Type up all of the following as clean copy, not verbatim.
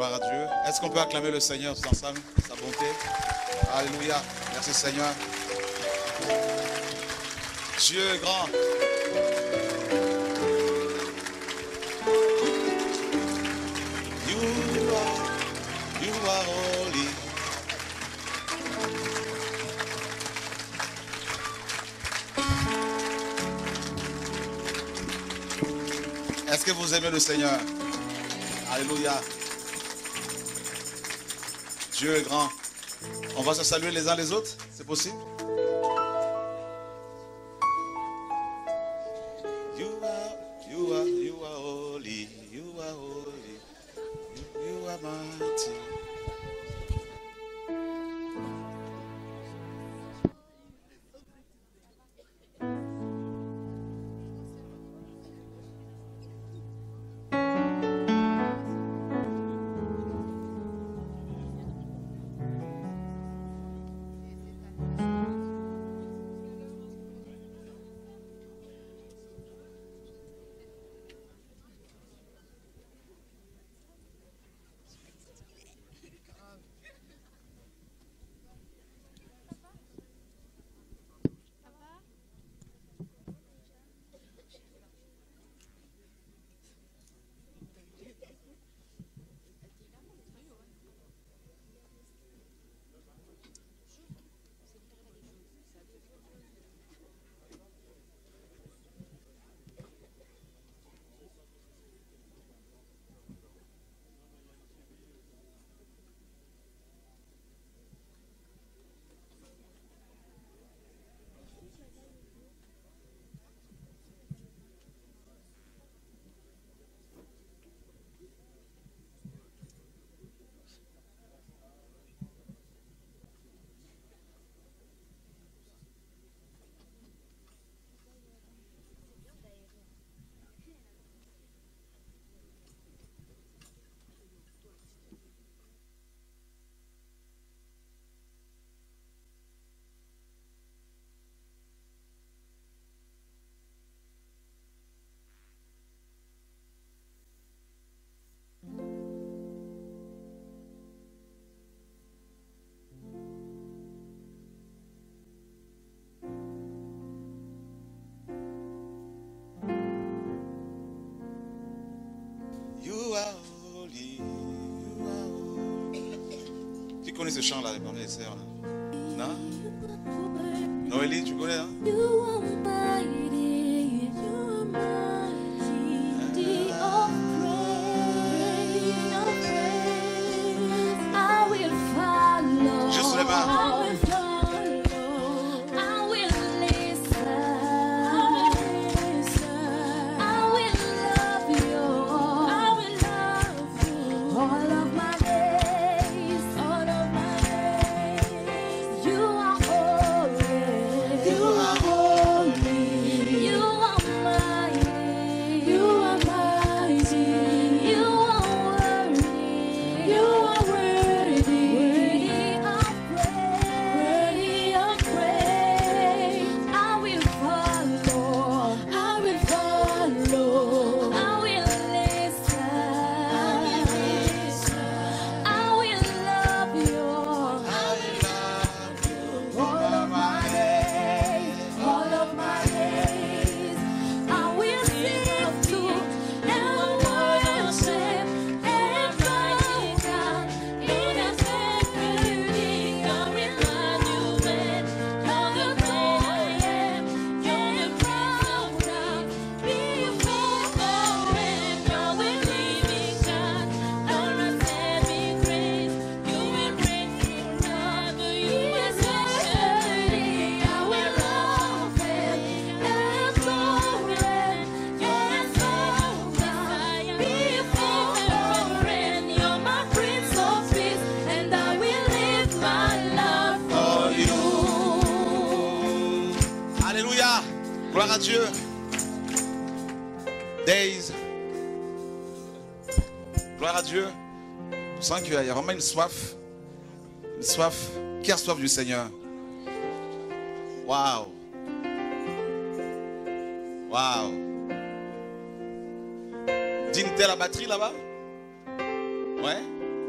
Gloire à Dieu. Est-ce qu'on peut acclamer le Seigneur tous ensemble, sa bonté? Alléluia. Merci Seigneur. Dieu est grand. You are holy. Est-ce que vous aimez le Seigneur? Alléluia. Dieu est grand. On va se saluer les uns les autres, c'est possible? You are holy. You are holy. You are mighty. You are holy. You are holy. Qui connaît ce chant-là parmi les sœurs là? Non? Noélie, tu connais, hein? You are mighty, you are mighty, of praise, I will follow. Juste les mains. I will follow, I will listen, I will love you, all of my days, all of my days. You are holy, you are holy, you are mighty, you are mighty, you are worthy, you are worthy, worthy of praise, I will follow, I will follow, I will listen, I will love you, all of my days, all of my days. I will sing to and worship and bow down in a melody. I will love you when you're the great I am. You're the proud of before and you're with living God. Understand me, grace. You will bring me love. You is worthy. I will love him and adore him. Yes, oh God, before and you're my Prince of Peace, and I will live my life for you. Alléluia. Gloire à Dieu. Days. Gloire à Dieu. Je sens qu'il y a vraiment une soif. Une soif. Qui a soif du Seigneur? Waouh. Waouh. Dîne-t-elle la batterie là-bas? Ouais.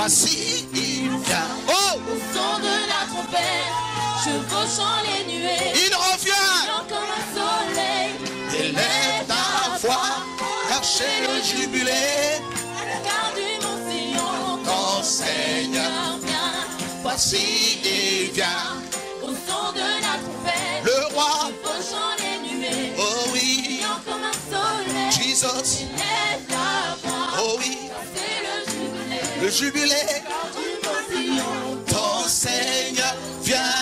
voici il vient. Oh! Au son de la trompette, chevauchant les nuées. Il revient. Brillant comme un soleil. Élève ta voix, cherchez le jubilé. Car du mont Sion, Ton Seigneur vient. voici il vient. Au son de la trompette, Le roi, chevauchant les nuées. oh oui, Brillant comme un soleil. Jesus, Élève ta voix. oh oui, C'est le jubilé. Car du mont Sion, Ton Seigneur vient.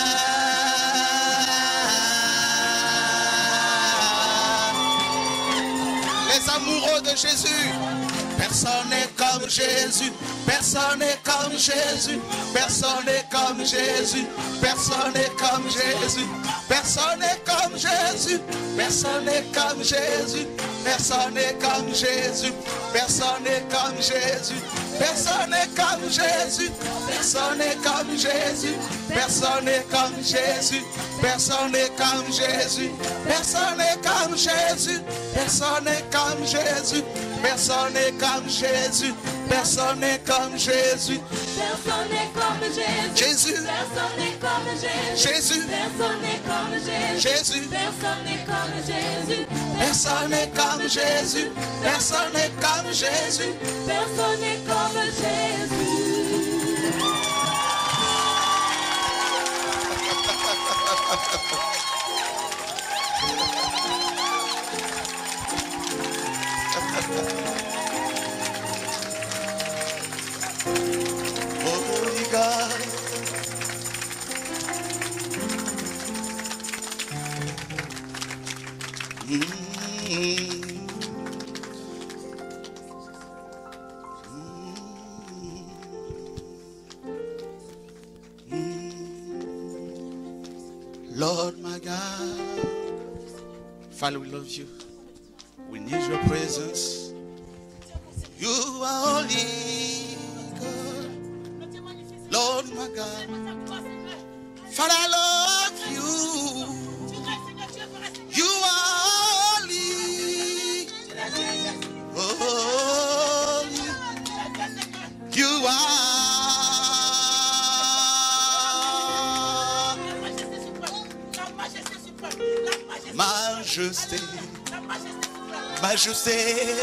Les amoureux de Jésus. Personne n'est comme Jésus. Personne n'est comme Jésus. Personne n'est comme Jésus. Personne n'est comme Jésus. Personne n'est comme Jésus. Personne n'est comme Jésus. Personne n'est comme Jésus. Personne n'est comme Jésus. Personne n'est comme Jésus. Personne n'est comme Jésus. Personne n'est comme Jésus. Personne n'est comme Jésus. Personne n'est comme Jésus. Personne n'est comme Jésus. Personne n'est comme Jésus. Personne n'est comme Jésus. personne n'est comme Jésus. Jésus. Personne n'est comme Jésus. Jésus. Personne n'est comme Jésus. Jésus. Personne n'est comme Jésus. Personne n'est comme Jésus. Personne n'est comme Jésus. Personne n'est comme Jésus. Holy God. Lord my God, Father, we love you. We need your presence. You are holy, God. Lord my God, Father, I love you. You are holy, holy. You are majesté, majesté.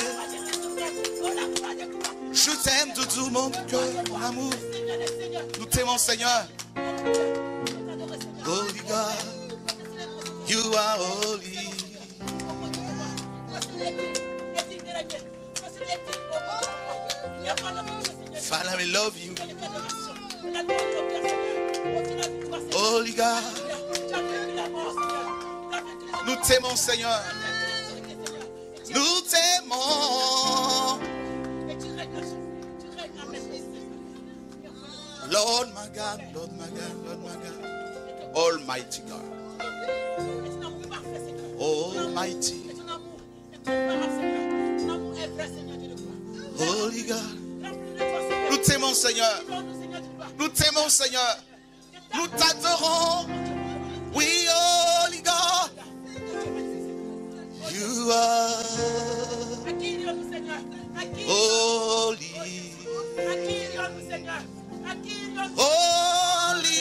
Je t'aime de tout mon cœur, mon amour. Nous t'aimons, Seigneur. Holy God, you are holy. Father, we love you. Holy God, nous t'aimons, Seigneur. Nous t'aimons. Lord my God, Lord my God, Lord my God. Almighty God. Almighty. Holy God. Nous t'aimons, Seigneur. Nous t'aimons, Seigneur. Nous t'adorons. We, Holy God. You are holy. Holy.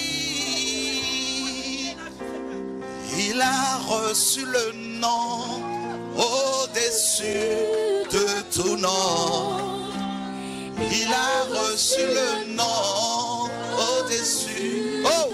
Il a reçu le nom au-dessus de tout nom. Il a reçu le nom au-dessus. Oh!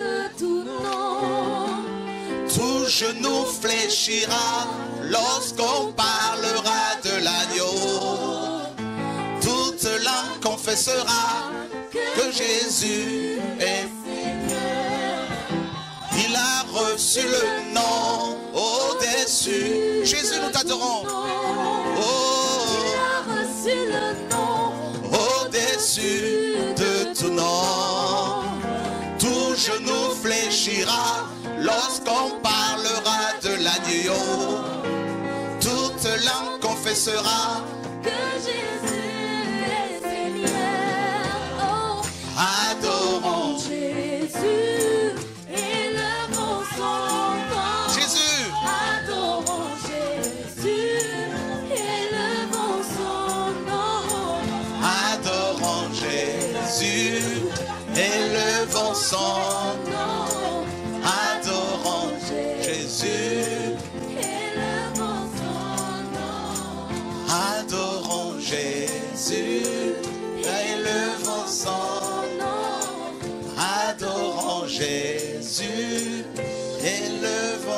Tout genou fléchira lorsqu'on parlera de l'agneau. Toute langue confessera que Jésus est Seigneur. Il a reçu le nom au-dessus. Jésus, nous t'adorons. Oh, Il a reçu le nom au-dessus de tout nom. Tout genou fléchira lorsqu'on parlera de l'agneau. Toute langue confessera que Jésus est Seigneur. Oh, adorons Jésus, élevons son nom. Jésus. Adorons Jésus, élevons son nom. Adorons Jésus.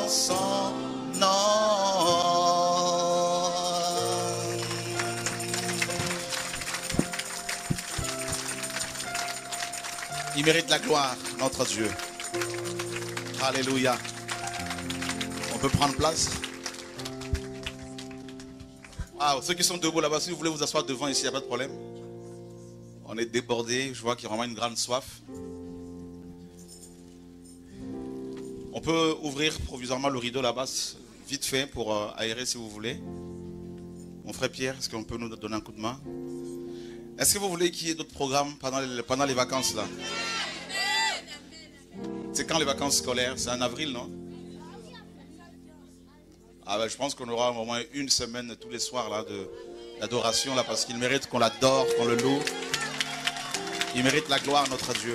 son nom. Il mérite la gloire, notre Dieu. Alléluia. On peut prendre place. Wow, ceux qui sont debout là-bas, si vous voulez vous asseoir devant ici, il n'y a pas de problème. On est débordés, je vois qu'il y a vraiment une grande soif. On peut ouvrir provisoirement le rideau là-bas, vite fait, pour aérer si vous voulez. Mon frère Pierre, est-ce qu'on peut nous donner un coup de main? Est-ce que vous voulez qu'il y ait d'autres programmes pendant les vacances là? C'est quand les vacances scolaires? C'est en avril, non? Ah ben, je pense qu'on aura au moins une semaine tous les soirs là d'adoration là, parce qu'il mérite qu'on l'adore, qu'on le loue. Il mérite la gloire, notre Dieu.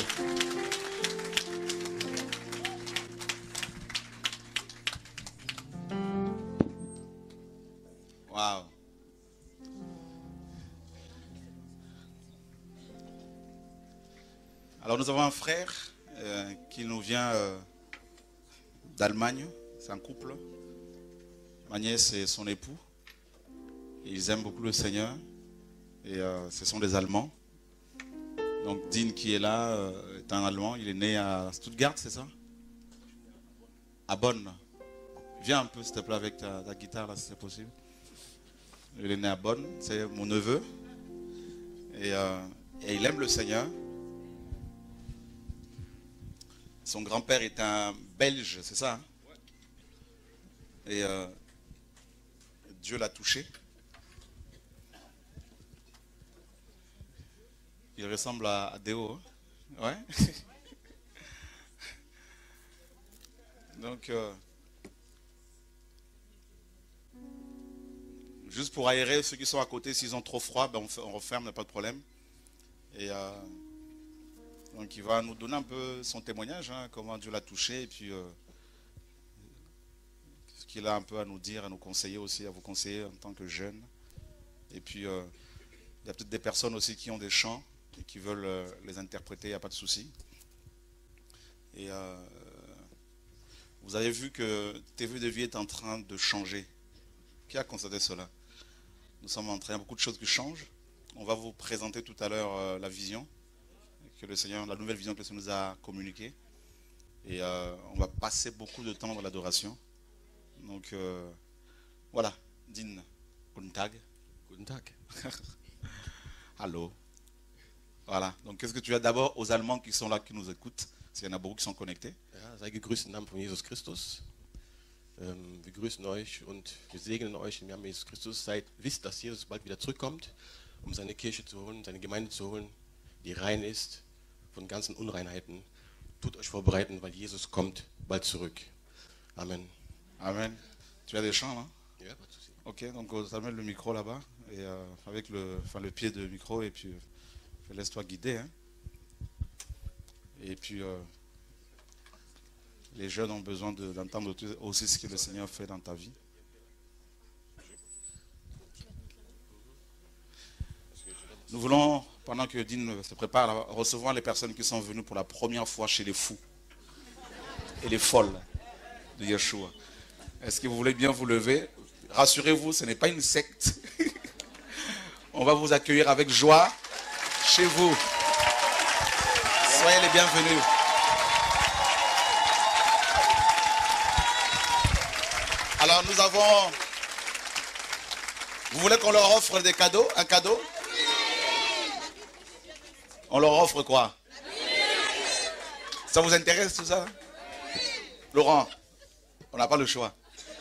Waouh. Alors nous avons un frère qui nous vient d'Allemagne. C'est un couple. Ma nièce et son époux. Ils aiment beaucoup le Seigneur. Et ce sont des Allemands. Donc Dean qui est là est un Allemand. Il est né à Stuttgart, c'est ça? À Bonn. Viens un peu s'il te plaît avec ta guitare là si c'est possible. Il est né à Bonn. C'est mon neveu. Et il aime le Seigneur. Son grand-père est un Belge, c'est ça? Hein? Et Dieu l'a touché. Il ressemble à Déo. Hein? Ouais. Donc, juste pour aérer ceux qui sont à côté, s'ils ont trop froid, ben on referme, pas de problème. Et donc il va nous donner un peu son témoignage, hein, comment Dieu l'a touché, et puis ce qu'il a un peu à nous dire, à nous conseiller aussi, à vous conseiller en tant que jeune. Et puis il y a peut-être des personnes aussi qui ont des chants et qui veulent les interpréter, il n'y a pas de souci. Et vous avez vu que TV de vie est en train de changer. Qui a constaté cela? Nous sommes en train, il y a beaucoup de choses qui changent. On va vous présenter tout à l'heure la vision que le Seigneur, la nouvelle vision que le Seigneur nous a communiquée. Et on va passer beaucoup de temps dans l'adoration. Donc voilà, Dean, guten Tag. Guten Tag. Allô. Voilà, donc qu'est-ce que tu as d'abord aux Allemands qui sont là, qui nous écoutent? S'il y en a beaucoup qui sont connectés. Ja, sei gegrüßt im Namen von Jesus Christus. Wir grüßen euch und wir segnen euch im Namen Jesus Christus. Wisst, dass Jesus bald wieder zurückkommt, um seine Kirche zu holen, seine Gemeinde zu holen, die rein ist von ganzen Unreinheiten. Tut euch vorbereiten, weil Jesus kommt bald zurück. Amen. Amen. Tu as des chants, hein? Ja, pas de souci. Ok, donc on amène le micro là-bas, et avec le pied de micro, et puis laisse-toi guider. Hein? Et puis les jeunes ont besoin d'entendre aussi ce que le Seigneur fait dans ta vie. Nous voulons, pendant que Dean se prépare, recevoir les personnes qui sont venues pour la première fois chez les fous et les folles de Yeshua. Est-ce que vous voulez bien vous lever? Rassurez-vous, ce n'est pas une secte. On va vous accueillir avec joie chez vous. Soyez les bienvenus. Alors nous avons... Vous voulez qu'on leur offre des cadeaux? Un cadeau? On leur offre quoi? Ça vous intéresse tout ça? Laurent, on n'a pas le choix.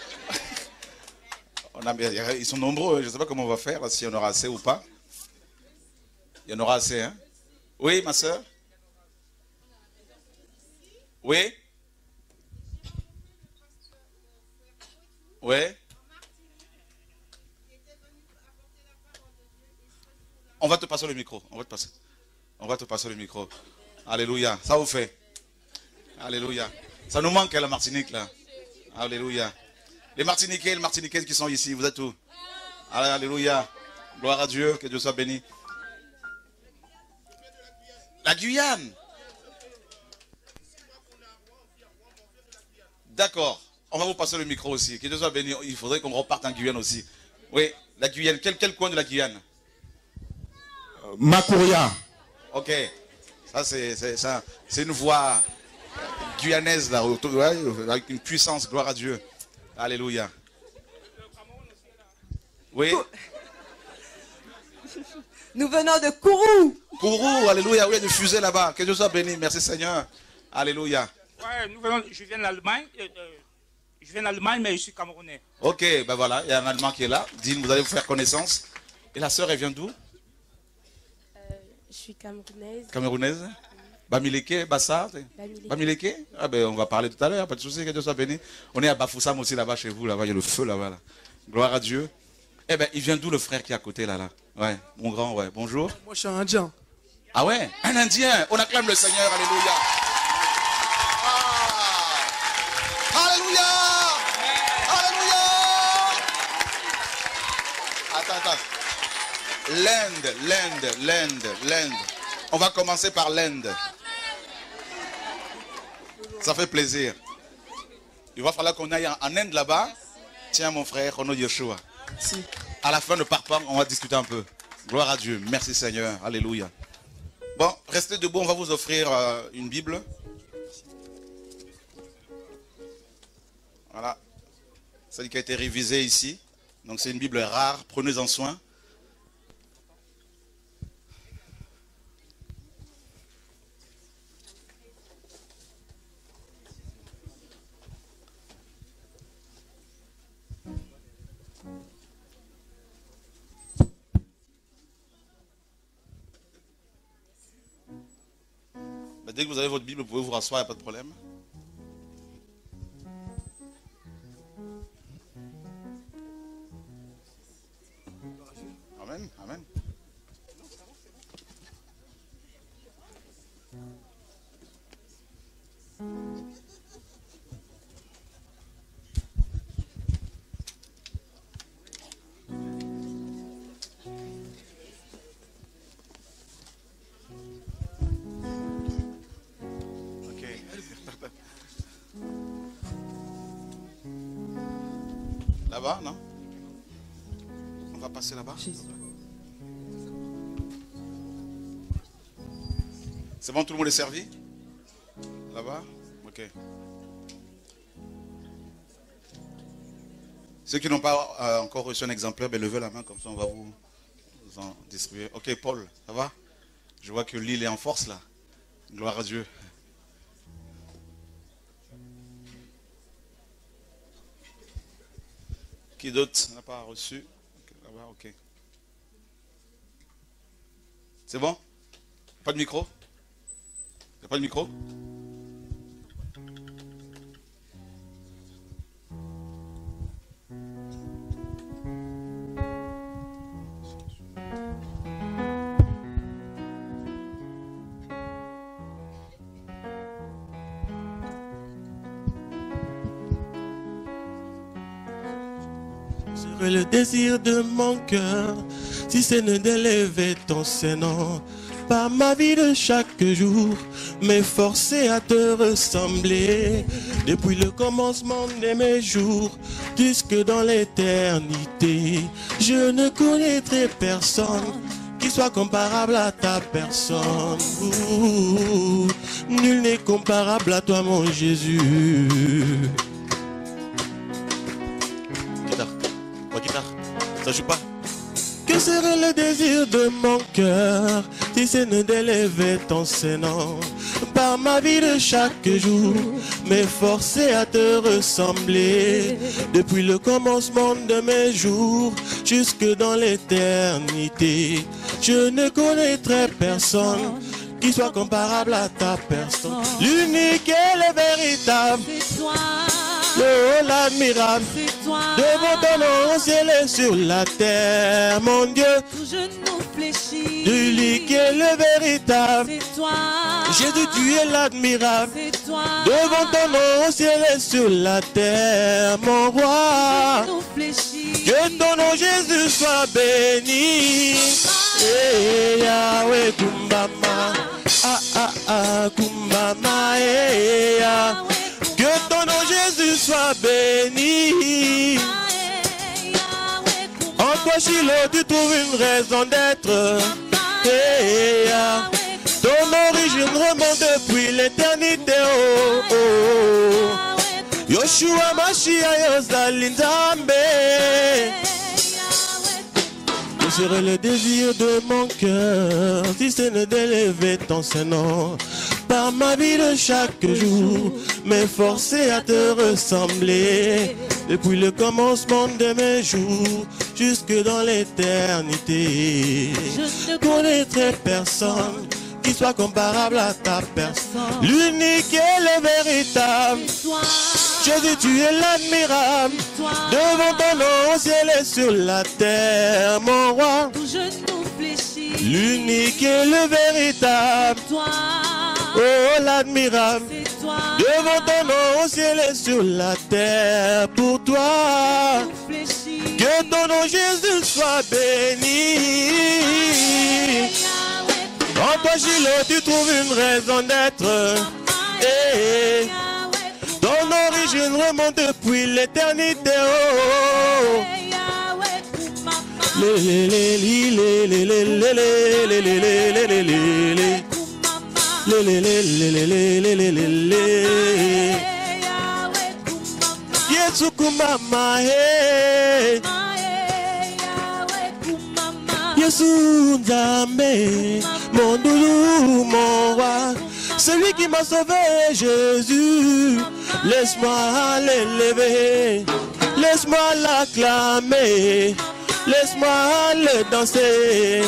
Ils sont nombreux, je ne sais pas comment on va faire, si on aura assez ou pas. Il y en aura assez, hein? Oui, ma soeur? Oui? Oui? On va te passer le micro. On va te passer le micro. Alléluia. Ça vous fait? Alléluia. Ça nous manque la Martinique là. Alléluia. Les Martiniquais, les Martiniquaises qui sont ici, vous êtes où? Alléluia. Gloire à Dieu, que Dieu soit béni. La Guyane. D'accord. On va vous passer le micro aussi. Que Dieu soit béni. Il faudrait qu'on reparte en Guyane aussi. Oui, la Guyane. Quel coin de la Guyane? Makuria. Ok. Ça, c'est une voix guyanaise, là, avec une puissance. Gloire à Dieu. Alléluia. Oui. Nous venons de Kourou. Kourou, alléluia. Oui, il y a des fusées là-bas. Que Dieu soit béni. Merci Seigneur. Alléluia. Ouais, je viens d'Allemagne. Je viens d'Allemagne, mais je suis camerounais. Ok, ben voilà, il y a un Allemand qui est là. Dis, vous allez vous faire connaissance. Et la sœur, elle vient d'où? Je suis camerounaise. Camerounaise? Bamileke, Bassa? Bamileke? Ah ben on va parler tout à l'heure, pas de souci, que Dieu soit béni. On est à Bafoussam aussi là-bas chez vous, là-bas, il y a le feu là-bas. Là. Gloire à Dieu. Eh ben, il vient d'où le frère qui est à côté là? Ouais, mon grand, ouais. Bonjour. Moi je suis un Indien. Ah ouais? Un Indien. On acclame le Seigneur, alléluia. Alléluia! Alléluia! Attends. L'Inde. On va commencer par l'Inde. Ça fait plaisir. Il va falloir qu'on aille en Inde là-bas. Tiens mon frère, au nom de Yeshua. Si. À la fin ne pars pas, on va discuter un peu. Gloire à Dieu. Merci Seigneur. Alléluia. Bon, restez debout, on va vous offrir une Bible. Voilà. Celle qui a été révisée ici. Donc c'est une Bible rare, prenez-en soin. Dès que vous avez votre Bible, vous pouvez vous rasseoir, il n'y a pas de problème. Amen, amen. Là-bas, non? On va passer là-bas. C'est bon, tout le monde est servi? Là-bas? Ok. Ceux qui n'ont pas encore reçu un exemplaire, ben, levez la main, comme ça on va vous en distribuer. Ok, Paul, ça va? Je vois que l'île est en force là. Gloire à Dieu. Qui d'autre n'a pas reçu? Okay, là-bas, ok. C'est bon? Pas de micro? Il n'y a pas de micro? Le désir de mon cœur, si c'est ne d'élever ton Seigneur, par ma vie de chaque jour, m'efforcer à te ressembler, depuis le commencement de mes jours, jusque dans l'éternité. Je ne connaîtrai personne qui soit comparable à ta personne. Nul n'est comparable à toi, mon Jésus. Ça joue pas. Que serait le désir de mon cœur si c'est ne d'élever ton Seigneur, par ma vie de chaque jour, m'efforcer à te ressembler, depuis le commencement de mes jours, jusque dans l'éternité. Je ne connaîtrai personne qui soit comparable à ta personne. L'unique et le véritable, le l'admirable, devant ton nom au ciel et sur la terre, mon Dieu. L'unique et le véritable, Jésus, tu es l'admirable, devant ton nom au ciel et sur la terre, mon roi. Que ton nom Jésus soit béni. Eh, Yahweh Kumbama, ah ah ah Kumbama, eh, ah. Que Que ton nom Jésus soit béni. En toi Shiloh tu trouves une raison d'être. Ton origine remonte depuis l'éternité. Oh, oh. Yoshua Mashiach Yozali Nzambe. Je serai le désir de mon cœur, si ce n'est d'élever ton Saint-Nom. Par ma vie de chaque jour, m'efforcer à te ressembler. Depuis le commencement de mes jours, jusque dans l'éternité. Je ne connaîtrai personne qui soit comparable à ta personne. L'unique et le véritable. Jésus, tu es l'admirable. Devant ton nom au ciel et sur la terre, mon roi. L'unique et le véritable. Oh, l'admirable. Devant ton nom au ciel et sur la terre, pour toi. Que ton nom Jésus soit béni. En toi Shiloh tu trouves une raison d'être. Ton origine remonte depuis l'éternité. Oh. Yesu kumama he. Yesu Nzambe, mon doudou, mon roi, celui qui m'a sauvé, Jésus. Laisse-moi l'élever, laisse-moi l'acclamer, laisse-moi le danser.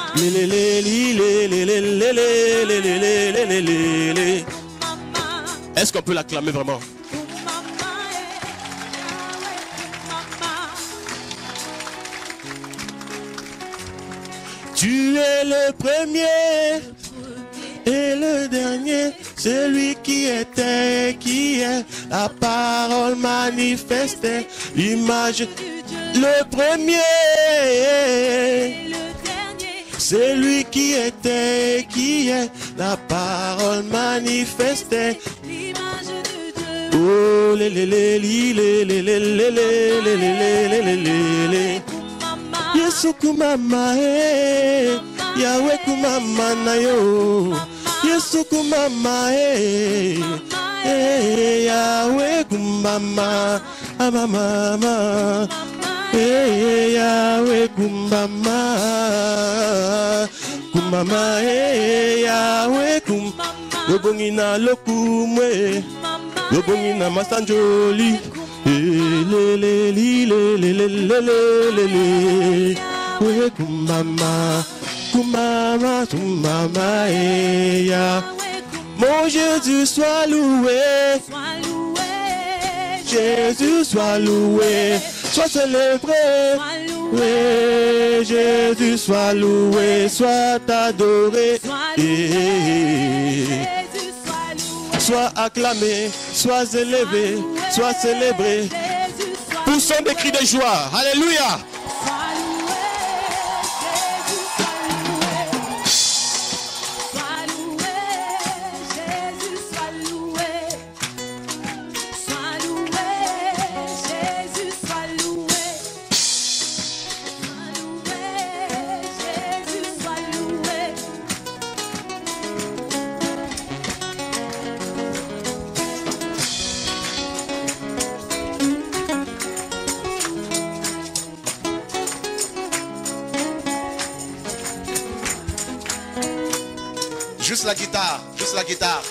Est-ce qu'on peut l'acclamer vraiment? Tu es le premier et le dernier, celui qui était, qui est, la parole manifestée, l'image, le premier, celui qui était, qui est, la parole manifestée, l'image de Dieu. Oh, Yesu kumama Yahweh kumama na yo. Yesu kumama Yahweh kumama mama Yahweh kumama kumama Yahweh kum Yobongina lokumwe Yobongina masanjoli kumama kumama kumama ya. Mon Jésus soit loué, Jésus soit loué, soit célébré, oui, Jésus soit loué, soit adoré, soit acclamé, soit élevé, soit célébré. Poussons des cris de joie, alléluia. Juste la guitare, juste la guitare.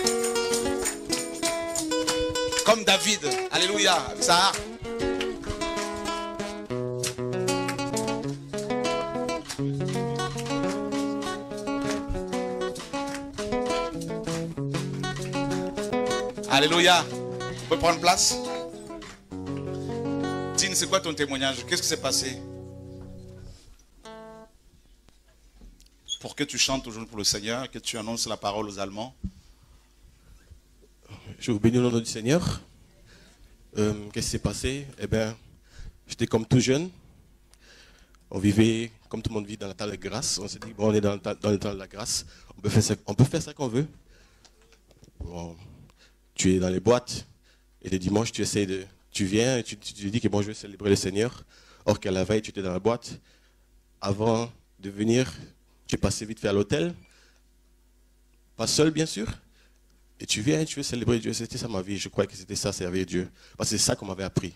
Comme David, alléluia, avec sa harpe. Alléluia. On peut prendre place. Tine, c'est quoi ton témoignage? Qu'est-ce qui s'est passé? Pour que tu chantes aujourd'hui pour le Seigneur, que tu annonces la parole aux Allemands. Je vous bénis au nom du Seigneur. Qu'est-ce qui s'est passé? Eh bien, j'étais comme tout jeune. On vivait comme tout le monde vit dans le temps de grâce. On s'est dit, bon, on est dans le temps de la grâce. On peut faire ça qu'on veut. Bon, tu es dans les boîtes, Et le dimanche, tu viens et tu dis que bon, je vais célébrer le Seigneur. Or qu'à la veille, tu étais dans la boîte. Avant de venir, tu es passé vite fait à l'hôtel. Pas seul, bien sûr. Et tu viens et tu veux célébrer Dieu. C'était ça ma vie. Je crois que c'était ça, servir Dieu. Parce que c'est ça qu'on m'avait appris.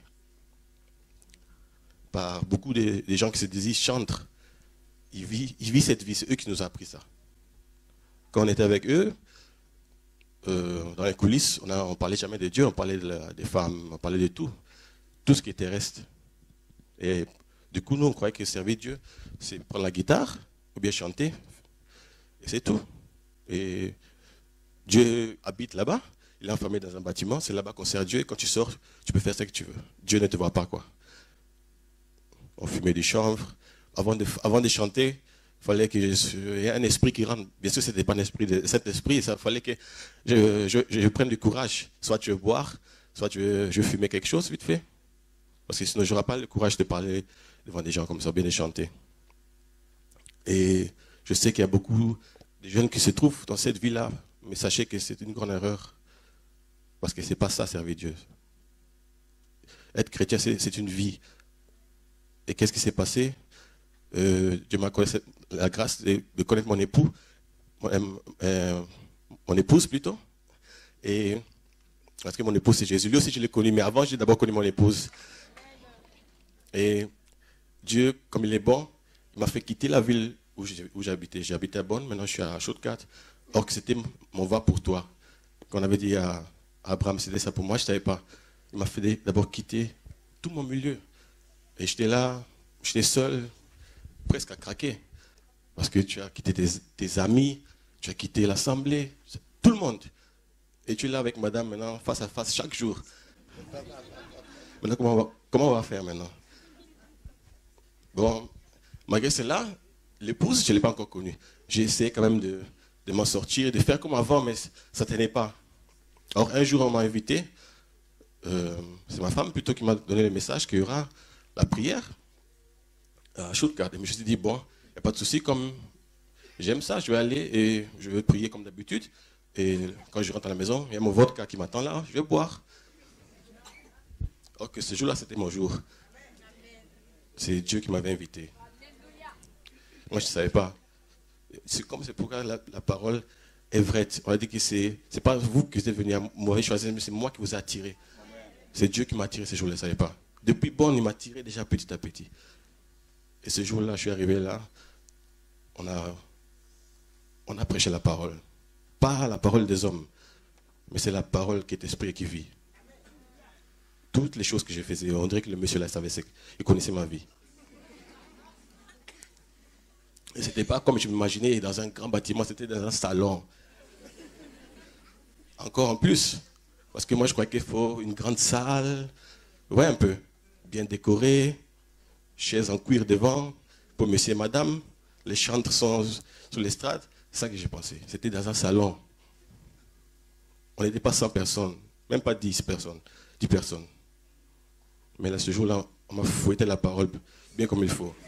Par beaucoup des gens qui se disent chantres. Ils vivent cette vie. C'est eux qui nous ont appris ça. Quand on était avec eux, dans les coulisses, on parlait jamais de Dieu, on parlait des femmes, on parlait de tout. Tout ce qui est terrestre. Et du coup, nous, on croyait que servir Dieu, c'est prendre la guitare, ou bien chanter. Et c'est tout. Et Dieu habite là-bas, il est enfermé dans un bâtiment, c'est là-bas qu'on sert Dieu, et quand tu sors, tu peux faire ce que tu veux. Dieu ne te voit pas, quoi. On fumait du chanvre. Avant de chanter, il fallait qu'il y ait un esprit qui rentre. Bien sûr, ce n'était pas un esprit de cet esprit, il fallait que je prenne du courage. Soit tu veux boire, soit je veux fumer quelque chose, vite fait. Parce que sinon, je n'aurai pas le courage de parler devant des gens comme ça, bien de chanter. Et je sais qu'il y a beaucoup de jeunes qui se trouvent dans cette vie-là, mais sachez que c'est une grande erreur. Parce que ce n'est pas ça, servir Dieu. Être chrétien, c'est une vie. Et qu'est-ce qui s'est passé? Dieu m'a accordé la grâce de connaître mon époux, mon épouse plutôt. Et parce que mon épouse c'est Jésus. Lui aussi je l'ai connu, mais avant j'ai d'abord connu mon épouse. Et Dieu, comme il est bon, il m'a fait quitter la ville où j'habitais. J'habitais à Bonn, maintenant je suis à Stuttgart. Or que c'était mon va pour toi. Quand on avait dit à Abraham, c'était ça pour moi, je ne savais pas. Il m'a fait d'abord quitter tout mon milieu. Et j'étais là, j'étais seul, presque à craquer. Parce que tu as quitté tes amis, tu as quitté l'assemblée, tout le monde. Et tu es là avec madame maintenant, face à face, chaque jour. Maintenant, comment on va faire maintenant? Bon, malgré cela, l'épouse, je ne l'ai pas encore connue. J'ai essayé quand même de m'en sortir, de faire comme avant, mais ça ne tenait pas. Alors un jour, on m'a invité, c'est ma femme plutôt qui m'a donné le message qu'il y aura la prière à Stuttgart. Et je me suis dit, bon, il n'y a pas de souci, comme j'aime ça, je vais aller et je vais prier comme d'habitude. Et quand je rentre à la maison, il y a mon vodka qui m'attend là, je vais boire. Alors que ce jour-là, c'était mon jour. C'est Dieu qui m'avait invité. Moi, je ne savais pas. C'est pourquoi la parole est vraie. On a dit que ce n'est pas vous qui êtes venus à mauvais choisir, mais c'est moi qui vous ai attiré. C'est Dieu qui m'a attiré ce jour-là, je ne savais pas. Depuis bon, il m'a attiré déjà petit à petit. Et ce jour-là, je suis arrivé là, on a prêché la parole. Pas la parole des hommes, mais c'est la parole qui est esprit et qui vit. Toutes les choses que je faisais, on dirait que le monsieur là savait, il connaissait ma vie. Et c'était pas comme je m'imaginais dans un grand bâtiment, c'était dans un salon. Encore en plus, parce que moi je croyais qu'il faut une grande salle, ouais un peu, bien décorée, chaises en cuir devant, pour monsieur et madame, les chantres sont sur l'estrade, c'est ça que j'ai pensé. C'était dans un salon. On n'était pas 100 personnes, même pas 10 personnes, 10 personnes. Mais là, ce jour-là, on m'a fouetté la parole bien comme il faut.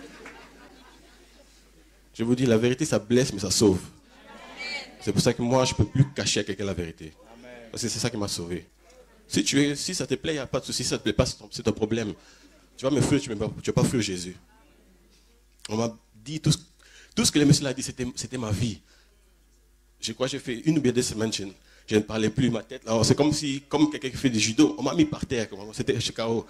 Je vous dis, la vérité, ça blesse, mais ça sauve. C'est pour ça que moi, je ne peux plus cacher à quelqu'un la vérité. Parce que c'est ça qui m'a sauvé. Si ça te plaît, il n'y a pas de souci. Si ça ne te plaît pas, c'est ton problème. Tu vas me fuir, tu ne vas pas fuir Jésus. On m'a dit, tout ce que le monsieur a dit, c'était ma vie. Je crois que j'ai fait 1 ou bien 2 semaines, je ne parlais plus, ma tête. C'est comme quelqu'un qui fait du judo. On m'a mis par terre. C'était chez KO.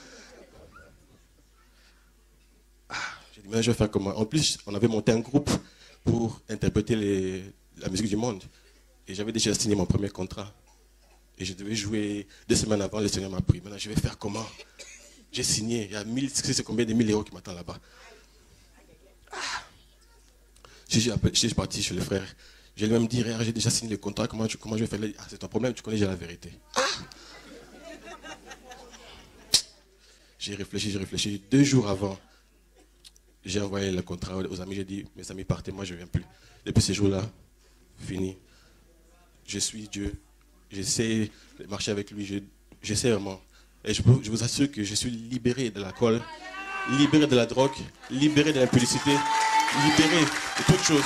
J'ai dit, mais je vais faire comment? En plus, on avait monté un groupe pour interpréter la musique du monde. Et j'avais déjà signé mon premier contrat. Et je devais jouer 2 semaines avant, le Seigneur m'a pris. Maintenant, je vais faire comment? J'ai signé. Il y a c'est combien de 1000 € qui m'attendent là-bas. Je suis parti chez le frère. Je lui ai même dit, j'ai déjà signé le contrat, comment je vais faire? C'est ton problème, tu connais déjà la vérité. J'ai réfléchi. 2 jours avant, j'ai envoyé le contrat aux amis, j'ai dit, mes amis partez, moi je ne viens plus. Depuis ce jour-là, fini. Je suis Dieu. J'essaie de marcher avec lui, j'essaie vraiment. Et je vous assure que je suis libéré de l'alcool, libéré de la drogue, libéré de l'impudicité, libéré de toutes choses.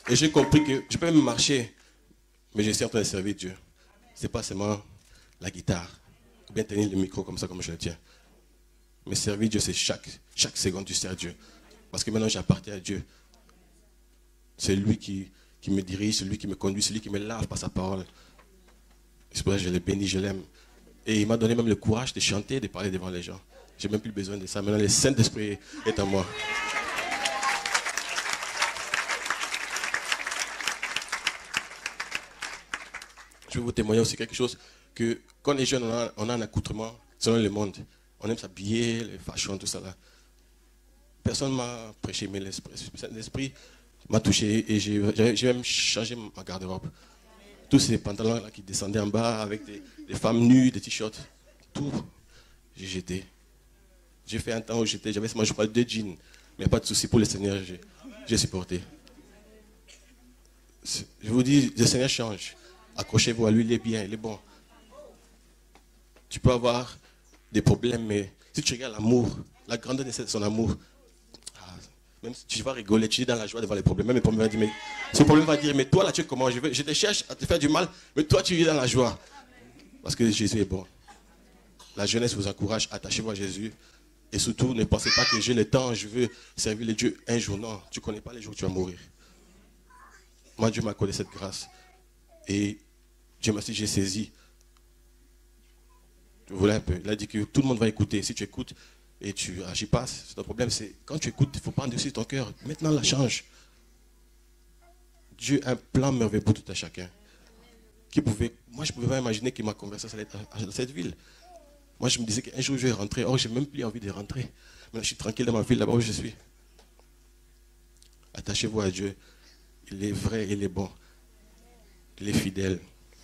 Et j'ai compris que je peux même marcher, mais je suis en train de servir Dieu. Ce n'est pas seulement la guitare, ou bien tenir le micro comme ça, comme je le tiens. Mais servir Dieu, c'est chaque seconde tu sers Dieu. Parce que maintenant j'appartiens à Dieu. C'est lui qui me dirige, c'est lui qui me conduit, c'est lui qui me lave par sa parole. C'est pour ça que je le bénis, je l'aime. Et il m'a donné même le courage de chanter, de parler devant les gens. Je n'ai même plus besoin de ça. Maintenant, le Saint-Esprit est en moi. Je vais vous témoigner aussi quelque chose, que quand les jeunes, on a un accoutrement selon le monde. On aime s'habiller, les fashions, tout ça là. Personne ne m'a prêché, mais l'esprit m'a touché et j'ai même changé ma garde-robe. Tous ces pantalons là qui descendaient en bas avec des femmes nues, des t-shirts, tout, j'ai jeté. J'ai fait un temps où j'avais seulement, je crois, 2 jeans, mais pas de souci pour le Seigneur, j'ai supporté. Je vous dis, le Seigneur change. Accrochez-vous à lui, il est bien, il est bon. Tu peux avoir des problèmes, mais si tu regardes l'amour, la grandeur de son amour, même si tu vas rigoler, tu es dans la joie devant les problèmes. Même les problèmes vont dire, mais ce problème va dire, mais toi là tu es comment? Je te cherche à te faire du mal, mais toi tu es dans la joie. Parce que Jésus est bon. La jeunesse vous encourage, attachez-vous à Jésus. Et surtout, ne pensez pas que j'ai le temps, je veux servir le Dieu un jour. Non, tu ne connais pas les jours où tu vas mourir. Moi, Dieu m'a accordé cette grâce. Et Dieu merci, j'ai saisi. Voilà un peu. Il a dit que tout le monde va écouter. Si tu écoutes et tu agis pas, c'est ton problème. C'est quand tu écoutes, il faut prendre dessus ton cœur. Maintenant, la change. Dieu a un plan merveilleux pour tout à chacun. Moi, je ne pouvais pas imaginer que ma conversion allait être dans cette ville. Moi, je me disais qu'un jour, je vais rentrer. Or, je n'ai même plus envie de rentrer. Maintenant, je suis tranquille dans ma ville, là-bas où je suis. Attachez-vous à Dieu. Il est vrai, il est bon. Il est fidèle.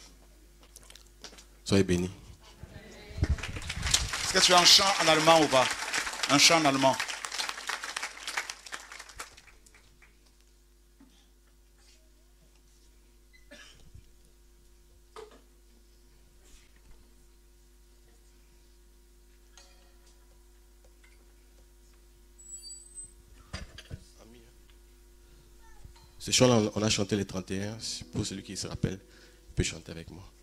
Soyez bénis. Est-ce que tu as un chant en allemand ou pas? Un chant en allemand. Ce chant-là, on a chanté les 31. Pour celui qui se rappelle, il peut chanter avec moi.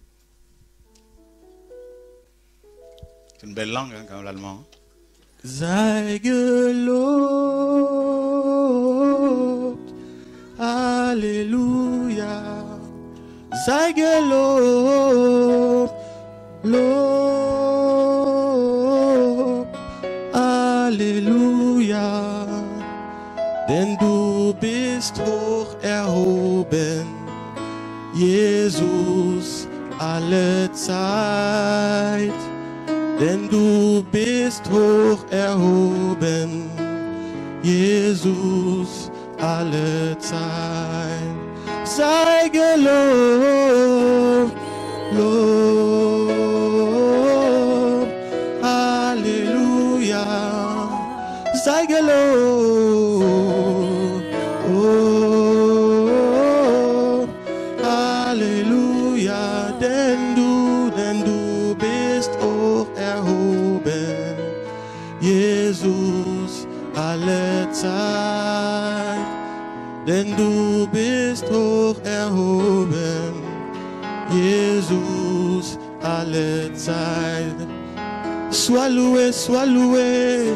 C'est une belle langue, hein, quand même, l'allemand. Sei gelobt, Alléluia. Sei gelobt, Lob, Alléluia. Denn du bist hoch erhoben, Jesus, alle Zeit. Denn du bist hoch erhoben, Jesus, alle Zeit. Sei gelobt, Lob, Halleluja. Sei gelobt, oh, Halleluja. Denn du bist hoch erhoben, Jesus, alle Zeit. Denn du bist hoch erhoben, Jesus, alle Zeit. Sois loué, sois loué,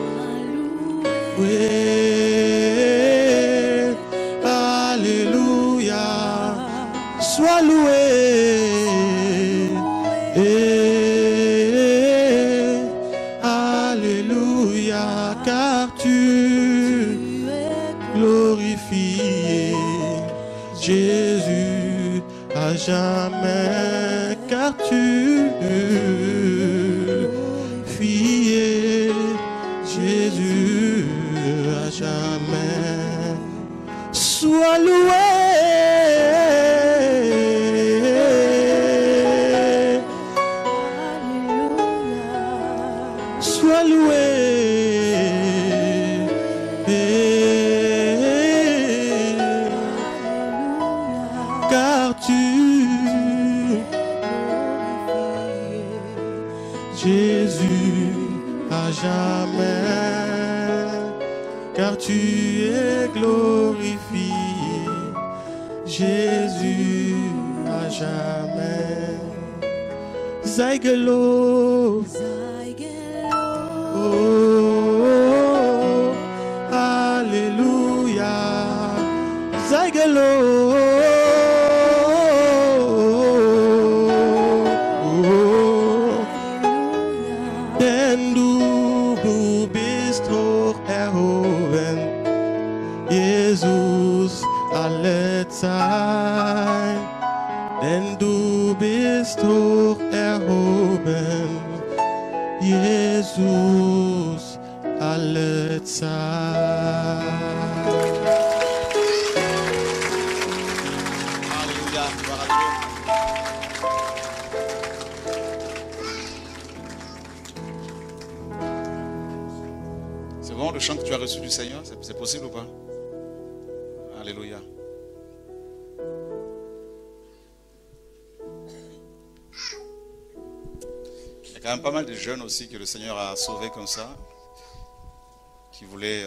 oui, Alléluia. Sois loué, Alléluia, car tu es glorifié, Jésus, à jamais, car tu fié, Jésus, à jamais. Sois loué, sois loué, car tu, Jésus, à jamais, car tu es glorifié, Jésus à jamais. Zeigelo. Oh, Alléluia. Zeigelo. Denn du bist hoch erhoben, Jesus alle Zeit. Denn du bist hoch erhoben, Jesus alle Zeit. Alléluia, gloire à Dieu. C'est bon le chant que tu as reçu du Seigneur? C'est possible ou pas? Alléluia. Il y a quand même pas mal de jeunes aussi que le Seigneur a sauvés comme ça, qui voulaient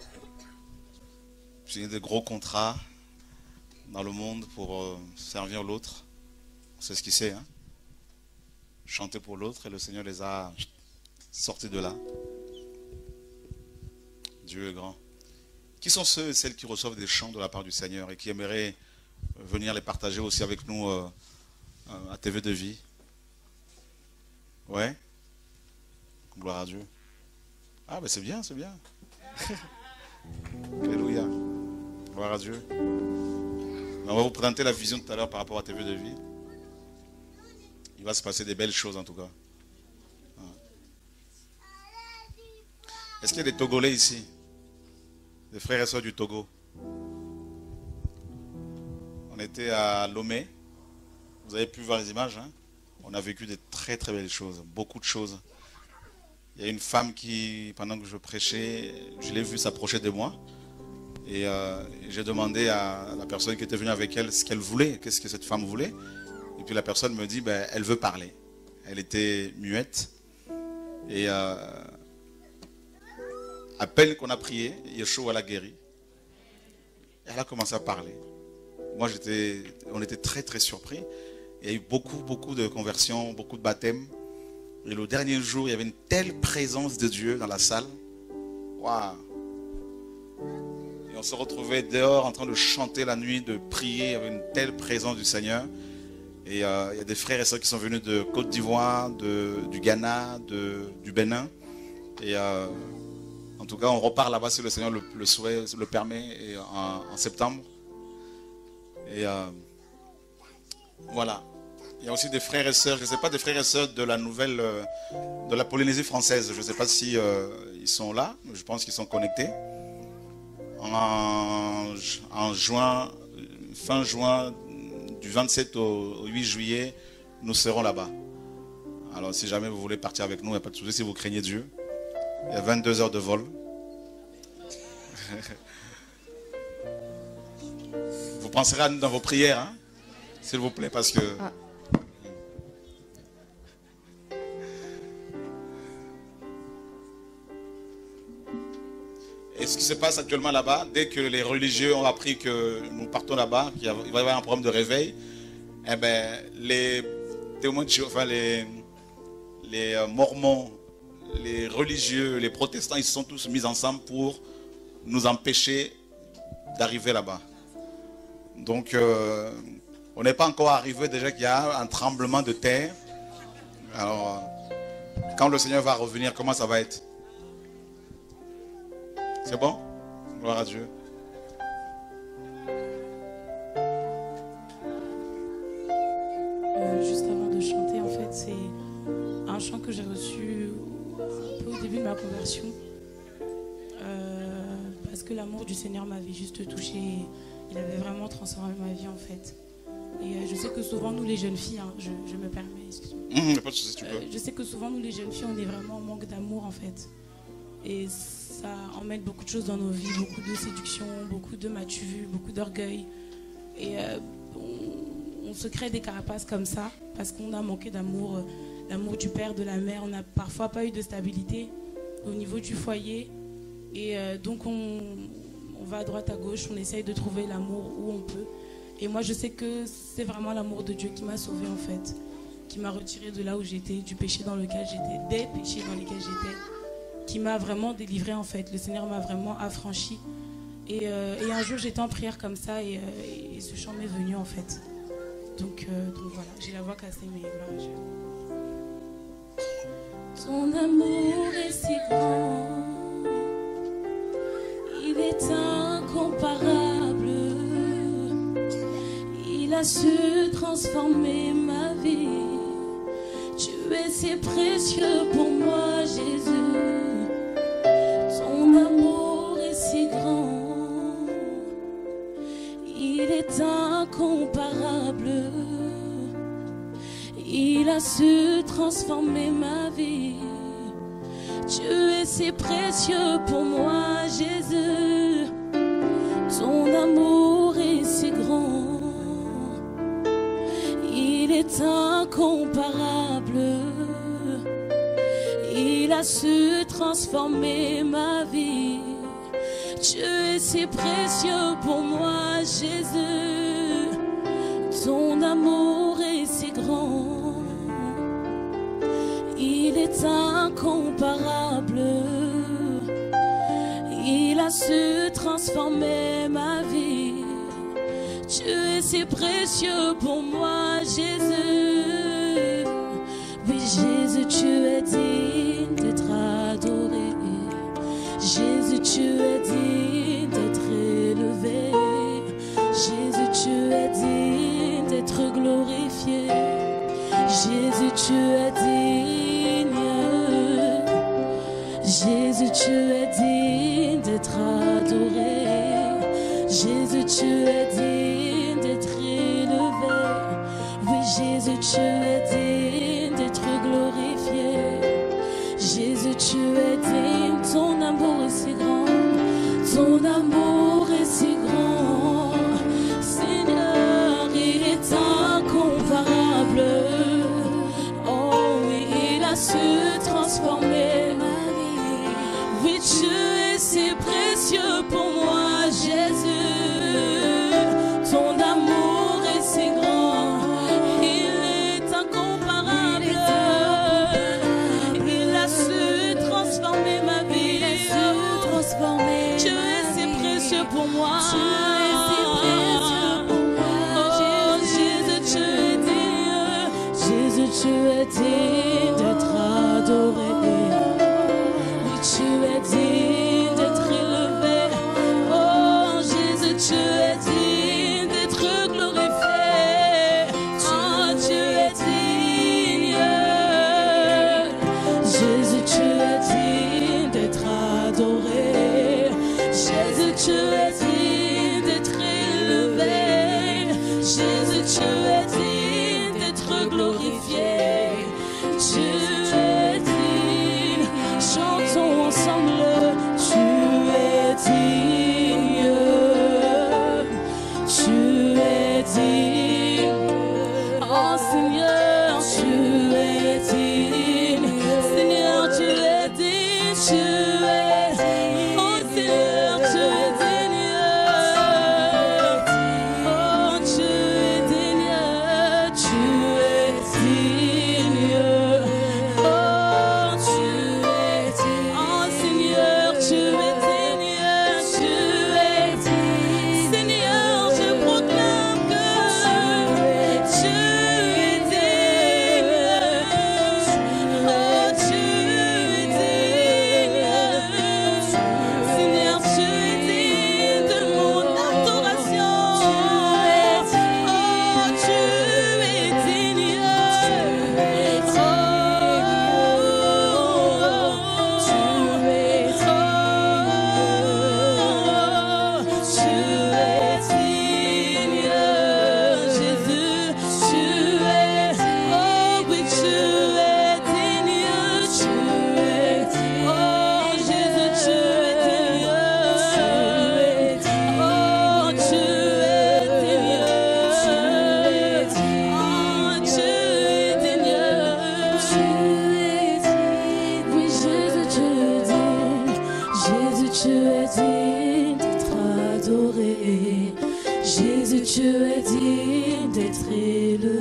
signer de gros contrats dans le monde pour servir l'autre. C'est ce qu'il sait, hein? Chanter pour l'autre, et le Seigneur les a sortis de là. Dieu est grand. Qui sont ceux et celles qui reçoivent des chants de la part du Seigneur et qui aimeraient venir les partager aussi avec nous à TV de Vie? Ouais? Gloire à Dieu. Ah ben c'est bien, c'est bien. Alléluia. Gloire à Dieu. On va vous présenter la vision tout à l'heure par rapport à TV de Vie. Il va se passer des belles choses en tout cas. Est-ce qu'il y a des Togolais ici? Des frères et sœurs du Togo? On était à Lomé. Vous avez pu voir les images, hein? On a vécu de très très belles choses, beaucoup de choses. Il y a une femme qui, pendant que je prêchais, je l'ai vue s'approcher de moi. Et j'ai demandé à la personne qui était venue avec elle ce qu'elle voulait, qu'est-ce que cette femme voulait. Et puis la personne me dit, ben, elle veut parler. Elle était muette. Et à peine qu'on a prié, Yeshua l'a guérie. Elle a commencé à parler. Moi, on était très très surpris. Il y a eu beaucoup de conversions, beaucoup de baptêmes. Et le dernier jour, il y avait une telle présence de Dieu dans la salle. Waouh! Et on se retrouvait dehors en train de chanter la nuit, de prier. Il y avait une telle présence du Seigneur. Et il y a des frères et sœurs qui sont venus de Côte d'Ivoire, du Ghana, du Bénin. Et en tout cas, on repart là-bas si le Seigneur le permet, et en septembre. Et voilà. Il y a aussi des frères et sœurs, je ne sais pas, des frères et sœurs de la de la Polynésie française. Je ne sais pas si ils sont là, mais je pense qu'ils sont connectés. En juin, fin juin, du 27 au 8 juillet, nous serons là-bas. Alors si jamais vous voulez partir avec nous, il n'y a pas de souci, si vous craignez Dieu. Il y a 22 heures de vol. Vous penserez à nous dans vos prières, hein? S'il vous plaît, parce que... Et ce qui se passe actuellement là-bas, dès que les religieux ont appris que nous partons là-bas, qu'il va y avoir un problème de réveil, eh ben, les témoins de Jéhovah, enfin les mormons, les religieux, les protestants, ils se sont tous mis ensemble pour nous empêcher d'arriver là-bas. Donc, on n'est pas encore arrivé déjà qu'il y a un tremblement de terre. Alors, quand le Seigneur va revenir, comment ça va être? C'est bon? Gloire à Dieu. Juste avant de chanter, en fait, c'est un chant que j'ai reçu un peu au début de ma conversion. Parce que l'amour du Seigneur m'avait juste touché. Il avait vraiment transformé ma vie, en fait. Et je sais que souvent, nous les jeunes filles, hein, je me permets, excuse-moi. Pas de souci, tu peux. Je sais que souvent, nous les jeunes filles, on est vraiment en manque d'amour, en fait. Et ça emmène beaucoup de choses dans nos vies, beaucoup de séduction, beaucoup de matu, beaucoup d'orgueil. Et on se crée des carapaces comme ça parce qu'on a manqué d'amour, l'amour du père, de la mère. On n'a parfois pas eu de stabilité au niveau du foyer. Et donc on va à droite, à gauche, on essaye de trouver l'amour où on peut. Et moi, je sais que c'est vraiment l'amour de Dieu qui m'a sauvée en fait, qui m'a retirée de là où j'étais, du péché dans lequel j'étais, des péchés dans lesquels j'étais, qui m'a vraiment délivrée en fait. Le Seigneur m'a vraiment affranchie. Et un jour, j'étais en prière comme ça et ce chant m'est venu en fait. Donc voilà, j'ai la voix cassée, mais gloire à Dieu. Ton amour est si grand, il est incomparable. Il a su transformer ma vie. Tu es si précieux pour moi, Jésus. Ton amour est si grand, il est incomparable. Il a su transformer ma vie. Tu es si précieux pour moi, Jésus. Ton amour est si grand, il est incomparable. Il a su transformer ma vie. Tu es si précieux pour moi, Jésus. Ton amour est si grand, il est incomparable. Il a su transformer ma vie. Tu es si précieux pour moi, Jésus. Oui, Jésus, tu es digne d'être adoré. Jésus, tu es digne d'être élevé. Jésus, tu es digne d'être glorifié. Jésus, tu es digne. Jésus, tu es digne d'être adoré. Jésus, tu es digne d'être élevé. Oui, Jésus, tu es digne d'être glorifié. Jésus, tu es digne. Ton amour est si grand. Ton amour est si grand. Seigneur, il est incomparable. Oh oui, il a su transformer ma vie. Oui, tu es si précieux pour moi, Jésus. Ton amour est si grand, il est incomparable. Il a su transformer ma vie. Tu es si précieux pour moi. Oh, Jésus, tu es digne. Jésus, tu es digne d'être adoré. Oui, tu es digne d'être élevé. Oh, Jésus, tu es digne d'être glorifié. Oh, tu es digne. Jésus, tu es digne d'être adoré. Jésus, tu es digne d'être élevé. Jésus, tu es digne d'être glorifié. Tu es digne.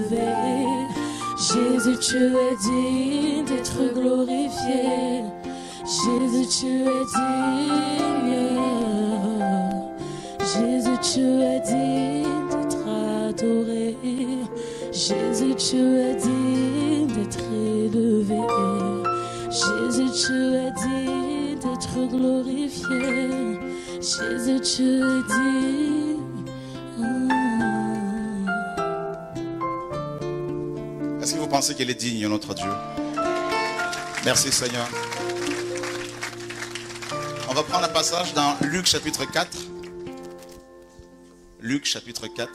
élevé. Jésus, tu es digne d'être glorifié. Jésus, tu es digne. Jésus, tu es digne d'être adoré. Jésus, tu es digne d'être élevé. Jésus, tu es digne d'être glorifié. Jésus, tu es digne. Est-ce que vous pensez qu'il est digne, notre Dieu? Merci Seigneur. On va prendre un passage dans Luc chapitre 4. Luc chapitre 4.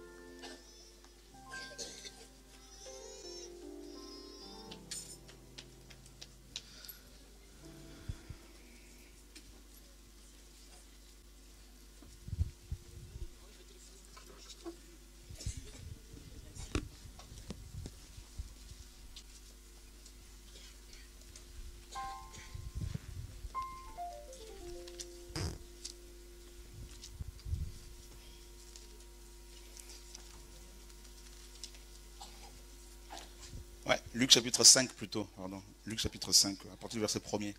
Ouais, Luc chapitre 5 plutôt, pardon. Luc chapitre 5, à partir du verset 1er.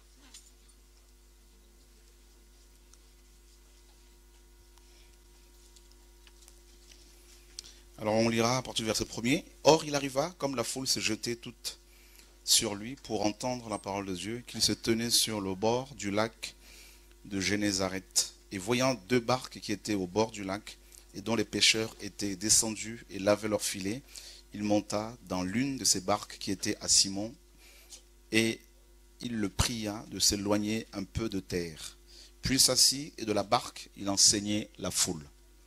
Alors on lira à partir du verset 1er. Or il arriva, comme la foule se jetait toute sur lui pour entendre la parole de Dieu, qu'il se tenait sur le bord du lac de Génézareth. Et voyant deux barques qui étaient au bord du lac, et dont les pêcheurs étaient descendus et lavaient leurs filets, il monta dans l'une de ces barques qui était à Simon, et il le pria de s'éloigner un peu de terre. Puis s'assit, et de la barque, il enseignait la foule.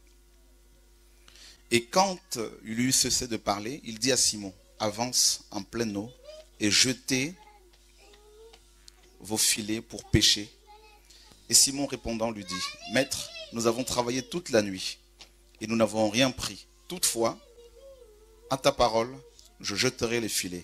Et quand il eut cessé de parler, il dit à Simon, avance en pleine eau, et jetez vos filets pour pêcher. Et Simon répondant lui dit, Maître, nous avons travaillé toute la nuit, et nous n'avons rien pris. Toutefois, à ta parole, je jeterai les filets.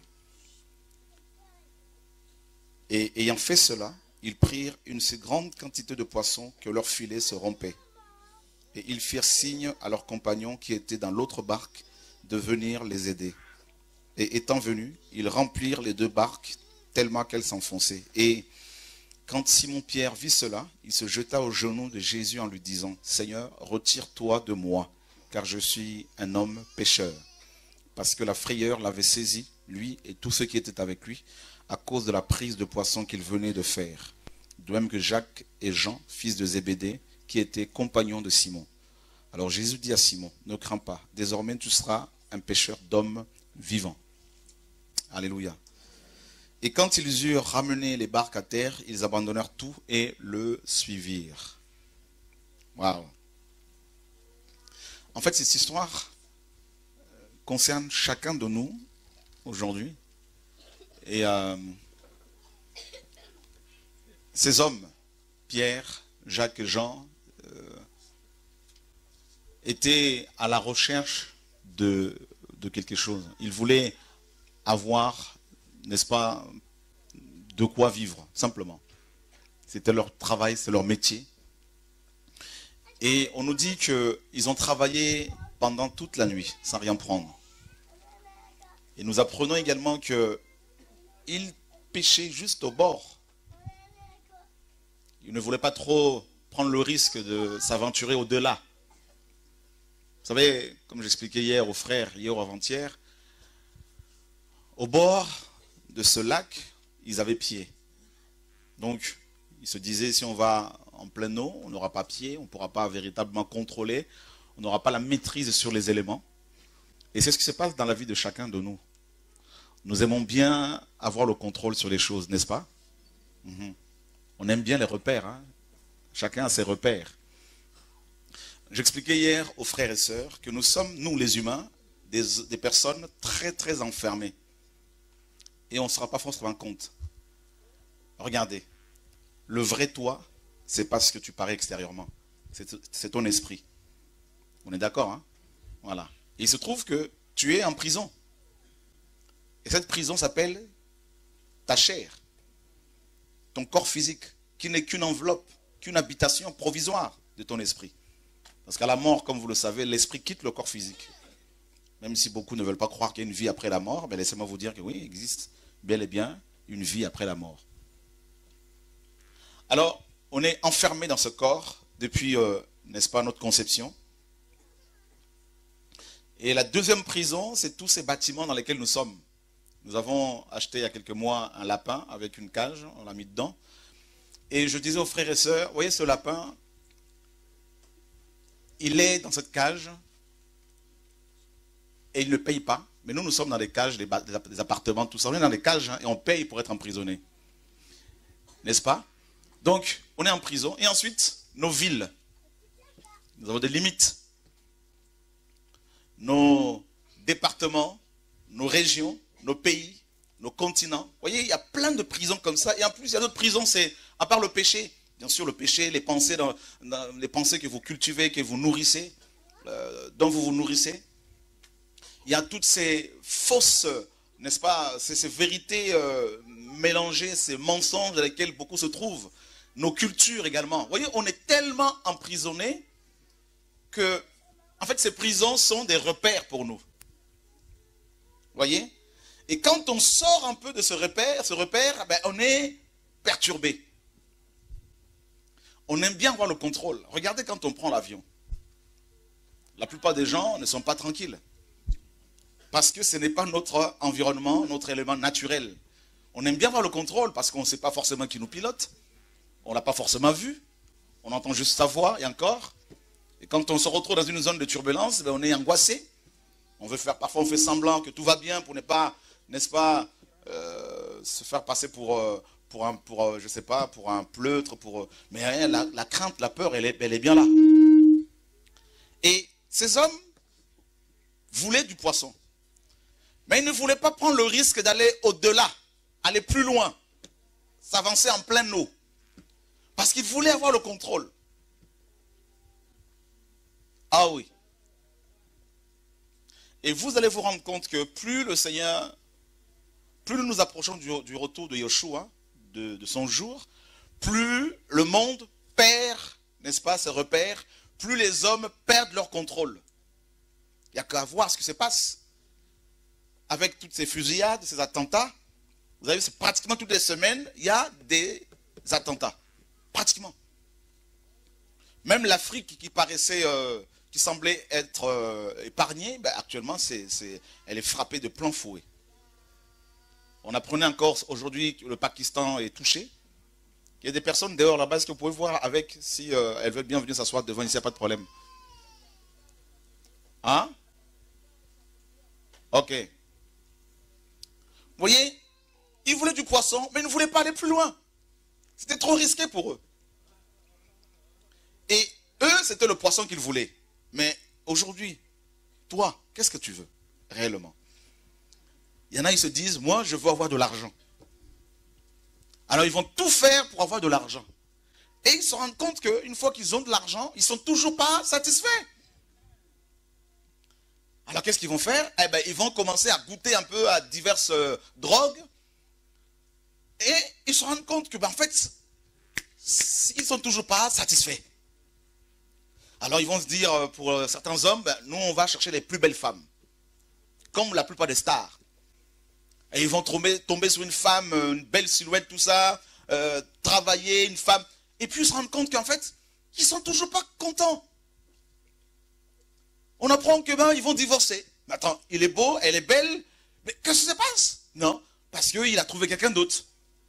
Et ayant fait cela, ils prirent une si grande quantité de poissons que leurs filets se rompaient. Et ils firent signe à leurs compagnons qui étaient dans l'autre barque de venir les aider. Et étant venus, ils remplirent les deux barques tellement qu'elles s'enfonçaient. Et quand Simon-Pierre vit cela, il se jeta aux genoux de Jésus en lui disant, Seigneur, retire-toi de moi, car je suis un homme pécheur. Parce que la frayeur l'avait saisi, lui et tous ceux qui étaient avec lui, à cause de la prise de poisson qu'il venait de faire. De même que Jacques et Jean, fils de Zébédée, qui étaient compagnons de Simon. Alors Jésus dit à Simon, ne crains pas, désormais tu seras un pêcheur d'hommes vivants. Alléluia. Et quand ils eurent ramené les barques à terre, ils abandonnèrent tout et le suivirent. Waouh. En fait, cette histoire concerne chacun de nous aujourd'hui. Et ces hommes, Pierre, Jacques et Jean, étaient à la recherche de quelque chose. Ils voulaient avoir, n'est-ce pas, de quoi vivre, simplement. C'était leur travail, c'est leur métier. Et on nous dit qu'ils ont travaillé pendant toute la nuit, sans rien prendre. Et nous apprenons également qu'ils pêchaient juste au bord. Ils ne voulaient pas trop prendre le risque de s'aventurer au-delà. Vous savez, comme j'expliquais hier aux frères, hier ou avant-hier, au bord de ce lac, ils avaient pied. Donc, ils se disaient, si on va en pleine eau, on n'aura pas pied, on ne pourra pas véritablement contrôler, on n'aura pas la maîtrise sur les éléments. Et c'est ce qui se passe dans la vie de chacun de nous. Nous aimons bien avoir le contrôle sur les choses, n'est-ce pas? On aime bien les repères. Hein? Chacun a ses repères. J'expliquais hier aux frères et sœurs que nous sommes, nous les humains, des personnes très très enfermées. Et on ne se rend pas forcément compte. Regardez, le vrai toi, c'est pas ce que tu parais extérieurement. C'est ton esprit. On est d'accord, hein? Voilà. Et il se trouve que tu es en prison. Et cette prison s'appelle ta chair, ton corps physique, qui n'est qu'une enveloppe, qu'une habitation provisoire de ton esprit. Parce qu'à la mort, comme vous le savez, l'esprit quitte le corps physique. Même si beaucoup ne veulent pas croire qu'il y a une vie après la mort, mais laissez-moi vous dire que oui, il existe bel et bien une vie après la mort. Alors, on est enfermé dans ce corps depuis, n'est-ce pas, notre conception. Et la deuxième prison, c'est tous ces bâtiments dans lesquels nous sommes. Nous avons acheté il y a quelques mois un lapin avec une cage, on l'a mis dedans. Et je disais aux frères et sœurs, vous voyez ce lapin, il est dans cette cage et il ne paye pas. Mais nous, nous sommes dans des cages, des appartements, tout ça. On est dans des cages hein, et on paye pour être emprisonné. N'est-ce pas? Donc, on est en prison. Et ensuite, nos villes. Nous avons des limites. Nos départements, nos régions, nos pays, nos continents. Vous voyez, il y a plein de prisons comme ça. Et en plus, il y a d'autres prisons, c'est à part le péché. Bien sûr, le péché, les pensées que vous cultivez, que vous nourrissez, dont vous vous nourrissez. Il y a toutes ces fausses, n'est-ce pas, ces vérités mélangées, ces mensonges dans lesquels beaucoup se trouvent. Nos cultures également. Vous voyez, on est tellement emprisonnés que, en fait, ces prisons sont des repères pour nous. Vous voyez? Et quand on sort un peu de ce repère, ben, on est perturbé. On aime bien avoir le contrôle. Regardez quand on prend l'avion. La plupart des gens ne sont pas tranquilles. Parce que ce n'est pas notre environnement, notre élément naturel. On aime bien avoir le contrôle parce qu'on ne sait pas forcément qui nous pilote. On ne l'a pas forcément vu. On entend juste sa voix et encore. Et quand on se retrouve dans une zone de turbulence, ben on est angoissé. On veut faire, parfois on fait semblant que tout va bien pour ne pas, n'est-ce pas, se faire passer je sais pas, pour un pleutre. Mais rien, la crainte, la peur, elle est bien là. Et ces hommes voulaient du poisson. Mais ils ne voulaient pas prendre le risque d'aller au-delà, aller plus loin, s'avancer en pleine eau. Parce qu'ils voulaient avoir le contrôle. Ah oui. Et vous allez vous rendre compte que plus le Seigneur, plus nous nous approchons du retour de Yeshua, de son jour, plus le monde perd, n'est-ce pas, ses repères, plus les hommes perdent leur contrôle. Il n'y a qu'à voir ce qui se passe. Avec toutes ces fusillades, ces attentats, vous avez vu, c'est pratiquement toutes les semaines, il y a des attentats. Pratiquement. Même l'Afrique qui paraissait, qui semblait être épargnée, ben actuellement, elle est frappée de plein fouet. On apprenait encore aujourd'hui que le Pakistan est touché. Il y a des personnes dehors là-bas, est-ce que vous pouvez voir avec, si elles veulent bien venir s'asseoir devant ici, il n'y a pas de problème. Hein? Ok. Vous voyez, ils voulaient du poisson, mais ils ne voulaient pas aller plus loin. C'était trop risqué pour eux. Et eux, c'était le poisson qu'ils voulaient. Mais aujourd'hui, toi, qu'est-ce que tu veux réellement? Il y en a, ils se disent, moi, je veux avoir de l'argent. Alors, ils vont tout faire pour avoir de l'argent. Et ils se rendent compte qu'une fois qu'ils ont de l'argent, ils ne sont toujours pas satisfaits. Alors, qu'est-ce qu'ils vont faire? Eh bien, ils vont commencer à goûter un peu à diverses drogues. Et ils se rendent compte que, ben, en fait, ils ne sont toujours pas satisfaits. Alors, ils vont se dire, pour certains hommes, ben, nous, on va chercher les plus belles femmes. Comme la plupart des stars. Et ils vont tomber sur une femme, une belle silhouette, tout ça, travailler, une femme. Et puis, ils se rendent compte qu'en fait, ils ne sont toujours pas contents. On apprend que ben, ils vont divorcer. Mais attends, il est beau, elle est belle, mais qu'est-ce qui se passe? Non, parce qu'il a trouvé quelqu'un d'autre.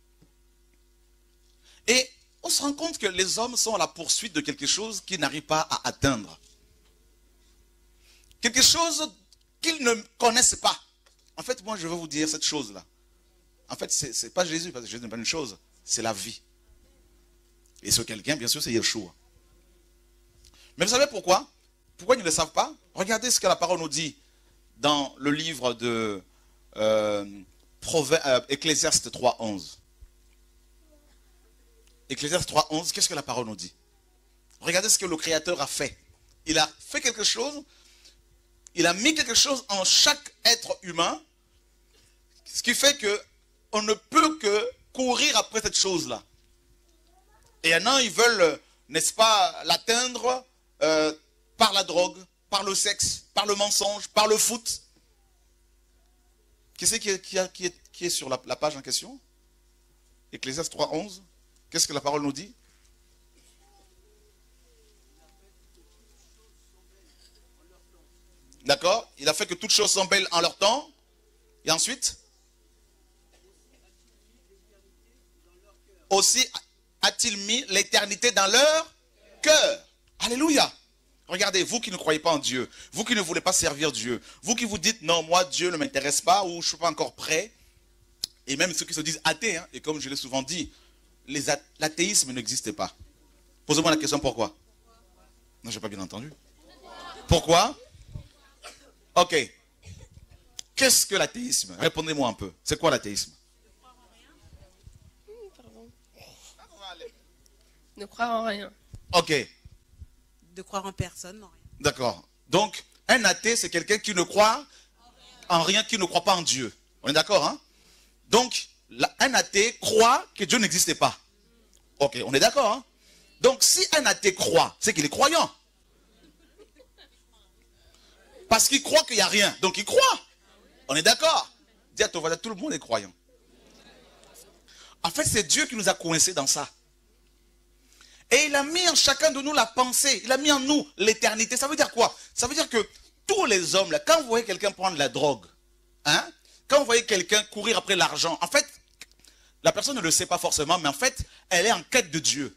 Et on se rend compte que les hommes sont à la poursuite de quelque chose qu'ils n'arrivent pas à atteindre. Quelque chose qu'ils ne connaissent pas. En fait, moi, je veux vous dire cette chose-là. En fait, ce n'est pas Jésus, parce que Jésus n'est pas une chose, c'est la vie. Et ce quelqu'un, bien sûr, c'est Yeshua. Mais vous savez pourquoi? Pourquoi ils ne le savent pas? Regardez ce que la parole nous dit dans le livre de Ecclésiaste 3.11. Ecclésiaste 3.11, qu'est-ce que la parole nous dit? Regardez ce que le Créateur a fait. Il a fait quelque chose, il a mis quelque chose en chaque être humain, ce qui fait qu'on ne peut que courir après cette chose-là. Et maintenant, ils veulent, n'est-ce pas, l'atteindre par la drogue, par le sexe, par le mensonge, par le foot. Qui c'est qui est sur la page en question? Ecclésiaste 3:11. Qu'est-ce que la parole nous dit? D'accord? Il a fait que toutes choses sont belles en leur temps. Et ensuite? Aussi a-t-il mis l'éternité dans leur cœur. Alléluia. Regardez, vous qui ne croyez pas en Dieu, vous qui ne voulez pas servir Dieu, vous qui vous dites non, moi Dieu ne m'intéresse pas ou je ne suis pas encore prêt, et même ceux qui se disent athées, hein, et comme je l'ai souvent dit, l'athéisme n'existe pas. Posez-moi la question, pourquoi? Non, je n'ai pas bien entendu. Pourquoi? Ok. Qu'est-ce que l'athéisme? Répondez-moi un peu. C'est quoi l'athéisme? Ne croire en rien. Ok. De croire en personne, non rien. D'accord. Donc, un athée, c'est quelqu'un qui ne croit en rien, qui ne croit pas en Dieu. On est d'accord, hein? Donc, un athée croit que Dieu n'existait pas. Ok, on est d'accord, hein? Donc, si un athée croit, c'est qu'il est croyant. Parce qu'il croit qu'il n'y a rien. Donc, il croit. On est d'accord? Dis à ton voisin, tout le monde est croyant. En fait, c'est Dieu qui nous a coincés dans ça. Et il a mis en chacun de nous la pensée. Il a mis en nous l'éternité. Ça veut dire quoi? Ça veut dire que tous les hommes, là, quand vous voyez quelqu'un prendre de la drogue, hein, quand vous voyez quelqu'un courir après l'argent, en fait, la personne ne le sait pas forcément, mais en fait, elle est en quête de Dieu.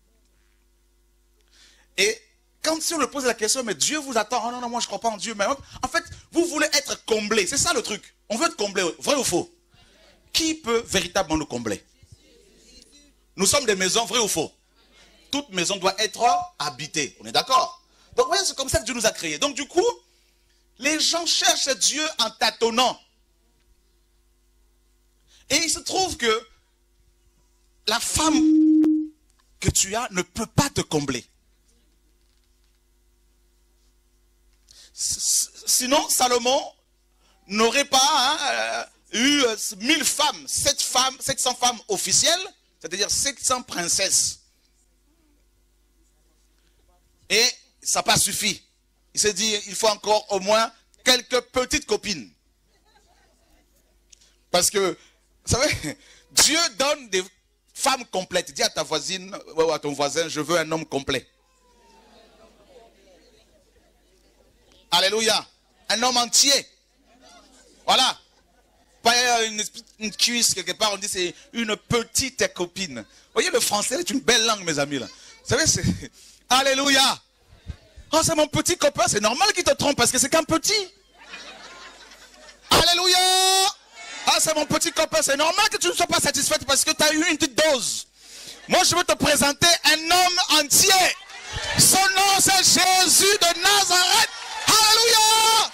Et quand si on le pose la question, mais Dieu vous attend, oh non, non, moi je ne crois pas en Dieu, mais en fait, vous voulez être comblé. C'est ça le truc. On veut être comblé, vrai ou faux? Qui peut véritablement nous combler? Nous sommes des maisons, vrai ou faux? Toute maison doit être habitée. On est d'accord? Donc, voyez, c'est comme ça que Dieu nous a créés. Donc, du coup, les gens cherchent Dieu en tâtonnant. Et il se trouve que la femme que tu as ne peut pas te combler. Sinon, Salomon n'aurait pas eu 1000 femmes, 700 femmes officielles, c'est-à-dire 700 princesses. Et ça n'a pas suffi. Il s'est dit, il faut encore au moins quelques petites copines. Parce que, vous savez, Dieu donne des femmes complètes. Dis à ta voisine, ou à ton voisin, je veux un homme complet. Alléluia. Un homme entier. Voilà. Pas une cuisse quelque part, on dit c'est une petite copine. Vous voyez, le français est une belle langue, mes amis. Là. Vous savez, c'est... Alléluia. Oh, c'est mon petit copain. C'est normal qu'il te trompe parce que c'est qu'un petit. Alléluia. Ah, c'est mon petit copain. C'est normal que tu ne sois pas satisfaite parce que tu as eu une petite dose. Moi, je veux te présenter un homme entier. Son nom, c'est Jésus de Nazareth. Alléluia.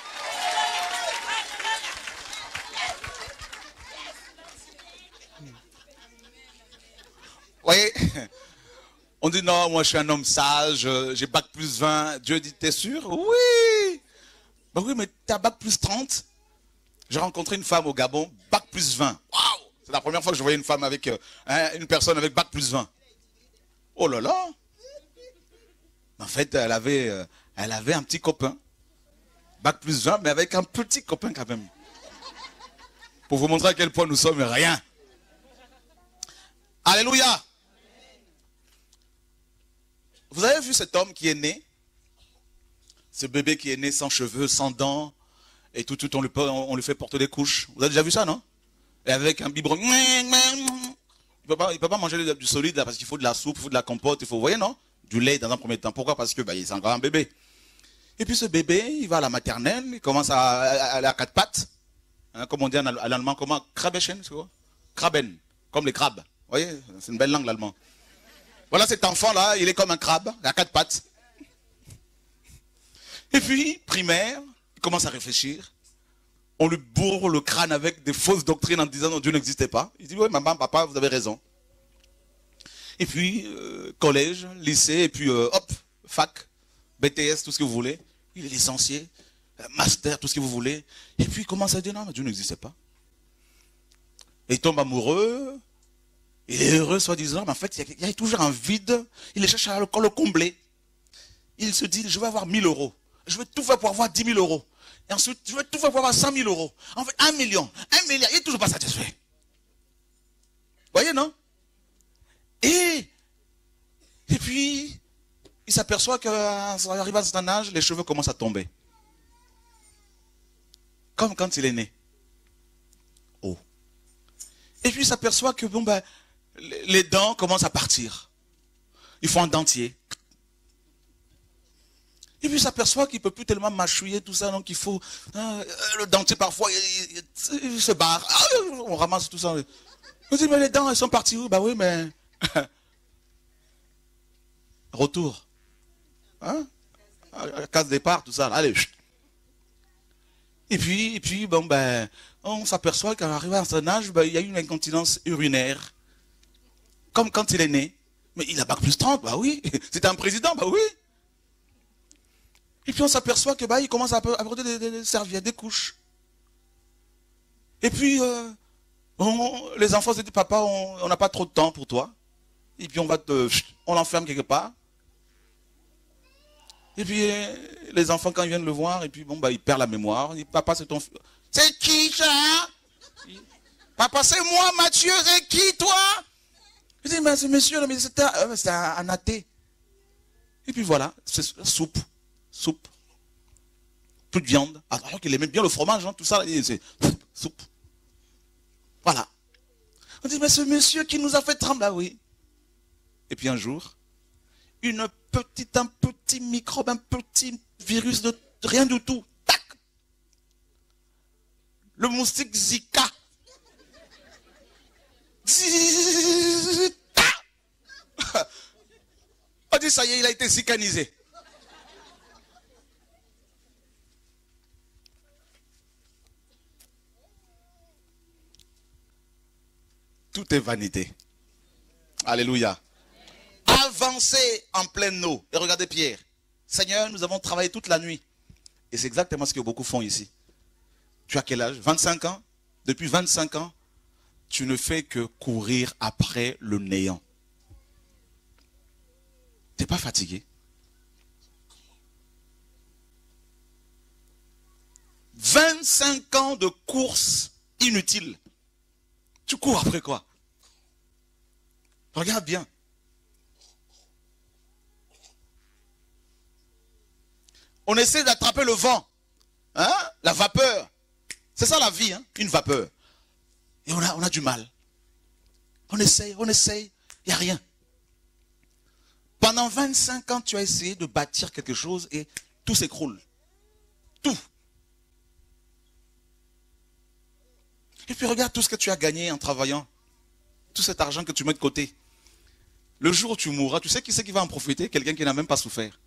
Vous voyez? On dit non, moi je suis un homme sage, j'ai bac plus 20. Dieu dit, t'es sûr? Oui. Ben oui, mais t'as bac plus 30. J'ai rencontré une femme au Gabon, bac plus 20. Waouh! C'est la première fois que je voyais une femme avec, une personne avec bac plus 20. Oh là là! En fait, elle avait un petit copain. Bac plus 20, mais avec un petit copain quand même. Pour vous montrer à quel point nous sommes rien. Alléluia! Vous avez vu cet homme qui est né? Ce bébé qui est né sans cheveux, sans dents, et tout on lui fait porter des couches. Vous avez déjà vu ça, non? Et avec un biberon. Il ne peut pas manger du solide là, parce qu'il faut de la soupe, il faut de la compote, il faut, vous voyez, non? Du lait dans un premier temps. Pourquoi? Parce que c'est encore un bébé. Et puis ce bébé, il va à la maternelle, il commence à aller à quatre pattes. Hein, comme on dit en allemand, comment? Krabechen, c'est quoi? Kraben, comme les crabes. Vous voyez? C'est une belle langue l'allemand. Voilà, cet enfant-là, il est comme un crabe, à quatre pattes. Et puis, primaire, il commence à réfléchir. On lui bourre le crâne avec des fausses doctrines en disant non, Dieu n'existait pas. Il dit, oui, maman, papa, vous avez raison. Et puis, collège, lycée, et puis, hop, fac, BTS, tout ce que vous voulez. Il est licencié, master, tout ce que vous voulez. Et puis, il commence à dire, non, mais Dieu n'existait pas. Et il tombe amoureux. Il est heureux, soi-disant, mais en fait, il y a toujours un vide. Il cherche à le combler. Il se dit, je vais avoir 1000 euros. je vais tout faire pour avoir 10 000 euros. Et ensuite, je vais tout faire pour avoir 100 000 euros. En fait, 1 million, 1 milliard, il n'est toujours pas satisfait. Vous voyez, non? Et puis, il s'aperçoit qu'à arrivé à un certain âge, les cheveux commencent à tomber. Comme quand il est né. Oh. Et puis, il s'aperçoit que bon, ben, les dents commencent à partir. Il faut un dentier. Et puis il s'aperçoit qu'il ne peut plus tellement mâchouiller tout ça, donc il faut... le dentier parfois, il se barre. On ramasse tout ça. On dit, mais les dents, elles sont parties où? Bah oui, mais... Retour. Hein? À case départ, tout ça. Allez. Et puis bon, ben, on s'aperçoit qu'à l'arrivée à un certain âge, ben, il y a eu une incontinence urinaire. Comme quand il est né. Mais il a bac plus 30, bah oui. C'était un président, bah oui. Et puis on s'aperçoit que bah, il commence à apporter des serviettes, des couches. Et puis les enfants se disent, papa, on n'a pas trop de temps pour toi. Et puis on l'enferme quelque part. Et puis les enfants quand ils viennent le voir, et puis bon bah il perd la mémoire. Il dit, papa, c'est ton fils. C'est qui ça? Papa, c'est moi, Mathieu, c'est qui toi? Il dit, mais ce monsieur, mais c'était un athée. Et puis voilà, c'est soupe. Plus de viande. Alors qu'il aimait bien le fromage, hein, tout ça, c'est soupe. Voilà. On dit, mais ce monsieur qui nous a fait trembler, oui. Et puis un jour, un petit microbe, un petit virus de rien du tout. Tac! Le moustique Zika. On dit, ça y est, il a été zicanisé. Tout est vanité. Alléluia. Avancez en pleine eau. Et regardez Pierre. Seigneur, nous avons travaillé toute la nuit. Et c'est exactement ce que beaucoup font ici. Tu as quel âge? 25 ans? Depuis 25 ans, tu ne fais que courir après le néant. Tu n'es pas fatigué? 25 ans de course inutile. Tu cours après quoi? Regarde bien. On essaie d'attraper le vent. Hein? La vapeur. C'est ça la vie, hein? Une vapeur. Et on a du mal. On essaye, il n'y a rien. Pendant 25 ans, tu as essayé de bâtir quelque chose et tout s'écroule. Tout. Et puis regarde tout ce que tu as gagné en travaillant. Tout cet argent que tu mets de côté. Le jour où tu mourras, tu sais qui c'est qui va en profiter? Quelqu'un qui n'a même pas souffert.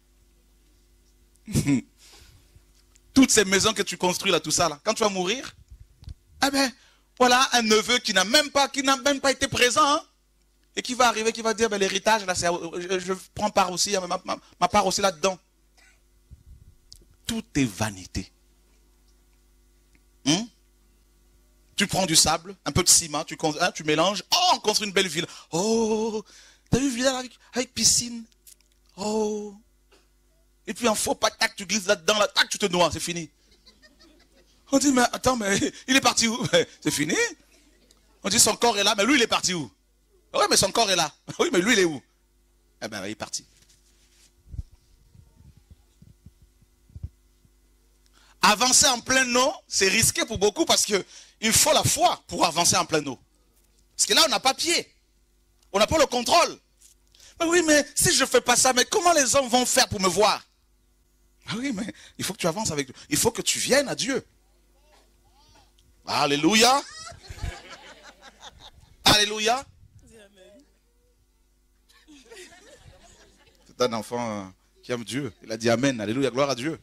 Toutes ces maisons que tu construis là, tout ça là, quand tu vas mourir, eh ben, voilà un neveu qui n'a même pas été présent, hein, et qui va arriver, qui va dire, ben, l'héritage là, je prends part aussi, ma part aussi là-dedans. Tout est vanité. Tu prends du sable, un peu de ciment, tu mélanges, oh, on construit une belle ville. Oh, t'as vu une ville avec piscine? Oh. Et puis en faux pas, tac, tu glisses là-dedans, là, tac, tu te noies, c'est fini. On dit, mais attends, mais il est parti où? C'est fini. On dit, son corps est là, mais lui, il est parti où? Oui, mais son corps est là. Oui, mais lui, il est où? Eh bien, il est parti. Avancer en pleine eau, c'est risqué pour beaucoup parce que il faut la foi pour avancer en pleine eau. Parce que là, on n'a pas pied. On n'a pas le contrôle. Mais oui, mais si je ne fais pas ça, mais comment les hommes vont faire pour me voir? Ah oui, mais il faut que tu avances avec Dieu. Il faut que tu viennes à Dieu. Alléluia. Alléluia. C'est un enfant qui aime Dieu. Il a dit Amen. Alléluia. Gloire à Dieu.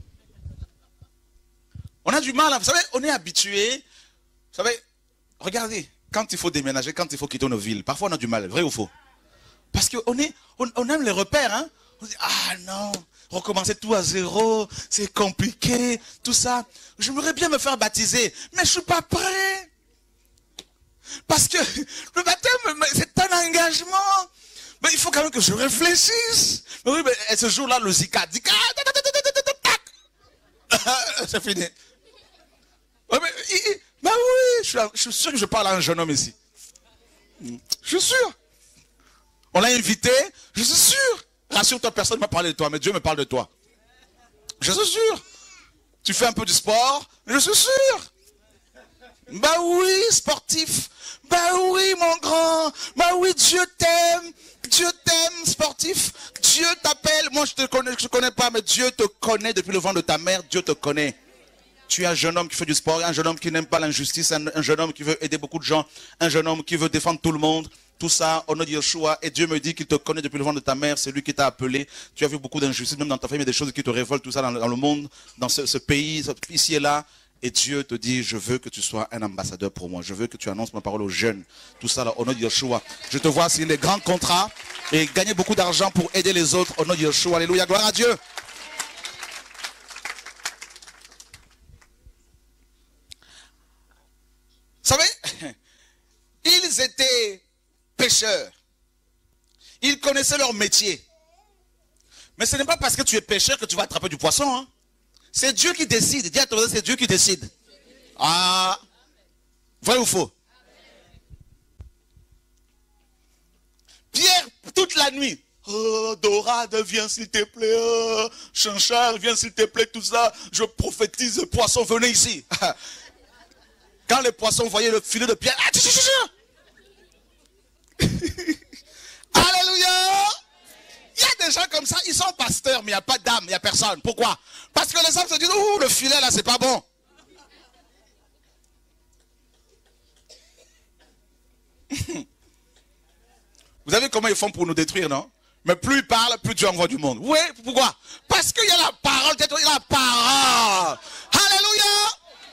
On a du mal. Vous savez, on est habitué. Vous savez, regardez, quand il faut déménager, quand il faut quitter nos villes, parfois on a du mal. Vrai ou faux? Parce qu'on aime les repères. Hein? On dit, ah non, recommencer tout à zéro, c'est compliqué, tout ça. J'aimerais bien me faire baptiser, mais je ne suis pas prêt. Parce que le baptême, c'est un engagement. Mais il faut quand même que je réfléchisse. Mais oui, mais ce jour-là, le Zika, C'est fini. Ouais, bah oui, je suis sûr que je parle à un jeune homme ici. Je suis sûr. On l'a invité, je suis sûr. Rassure-toi, personne ne m'a parlé de toi, mais Dieu me parle de toi. Je suis sûr. Tu fais un peu du sport, je suis sûr. Bah oui, sportif. Bah oui, mon grand. Bah oui, Dieu t'aime. Dieu t'aime, sportif. Dieu t'appelle. Moi, je te connais pas, mais Dieu te connaît depuis le ventre de ta mère. Dieu te connaît. Tu es un jeune homme qui fait du sport, un jeune homme qui n'aime pas l'injustice, un jeune homme qui veut aider beaucoup de gens, un jeune homme qui veut défendre tout le monde. Tout ça au nom de Yeshua. Et Dieu me dit qu'il te connaît depuis le ventre de ta mère. C'est lui qui t'a appelé. Tu as vu beaucoup d'injustices, même dans ta famille, des choses qui te révoltent, tout ça dans le monde, dans ce pays, ici et là. Et Dieu te dit, je veux que tu sois un ambassadeur pour moi. Je veux que tu annonces ma parole aux jeunes. Tout ça là, au nom de Yeshua. Je te vois signer des grands contrats et gagner beaucoup d'argent pour aider les autres au nom de Yeshua. Alléluia, gloire à Dieu. Vous savez, ils étaient pêcheurs. Ils connaissaient leur métier. Mais ce n'est pas parce que tu es pêcheur que tu vas attraper du poisson. Hein. C'est Dieu qui décide. Dis à ton voisin, c'est Dieu qui décide. Ah, vrai ou faux? Pierre, toute la nuit. Oh, Dorade, viens s'il te plaît. Oh, Chanchar, viens s'il te plaît, tout ça. Je prophétise, poisson, venez ici. Quand les poissons voyaient le filet de Pierre, alléluia! Il y a des gens comme ça, ils sont pasteurs, mais il n'y a pas d'âme, il n'y a personne. Pourquoi? Parce que les hommes se disent, ouh, le filet là, c'est pas bon. Vous savez comment ils font pour nous détruire, non? Mais plus ils parlent, plus Dieu envoie du monde. Oui, pourquoi? Parce qu'il y a la parole, il y a la parole. Alléluia!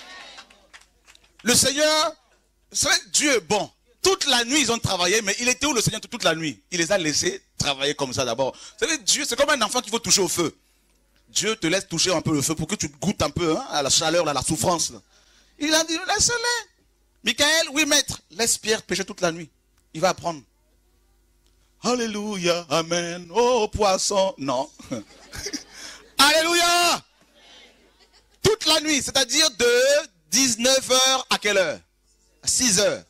Le Seigneur, Dieu est bon. Toute la nuit, ils ont travaillé, mais il était où le Seigneur toute la nuit? Il les a laissés travailler comme ça d'abord. Vous savez, Dieu, c'est comme un enfant qui veut toucher au feu. Dieu te laisse toucher un peu le feu pour que tu goûtes un peu à la chaleur, à la souffrance. Il a dit, laisse-les. Michael, oui maître, laisse Pierre pêcher toute la nuit. Il va apprendre. Alléluia, amen, oh poisson. Non. Alléluia. Toute la nuit, c'est-à-dire de 19h à quelle heure? À 6h.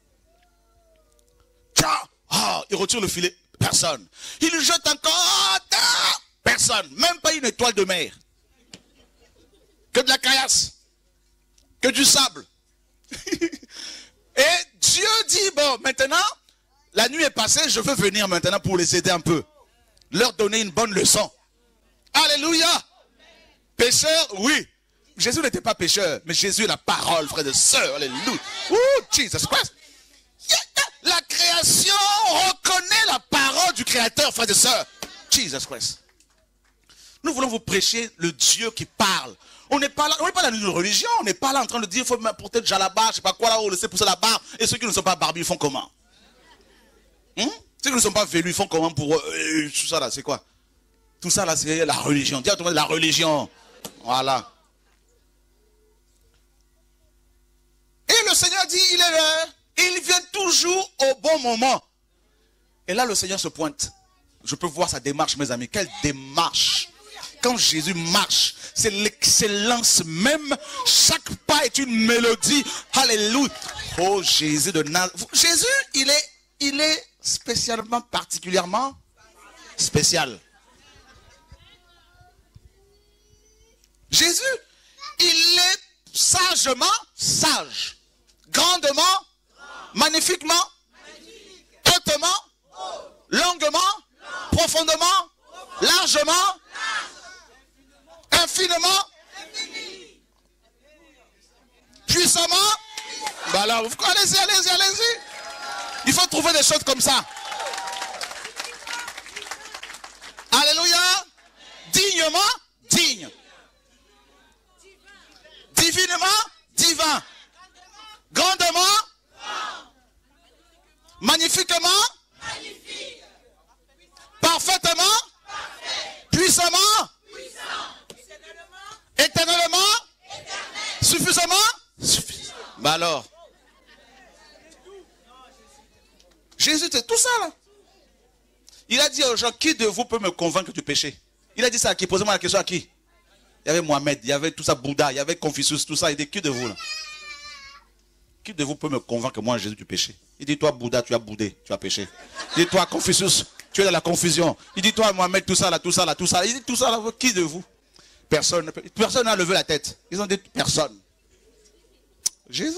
Ah, il retire le filet. Personne. Il jette encore. Personne. Même pas une étoile de mer. Que de la caillasse. Que du sable. Et Dieu dit, bon, maintenant, la nuit est passée, je veux venir maintenant pour les aider un peu. Leur donner une bonne leçon. Alléluia. Pécheur, oui. Jésus n'était pas pécheur, mais Jésus est la parole, frère de sœur. Alléluia. Oh, Jesus Christ. La création reconnaît la parole du Créateur, frère et sœurs. Jesus Christ. Nous voulons vous prêcher le Dieu qui parle. On n'est pas là, on n'est pas dans une religion. On n'est pas là en train de dire il faut porter de djellaba, je sais pas quoi là, ou laisser pousser la barbe. Et ceux qui ne sont pas barbus, ils font comment? Ceux qui ne sont pas velus, ils font comment pour tout ça là, c'est quoi? Tout ça là, c'est la religion. Dis à toi, la religion. Voilà. Et le Seigneur dit, il est là. Il vient toujours au bon moment. Et là, le Seigneur se pointe. Je peux voir sa démarche, mes amis. Quelle démarche! Quand Jésus marche, c'est l'excellence même. Chaque pas est une mélodie. Alléluia. Oh, Jésus de Nazareth. Jésus, il est spécialement, particulièrement spécial. Jésus, il est sagement sage. Grandement, magnifiquement, hautement, longuement, profondément, largement, infiniment, puissamment. Ben alors, allez-y, allez-y, allez-y. Il faut trouver des choses comme ça. Alléluia. Dignement, digne. Divinement, divin. Grandement, magnifiquement, magnifique. Parfaitement, parfait. Puissamment, puissant. Éternellement, éternel. Suffisamment, suffisant. Bah alors, Jésus, c'est tout ça là. Il a dit aux gens, qui de vous peut me convaincre du péché? Il a dit ça à qui? Posez-moi la question à qui? Il y avait Mohamed, il y avait tout ça, Bouddha, il y avait Confucius, tout ça. Il dit, qui de vous là? Qui de vous peut me convaincre que moi, Jésus, du péché? Il dit, toi, Bouddha, tu as boudé, tu as péché. Il dit, toi, Confucius, tu es dans la confusion. Il dit, toi, Mohamed, tout ça, là, tout ça, là, tout ça. Il dit, tout ça, là, qui de vous? Personne n'a levé la tête. Ils ont dit, personne. Jésus.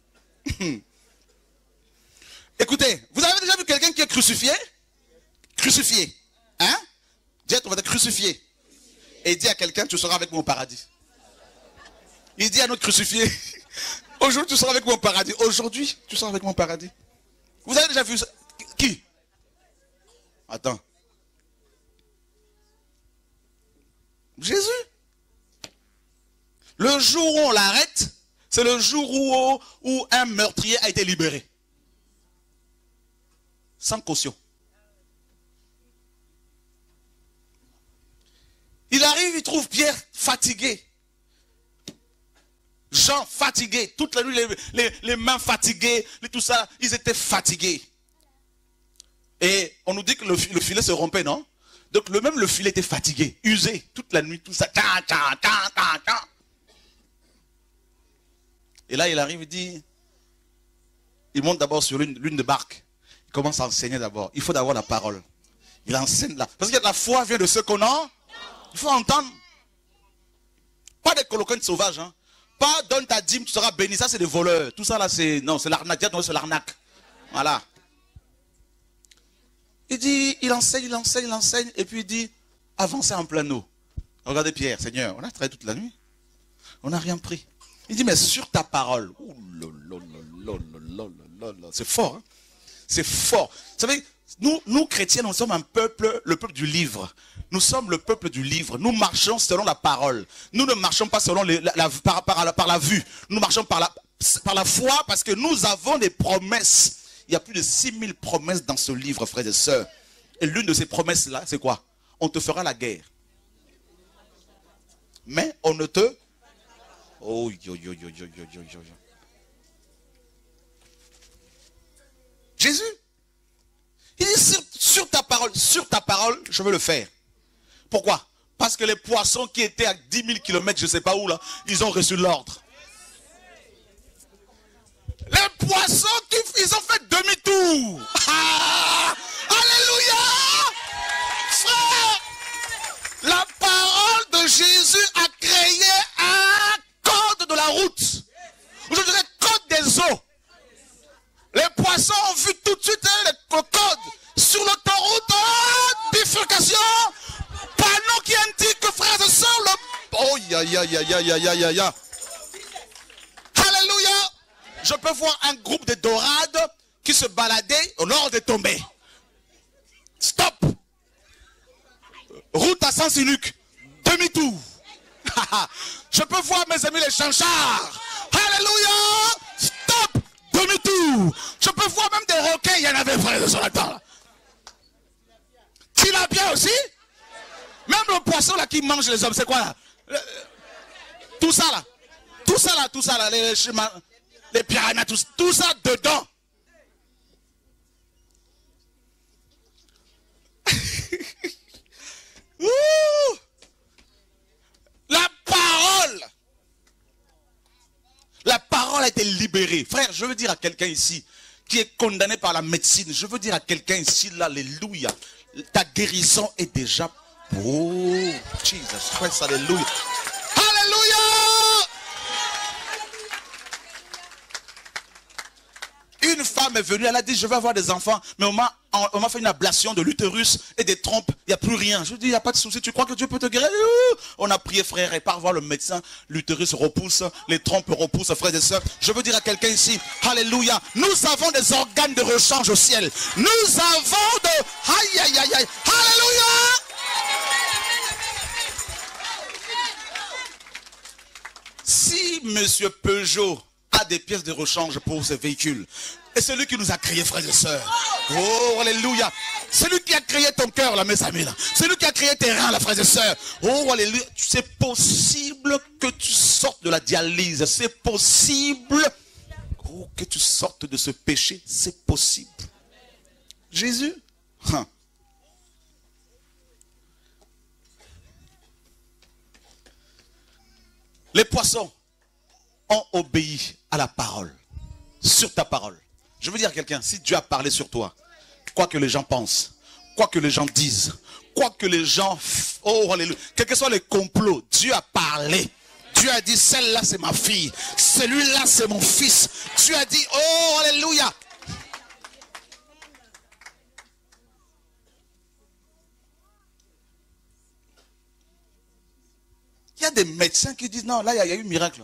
Écoutez, vous avez déjà vu quelqu'un qui est crucifié? Crucifié. Hein? Dieu, on va être crucifié. Et dit à quelqu'un, tu seras avec moi au paradis. Il dit à notre crucifié, aujourd'hui tu seras avec moi au paradis. Aujourd'hui, tu seras avec moi au paradis. Vous avez déjà vu ça? Qui? Attends. Jésus. Le jour où on l'arrête, c'est le jour où un meurtrier a été libéré. Sans caution. Il arrive, il trouve Pierre fatigué. Jean fatigué. Toute la nuit, les mains fatiguées, tout ça, ils étaient fatigués. Et on nous dit que le filet se rompait, non? Donc le filet était fatigué, usé, toute la nuit, tout ça. Et là, il arrive, il dit, il monte d'abord sur l'une des barques. Il commence à enseigner d'abord. Il faut d'abord la parole. Il enseigne là. Parce que la foi vient de ce qu'on a. Il faut entendre. Pas des coloquins sauvages. Hein. Pas donne ta dîme, tu seras béni. Ça, c'est des voleurs. Tout ça, là, c'est. Non, c'est l'arnaque. C'est l'arnaque. Voilà. Il dit, il enseigne. Et puis il dit, avancez en plein eau. Regardez Pierre, Seigneur, on a travaillé toute la nuit. On n'a rien pris. Il dit, mais sur ta parole. C'est fort. Hein? C'est fort. Vous savez, nous chrétiens, nous sommes un peuple, le peuple du livre. Nous sommes le peuple du livre. Nous marchons selon la parole. Nous ne marchons pas selon par la vue. Nous marchons par la foi parce que nous avons des promesses. Il y a plus de 6000 promesses dans ce livre, frères et sœurs. Et l'une de ces promesses-là, c'est quoi? On te fera la guerre. Mais on ne te... Oh, Jésus, il dit sur ta parole, je veux le faire. Pourquoi? Parce que les poissons qui étaient à 10 000 km, je ne sais pas où là, ils ont reçu l'ordre. Les poissons, ils ont fait demi-tour. Ah, alléluia! Frère, la parole de Jésus a créé un code de la route. Je dirais code des eaux. Les poissons ont vu tout de suite le code. Sur l'autoroute, bifurcation, panneau qui indique que frères et sœurs, oh, Alléluia. Je peux voir un groupe de dorades qui se baladait lors des tombées. Stop. Route à sens unique. Demi-tour. Je peux voir mes amis les chanchards. Alléluia. Stop. Demi-tour. Je peux voir même des roquets. Il y en avait frère sur la table. Tilapia aussi. Même le poisson là qui mange les hommes. C'est quoi là? Tout ça là. Tout ça là. Les piranhas. Tout ça dedans. La parole a été libérée. Frère, je veux dire à quelqu'un ici qui est condamné par la médecine, je veux dire à quelqu'un ici, là, alléluia, ta guérison est déjà... Oh, Jesus Christ, alléluia. Alléluia. Une femme est venue, elle a dit, je vais avoir des enfants, mais on m'a fait une ablation de l'utérus et des trompes, il n'y a plus rien. Je dis, il n'y a pas de souci, tu crois que Dieu peut te guérir? On a prié, frère, et part voir le médecin, l'utérus repousse, les trompes repoussent, frères et sœurs. Je veux dire à quelqu'un ici, alléluia, nous avons des organes de rechange au ciel. Nous avons de... Aïe, aïe, aïe, aïe, alléluia. Si monsieur Peugeot a des pièces de rechange pour ses véhicules, et c'est lui qui nous a créé, frères et sœurs. Oh, alléluia. C'est lui qui a créé ton cœur, là, mes amis, là. C'est lui qui a créé tes reins, là, frères et sœurs. Oh, alléluia. C'est possible que tu sortes de la dialyse. C'est possible que tu sortes de ce péché. C'est possible. Jésus. Les poissons ont obéi à la parole. Sur ta parole. Je veux dire à quelqu'un, si Dieu a parlé sur toi, quoi que les gens pensent, quoi que les gens disent, quoi que les gens... Oh, alléluia. Quels que soient les complots, Dieu a parlé. Dieu a dit, celle-là c'est ma fille. Celui-là c'est mon fils. Dieu a dit, oh, alléluia. Il y a des médecins qui disent, non, là il y a eu miracle.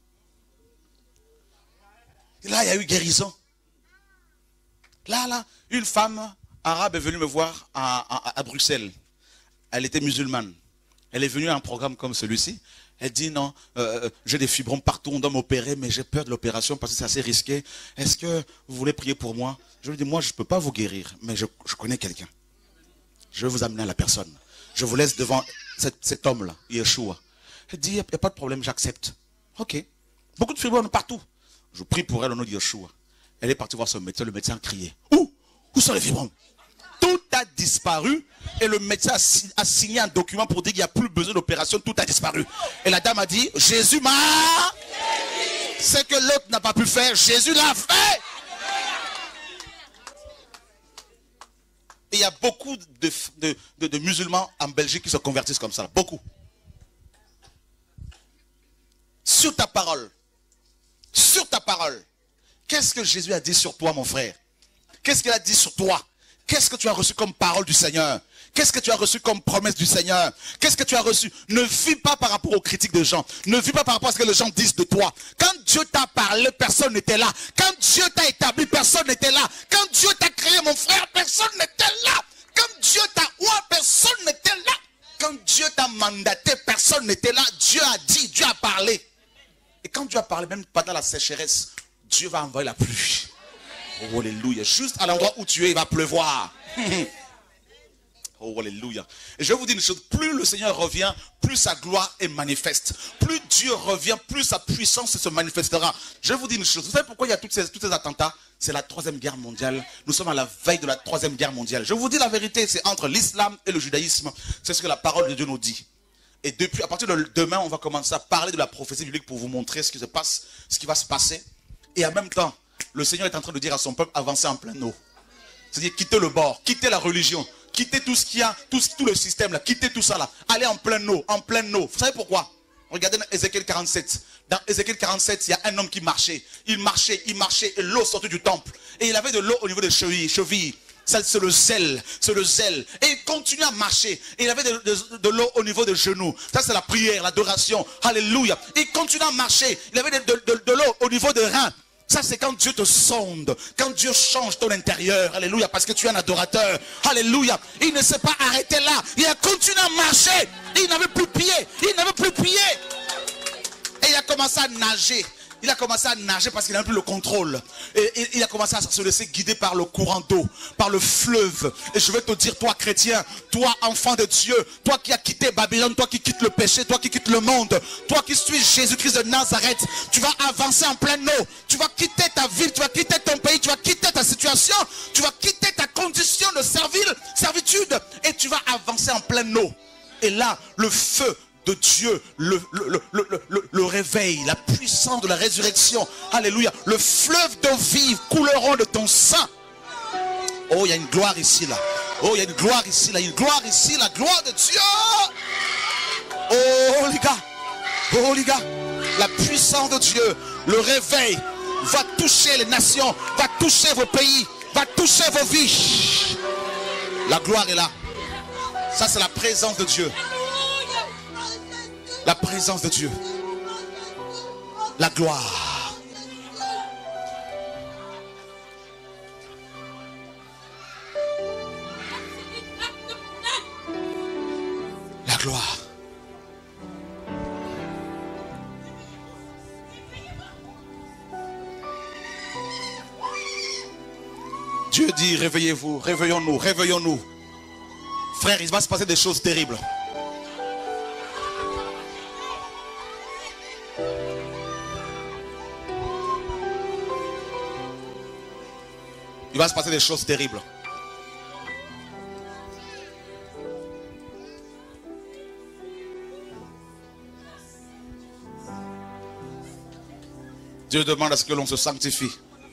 Là il y a eu guérison. Là, une femme arabe est venue me voir à Bruxelles. Elle était musulmane. Elle est venue à un programme comme celui-ci. Elle dit non, j'ai des fibromes partout, on doit m'opérer, mais j'ai peur de l'opération parce que c'est assez risqué. Est-ce que vous voulez prier pour moi? Je lui dis, moi je ne peux pas vous guérir, mais je connais quelqu'un. Je vais vous amener à la personne. Je vous laisse devant cet homme-là, Yeshua. Elle dit, il n'y a pas de problème, j'accepte. Ok. Beaucoup de fibromes partout. Je prie pour elle au nom de Yeshua. Elle est partie voir son médecin, le médecin a crié. Où sont les fibromes? Tout a disparu et le médecin a signé un document pour dire qu'il n'y a plus besoin d'opération, tout a disparu. Et la dame a dit, Jésus m'a... Ce que l'autre n'a pas pu faire, Jésus l'a fait. Et il y a beaucoup de musulmans en Belgique qui se convertissent comme ça. Beaucoup. Sur ta parole. Sur ta parole. Qu'est-ce que Jésus a dit sur toi, mon frère? Qu'est-ce qu'il a dit sur toi? Qu'est-ce que tu as reçu comme parole du Seigneur? Qu'est-ce que tu as reçu comme promesse du Seigneur? Qu'est-ce que tu as reçu? Ne vis pas par rapport aux critiques des gens. Ne vis pas par rapport à ce que les gens disent de toi. Quand Dieu t'a parlé, personne n'était là. Quand Dieu t'a établi, personne n'était là. Quand Dieu t'a créé, mon frère, personne n'était là. Quand Dieu t'a oué, personne n'était là. Quand Dieu t'a mandaté, personne n'était là. Dieu a dit, Dieu a parlé. Et quand Dieu a parlé, même pendant la sécheresse, Dieu va envoyer la pluie. Oh, alléluia. Juste à l'endroit où tu es, il va pleuvoir. Oh, alléluia. Et je vais vous dire une chose. Plus le Seigneur revient, plus sa gloire est manifeste. Plus Dieu revient, plus sa puissance se manifestera. Je vais vous dire une chose. Vous savez pourquoi il y a tous ces attentats? C'est la 3e guerre mondiale. Nous sommes à la veille de la 3e guerre mondiale. Je vous dis la vérité, c'est entre l'islam et le judaïsme. C'est ce que la parole de Dieu nous dit. Et depuis, à partir de demain, on va commencer à parler de la prophétie biblique pour vous montrer ce qui se passe, ce qui va se passer. Et en même temps, le Seigneur est en train de dire à son peuple, avancez en plein eau. C'est-à-dire, quittez le bord, quittez la religion, quittez tout ce qu'il y a, tout le système là, quittez tout ça là. Allez en plein eau, en plein eau. Vous savez pourquoi? Regardez dans Ézéchiel 47. Dans Ézéchiel 47, il y a un homme qui marchait. Il marchait, et l'eau sortait du temple. Et il avait de l'eau au niveau des chevilles. Ça, c'est le zèle, Et il continue à marcher. Et il avait de l'eau au niveau des genoux. Ça, c'est la prière, l'adoration. Alléluia. Il continue à marcher. Il avait de l'eau au niveau des reins. Ça, c'est quand Dieu te sonde. Quand Dieu change ton intérieur. Alléluia. Parce que tu es un adorateur. Alléluia. Il ne s'est pas arrêté là. Il a continué à marcher. Il n'avait plus pied. Et il a commencé à nager. Il a commencé à nager parce qu'il n'avait plus le contrôle. Et il a commencé à se laisser guider par le courant d'eau, par le fleuve. Et je vais te dire, toi chrétien, toi enfant de Dieu, toi qui as quitté Babylone, toi qui quittes le péché, toi qui quittes le monde, toi qui suis Jésus-Christ de Nazareth, tu vas avancer en pleine eau. Tu vas quitter ta ville, tu vas quitter ton pays, tu vas quitter ta situation, tu vas quitter ta condition de servitude et tu vas avancer en pleine eau. Et là, le feu de Dieu, le réveil, la puissance de la résurrection, alléluia, le fleuve d'eau vive couleront de ton sang. Oh, il y a une gloire ici là. Oh, il y a une gloire ici là. Il y a une gloire ici, la gloire de Dieu. Oh les gars, la puissance de Dieu, le réveil va toucher les nations, va toucher vos pays, va toucher vos vies. La gloire est là. Ça, c'est la présence de Dieu. La présence de Dieu. La gloire. La gloire. Dieu dit, réveillez-vous, réveillons-nous, réveillons-nous. Frère, il va se passer des choses terribles. Il va se passer des choses terribles. Dieu demande à ce que l'on se sanctifie.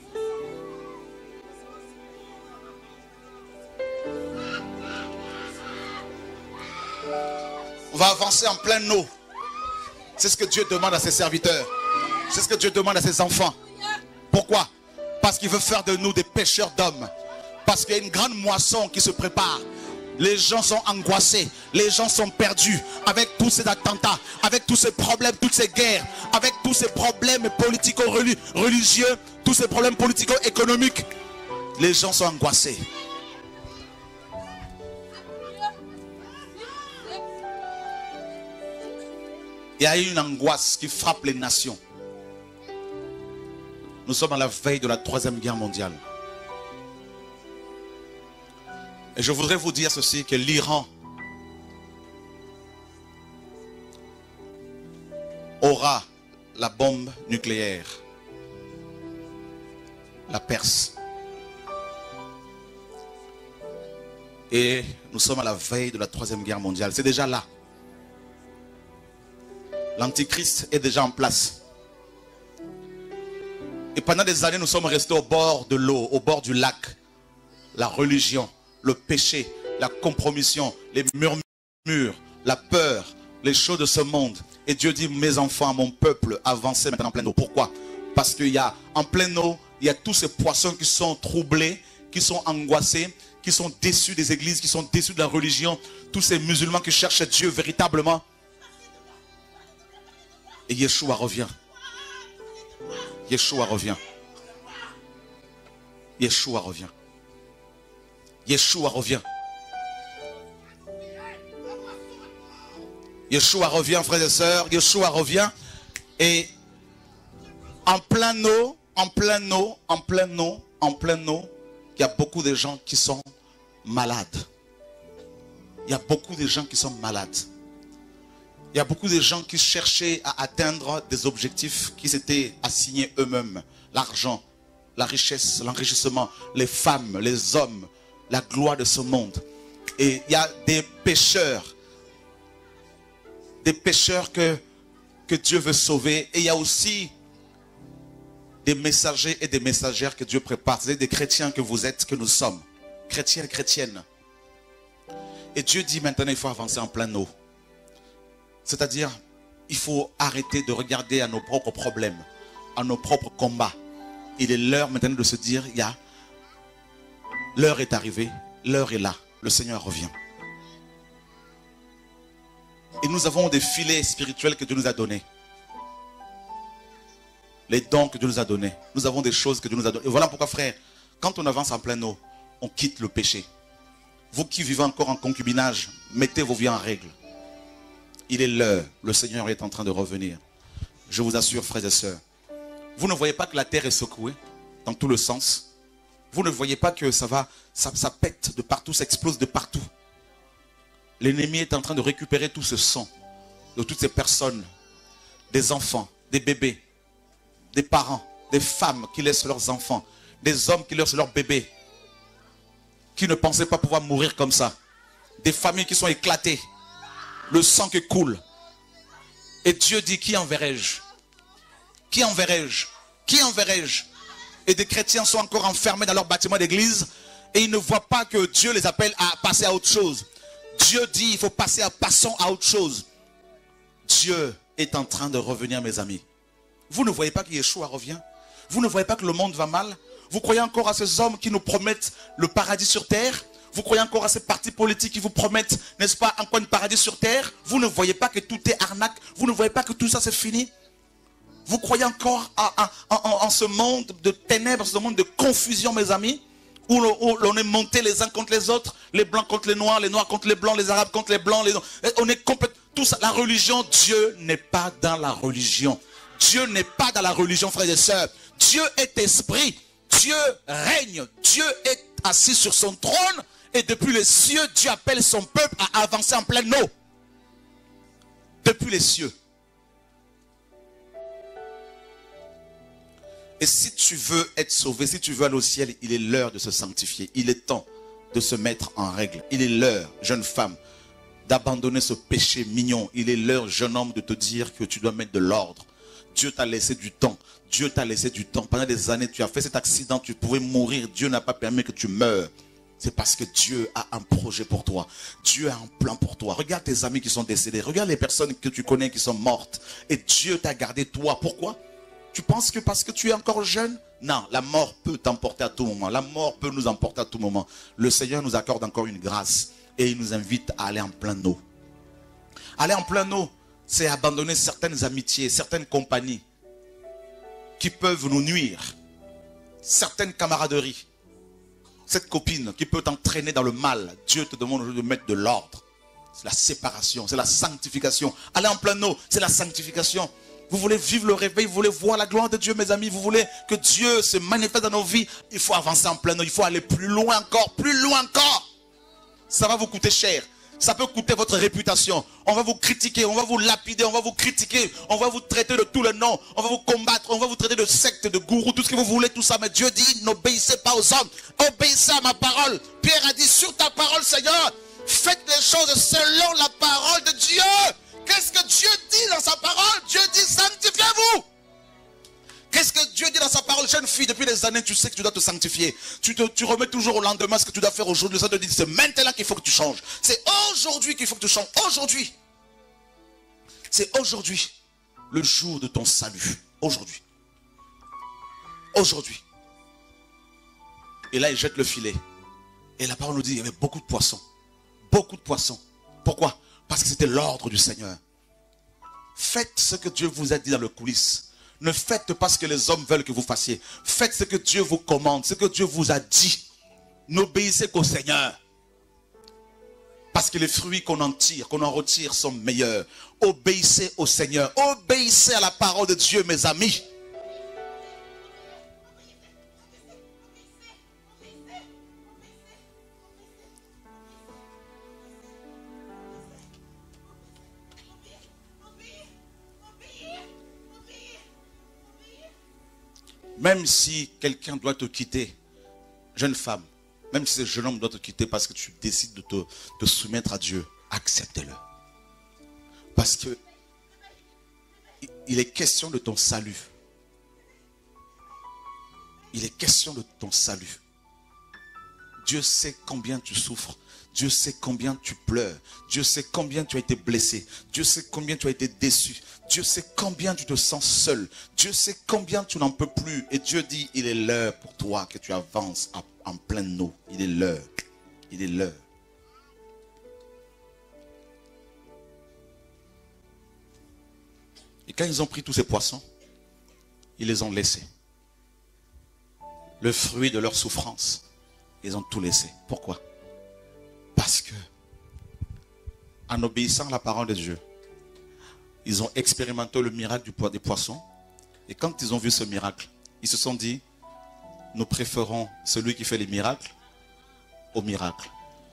On va avancer en pleine eau. C'est ce que Dieu demande à ses serviteurs. C'est ce que Dieu demande à ses enfants. Pourquoi? Parce qu'il veut faire de nous des pêcheurs d'hommes. Parce qu'il y a une grande moisson qui se prépare. Les gens sont angoissés, les gens sont perdus avec tous ces attentats, avec tous ces problèmes, toutes ces guerres, avec tous ces problèmes politico-religieux, tous ces problèmes politico-économiques. Les gens sont angoissés. Il y a une angoisse qui frappe les nations. Nous sommes à la veille de la 3e guerre mondiale. Et je voudrais vous dire ceci, que l'Iran aura la bombe nucléaire. La Perse. Et nous sommes à la veille de la 3e guerre mondiale. C'est déjà là. L'Antichrist est déjà en place. Et pendant des années, nous sommes restés au bord de l'eau, au bord du lac. La religion, le péché, la compromission, les murmures, la peur, les choses de ce monde. Et Dieu dit, mes enfants, mon peuple, avancez maintenant en pleine eau. Pourquoi? Parce qu'il y a en pleine eau, il y a tous ces poissons qui sont troublés, qui sont angoissés, qui sont déçus des églises, qui sont déçus de la religion. Tous ces musulmans qui cherchent Dieu véritablement. Et Yeshua revient. Yeshua revient. Yeshua revient. Yeshua revient. Yeshua revient, frères et sœurs. Yeshua revient. Et en plein eau, en plein eau, en plein eau, en plein eau, il y a beaucoup de gens qui sont malades. Il y a beaucoup de gens qui sont malades. Il y a beaucoup de gens qui cherchaient à atteindre des objectifs qui s'étaient assignés eux-mêmes. L'argent, la richesse, l'enrichissement, les femmes, les hommes, la gloire de ce monde. Et il y a des pécheurs que Dieu veut sauver. Et il y a aussi des messagers et des messagères que Dieu prépare. C'est des chrétiens que vous êtes, que nous sommes. Chrétiens et chrétiennes. Et Dieu dit maintenant il faut avancer en pleine eau. C'est-à-dire, il faut arrêter de regarder à nos propres problèmes, à nos propres combats. Il est l'heure maintenant de se dire, l'heure est arrivée, l'heure est là, le Seigneur revient. Et nous avons des filets spirituels que Dieu nous a donnés. Les dons que Dieu nous a donnés. Nous avons des choses que Dieu nous a données. Et voilà pourquoi, frère, quand on avance en pleine eau, on quitte le péché. Vous qui vivez encore en concubinage, mettez vos vies en règle. Il est l'heure, le Seigneur est en train de revenir. Je vous assure, frères et sœurs, vous ne voyez pas que la terre est secouée dans tous les sens. Vous ne voyez pas que ça pète de partout, ça explose de partout. L'ennemi est en train de récupérer tout ce sang de toutes ces personnes, des enfants, des bébés, des parents, des femmes qui laissent leurs enfants, des hommes qui laissent leurs bébés, qui ne pensaient pas pouvoir mourir comme ça, des familles qui sont éclatées. Le sang qui coule. Et Dieu dit, qui enverrai-je? Qui enverrai-je? Qui enverrai-je? Et des chrétiens sont encore enfermés dans leur bâtiment d'église et ils ne voient pas que Dieu les appelle à passer à autre chose. Dieu dit, il faut passons à autre chose. Dieu est en train de revenir, mes amis. Vous ne voyez pas que Yeshua revient? Vous ne voyez pas que le monde va mal? Vous croyez encore à ces hommes qui nous promettent le paradis sur terre? Vous croyez encore à ces partis politiques qui vous promettent, n'est-ce pas, encore un paradis sur terre? Vous ne voyez pas que tout est arnaque? Vous ne voyez pas que tout ça c'est fini? Vous croyez encore en ce monde de ténèbres, ce monde de confusion, mes amis? Où l'on est monté les uns contre les autres, les blancs contre les noirs contre les blancs, les arabes contre les blancs. On est complètement... Tout ça, la religion, Dieu n'est pas dans la religion. Dieu n'est pas dans la religion, frères et sœurs. Dieu est esprit. Dieu règne. Dieu est assis sur son trône. Et depuis les cieux, Dieu appelle son peuple à avancer en pleine eau. Depuis les cieux. Et si tu veux être sauvé, si tu veux aller au ciel, il est l'heure de se sanctifier. Il est temps de se mettre en règle. Il est l'heure, jeune femme, d'abandonner ce péché mignon. Il est l'heure, jeune homme, de te dire que tu dois mettre de l'ordre. Dieu t'a laissé du temps. Dieu t'a laissé du temps. Pendant des années, tu as fait cet accident, tu pouvais mourir. Dieu n'a pas permis que tu meures. C'est parce que Dieu a un projet pour toi. Dieu a un plan pour toi. Regarde tes amis qui sont décédés. Regarde les personnes que tu connais qui sont mortes. Et Dieu t'a gardé toi. Pourquoi? Tu penses que parce que tu es encore jeune? Non, la mort peut t'emporter à tout moment. La mort peut nous emporter à tout moment. Le Seigneur nous accorde encore une grâce. Et il nous invite à aller en plein eau. Aller en plein eau, c'est abandonner certaines amitiés, certaines compagnies qui peuvent nous nuire. Certaines camaraderies. Cette copine qui peut t'entraîner dans le mal, Dieu te demande aujourd'hui de mettre de l'ordre. C'est la séparation, c'est la sanctification. Aller en plein eau, c'est la sanctification. Vous voulez vivre le réveil, vous voulez voir la gloire de Dieu, mes amis. Vous voulez que Dieu se manifeste dans nos vies. Il faut avancer en plein eau, il faut aller plus loin encore, plus loin encore. Ça va vous coûter cher. Ça peut coûter votre réputation. On va vous critiquer, on va vous lapider, on va vous critiquer, on va vous traiter de tous les noms, on va vous combattre, on va vous traiter de secte, de gourou, tout ce que vous voulez, tout ça. Mais Dieu dit, n'obéissez pas aux hommes, obéissez à ma parole. Pierre a dit, sur ta parole, Seigneur, faites les choses selon la parole de Dieu. Qu'est-ce que Dieu dit dans sa parole? Dieu dit, sanctifiez-vous. Qu'est-ce que Dieu dit dans sa parole? Jeune fille, depuis des années, tu sais que tu dois te sanctifier. Tu remets toujours au lendemain ce que tu dois faire aujourd'hui. Ça te dit, c'est maintenant qu'il faut que tu changes. C'est aujourd'hui qu'il faut que tu changes. Aujourd'hui. C'est aujourd'hui. Le jour de ton salut. Aujourd'hui. Aujourd'hui. Et là, il jette le filet. Et la parole nous dit, il y avait beaucoup de poissons. Beaucoup de poissons. Pourquoi? Parce que c'était l'ordre du Seigneur. Faites ce que Dieu vous a dit dans le coulisses. Ne faites pas ce que les hommes veulent que vous fassiez. Faites ce que Dieu vous commande, ce que Dieu vous a dit. N'obéissez qu'au Seigneur. Parce que les fruits qu'on en tire, qu'on en retire sont meilleurs. Obéissez au Seigneur. Obéissez à la parole de Dieu, mes amis. Même si quelqu'un doit te quitter, jeune femme, même si ce jeune homme doit te quitter parce que tu décides de te soumettre à Dieu, accepte-le. Parce que il est question de ton salut. Il est question de ton salut. Dieu sait combien tu souffres. Dieu sait combien tu pleures. Dieu sait combien tu as été blessé. Dieu sait combien tu as été déçu. Dieu sait combien tu te sens seul. Dieu sait combien tu n'en peux plus. Et Dieu dit, il est l'heure pour toi que tu avances en pleine eau. Il est l'heure. Il est l'heure. Et quand ils ont pris tous ces poissons, ils les ont laissés. Le fruit de leur souffrance, ils ont tout laissé. Pourquoi? Parce que, en obéissant à la parole de Dieu, ils ont expérimenté le miracle des poissons. Et quand ils ont vu ce miracle, ils se sont dit, nous préférons celui qui fait les miracles au miracle.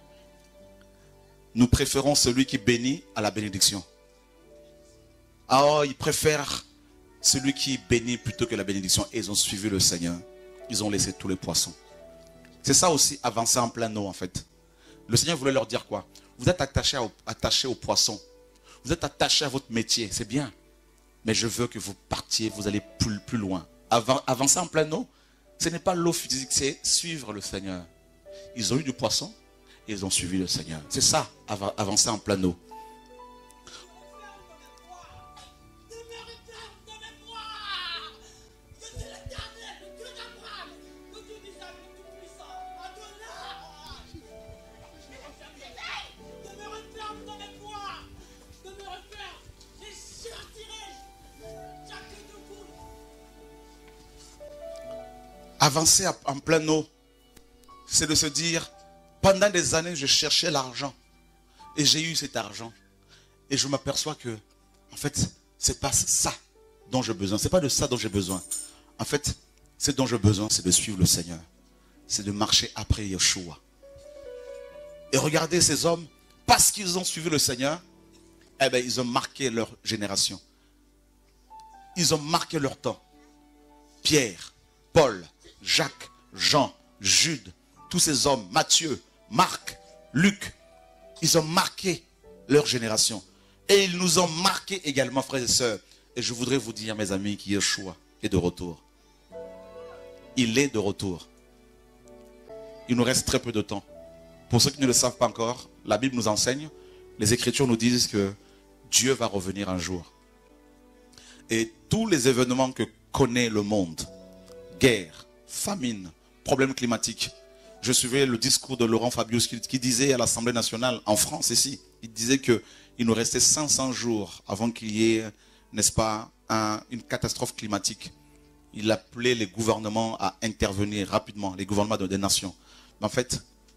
Nous préférons celui qui bénit à la bénédiction. Alors, ils préfèrent celui qui bénit plutôt que la bénédiction. Et ils ont suivi le Seigneur. Ils ont laissé tous les poissons. C'est ça aussi, avancer en plein eau en fait. Le Seigneur voulait leur dire quoi? Vous êtes attachés aux poissons. Vous êtes attachés à votre métier, c'est bien. Mais je veux que vous partiez, vous allez plus loin. Avancer en plein eau, ce n'est pas l'eau physique, c'est suivre le Seigneur. Ils ont eu du poisson et ils ont suivi le Seigneur. C'est ça, avancer en plein eau. Avancer en plein eau, c'est de se dire, pendant des années, je cherchais l'argent. Et j'ai eu cet argent. Et je m'aperçois que, en fait, c'est pas ça dont j'ai besoin. C'est pas de ça dont j'ai besoin. En fait, ce dont j'ai besoin, c'est de suivre le Seigneur. C'est de marcher après Yeshua. Et regardez ces hommes, parce qu'ils ont suivi le Seigneur, eh bien, ils ont marqué leur génération. Ils ont marqué leur temps. Pierre, Paul, Jacques, Jean, Jude, tous ces hommes, Matthieu, Marc, Luc, ils ont marqué leur génération. Et ils nous ont marqué également, frères et sœurs. Et je voudrais vous dire, mes amis, qu'Yeshua est de retour. Il est de retour. Il nous reste très peu de temps. Pour ceux qui ne le savent pas encore, la Bible nous enseigne, les Écritures nous disent que Dieu va revenir un jour. Et tous les événements que connaît le monde, guerre, famine, problèmes climatiques. Je suivais le discours de Laurent Fabius qui disait à l'Assemblée nationale, en France ici, il disait qu'il nous restait 500 jours avant qu'il y ait, n'est-ce pas, une catastrophe climatique. Il appelait les gouvernements à intervenir rapidement, les gouvernements des nations. Mais en fait,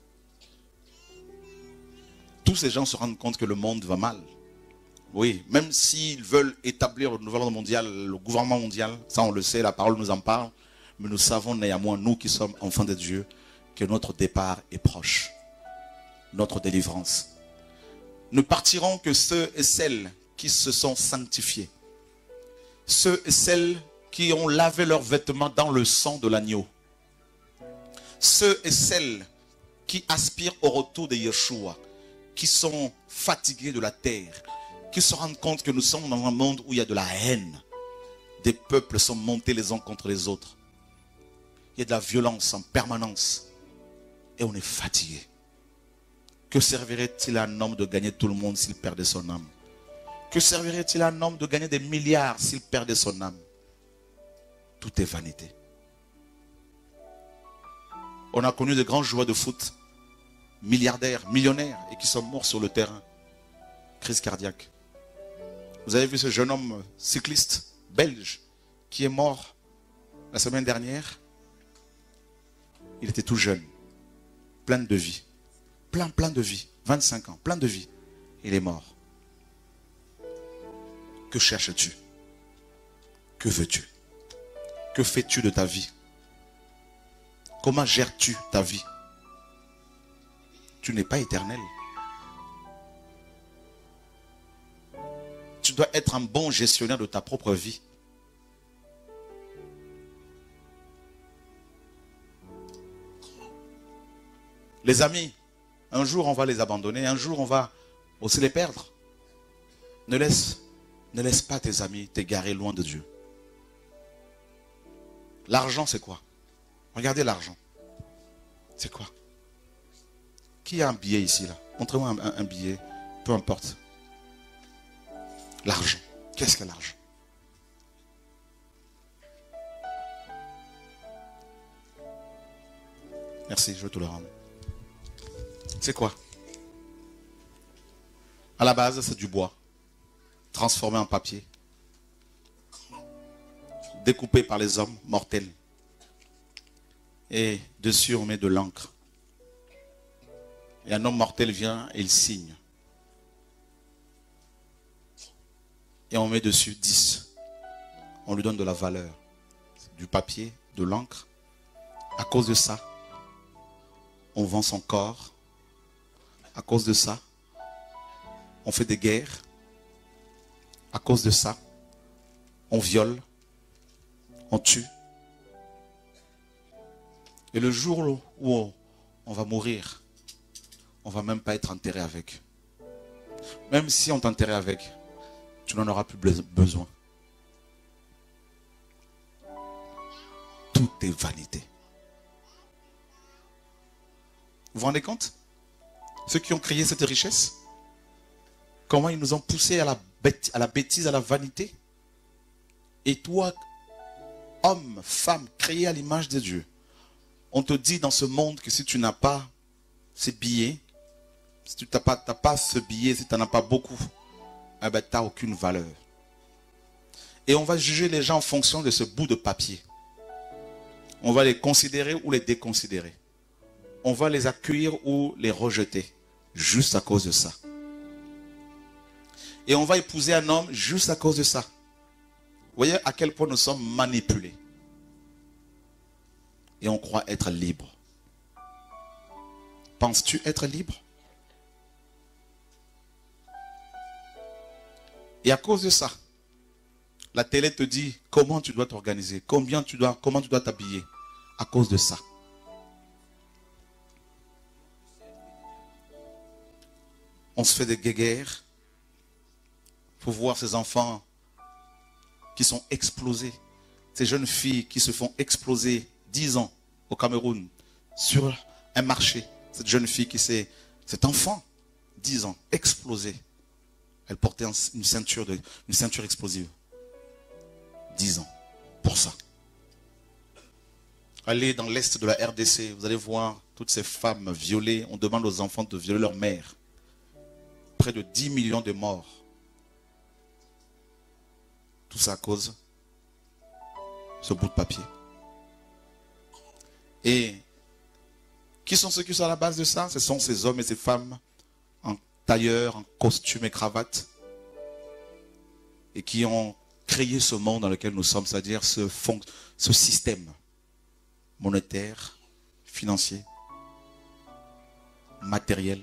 tous ces gens se rendent compte que le monde va mal. Oui, même s'ils veulent établir le nouvel ordre mondial, le gouvernement mondial, ça on le sait, la parole nous en parle, mais nous savons néanmoins, nous qui sommes enfants de Dieu, que notre départ est proche, notre délivrance. Ne partiront que ceux et celles qui se sont sanctifiés, ceux et celles qui ont lavé leurs vêtements dans le sang de l'agneau, ceux et celles qui aspirent au retour de Yeshua, qui sont fatigués de la terre, qui se rendent compte que nous sommes dans un monde où il y a de la haine. Des peuples sont montés les uns contre les autres. Il y a de la violence en permanence. Et on est fatigué. Que servirait-il à un homme de gagner tout le monde s'il perdait son âme? Que servirait-il à un homme de gagner des milliards s'il perdait son âme? Tout est vanité. On a connu de grands joueurs de foot, milliardaires, millionnaires, et qui sont morts sur le terrain. Crise cardiaque. Vous avez vu ce jeune homme cycliste belge qui est mort la semaine dernière? Il était tout jeune, plein de vie, plein de vie, 25 ans, plein de vie. Il est mort. Que cherches-tu? Que veux-tu? Que fais-tu de ta vie? Comment gères-tu ta vie? Tu n'es pas éternel. Tu dois être un bon gestionnaire de ta propre vie. Les amis, un jour on va les abandonner, un jour on va aussi les perdre. Ne laisse pas tes amis t'égarer loin de Dieu. L'argent c'est quoi? Regardez l'argent. C'est quoi? Qui a un billet ici là? Montrez-moi un billet, peu importe. L'argent. Qu'est-ce que l'argent? Merci, je vais te le rendre. C'est quoi? À la base, c'est du bois, transformé en papier, découpé par les hommes mortels. Et dessus, on met de l'encre. Et un homme mortel vient et il signe. Et on met dessus 10. On lui donne de la valeur. Du papier, de l'encre. À cause de ça, on vend son corps. À cause de ça, on fait des guerres. À cause de ça, on viole. On tue. Et le jour où on va mourir, on ne va même pas être enterré avec. Même si on t'enterrait avec, tu n'en auras plus besoin. Tout est vanité. Vous vous rendez compte? Ceux qui ont créé cette richesse, comment ils nous ont poussés à la bêtise, à la vanité. Et toi, homme, femme, créé à l'image de Dieu, on te dit dans ce monde que si tu n'as pas ces billets, si tu n'as pas ce billet, si tu n'en as pas beaucoup, eh ben, tu n'as aucune valeur. Et on va juger les gens en fonction de ce bout de papier. On va les considérer ou les déconsidérer. On va les accueillir ou les rejeter. Juste à cause de ça. Et on va épouser un homme juste à cause de ça. Vous voyez à quel point nous sommes manipulés. Et on croit être libre. Penses-tu être libre? Et à cause de ça, la télé te dit comment tu dois t'organiser, comment tu dois t'habiller. À cause de ça. On se fait des guéguerres pour voir ses enfants qui sont explosées. Ces jeunes filles qui se font exploser 10 ans au Cameroun sur un marché. Cette jeune fille cet enfant, 10 ans, explosé. Elle portait une ceinture explosive. 10 ans, pour ça. Allez dans l'est de la RDC, vous allez voir toutes ces femmes violées. On demande aux enfants de violer leur mère. Près de 10 millions de morts. Tout ça à cause de ce bout de papier. Et qui sont ceux qui sont à la base de ça? Ce sont ces hommes et ces femmes en tailleur, en costume et cravate. Et qui ont créé ce monde dans lequel nous sommes, c'est-à-dire ce système monétaire, financier, matériel.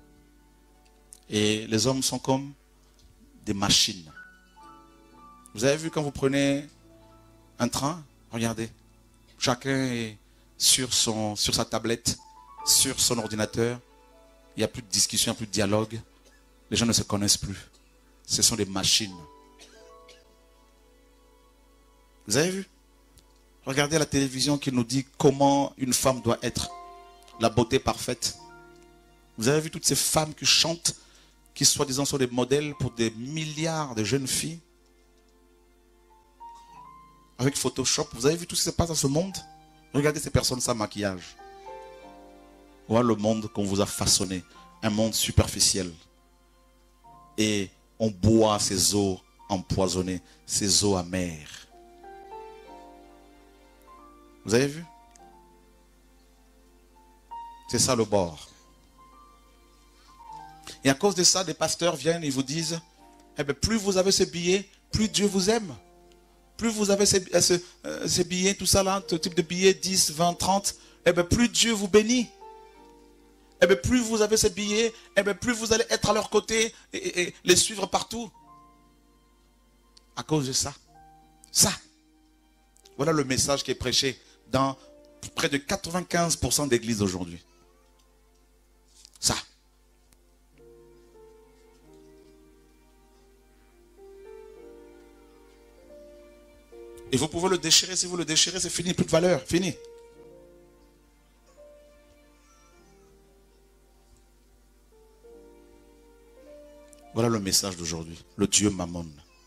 Et les hommes sont comme des machines. Vous avez vu quand vous prenez un train, regardez, chacun est sur sa tablette, sur son ordinateur. Il n'y a plus de discussion, il n'y a plus de dialogue. Les gens ne se connaissent plus. Ce sont des machines. Vous avez vu? Regardez à la télévision qui nous dit comment une femme doit être. La beauté parfaite. Vous avez vu toutes ces femmes qui chantent, qui soi-disant sont des modèles pour des milliards de jeunes filles? Avec Photoshop, vous avez vu tout ce qui se passe dans ce monde? Regardez ces personnes sans maquillage. Voilà le monde qu'on vous a façonné. Un monde superficiel. Et on boit ces eaux empoisonnées, ces eaux amères. Vous avez vu? C'est ça le bord. Et à cause de ça, des pasteurs viennent et vous disent, eh bien, plus vous avez ce billet, plus Dieu vous aime. Plus vous avez ces billets, tout ça là, ce type de billets, 10, 20, 30, eh bien, plus Dieu vous bénit. Eh bien, plus vous avez ces billets, eh bien, plus vous allez être à leur côté et les suivre partout. À cause de ça. Ça. Voilà le message qui est prêché dans près de 95% d'églises aujourd'hui. Ça. Et vous pouvez le déchirer. Si vous le déchirez, c'est fini, plus de valeur. Fini. Voilà le message d'aujourd'hui. Le Dieu Mammon.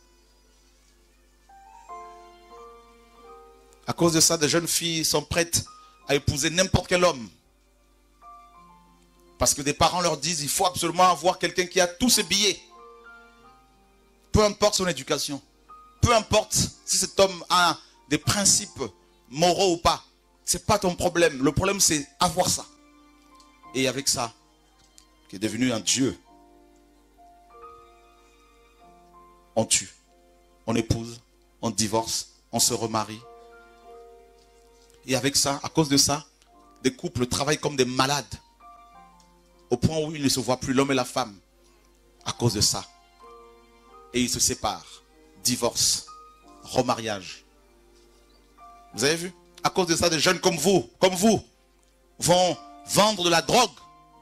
À cause de ça, des jeunes filles sont prêtes à épouser n'importe quel homme. Parce que des parents leur disent, il faut absolument avoir quelqu'un qui a tous ses billets. Peu importe son éducation. Peu importe si cet homme a des principes moraux ou pas. Ce n'est pas ton problème. Le problème, c'est avoir ça. Et avec ça, qui est devenu un Dieu, on tue, on épouse, on divorce, on se remarie. Et avec ça, à cause de ça, des couples travaillent comme des malades. Au point où ils ne se voient plus, l'homme et la femme. À cause de ça. Et ils se séparent. Divorce. Remariage. Vous avez vu? À cause de ça, des jeunes comme vous, vont vendre de la drogue.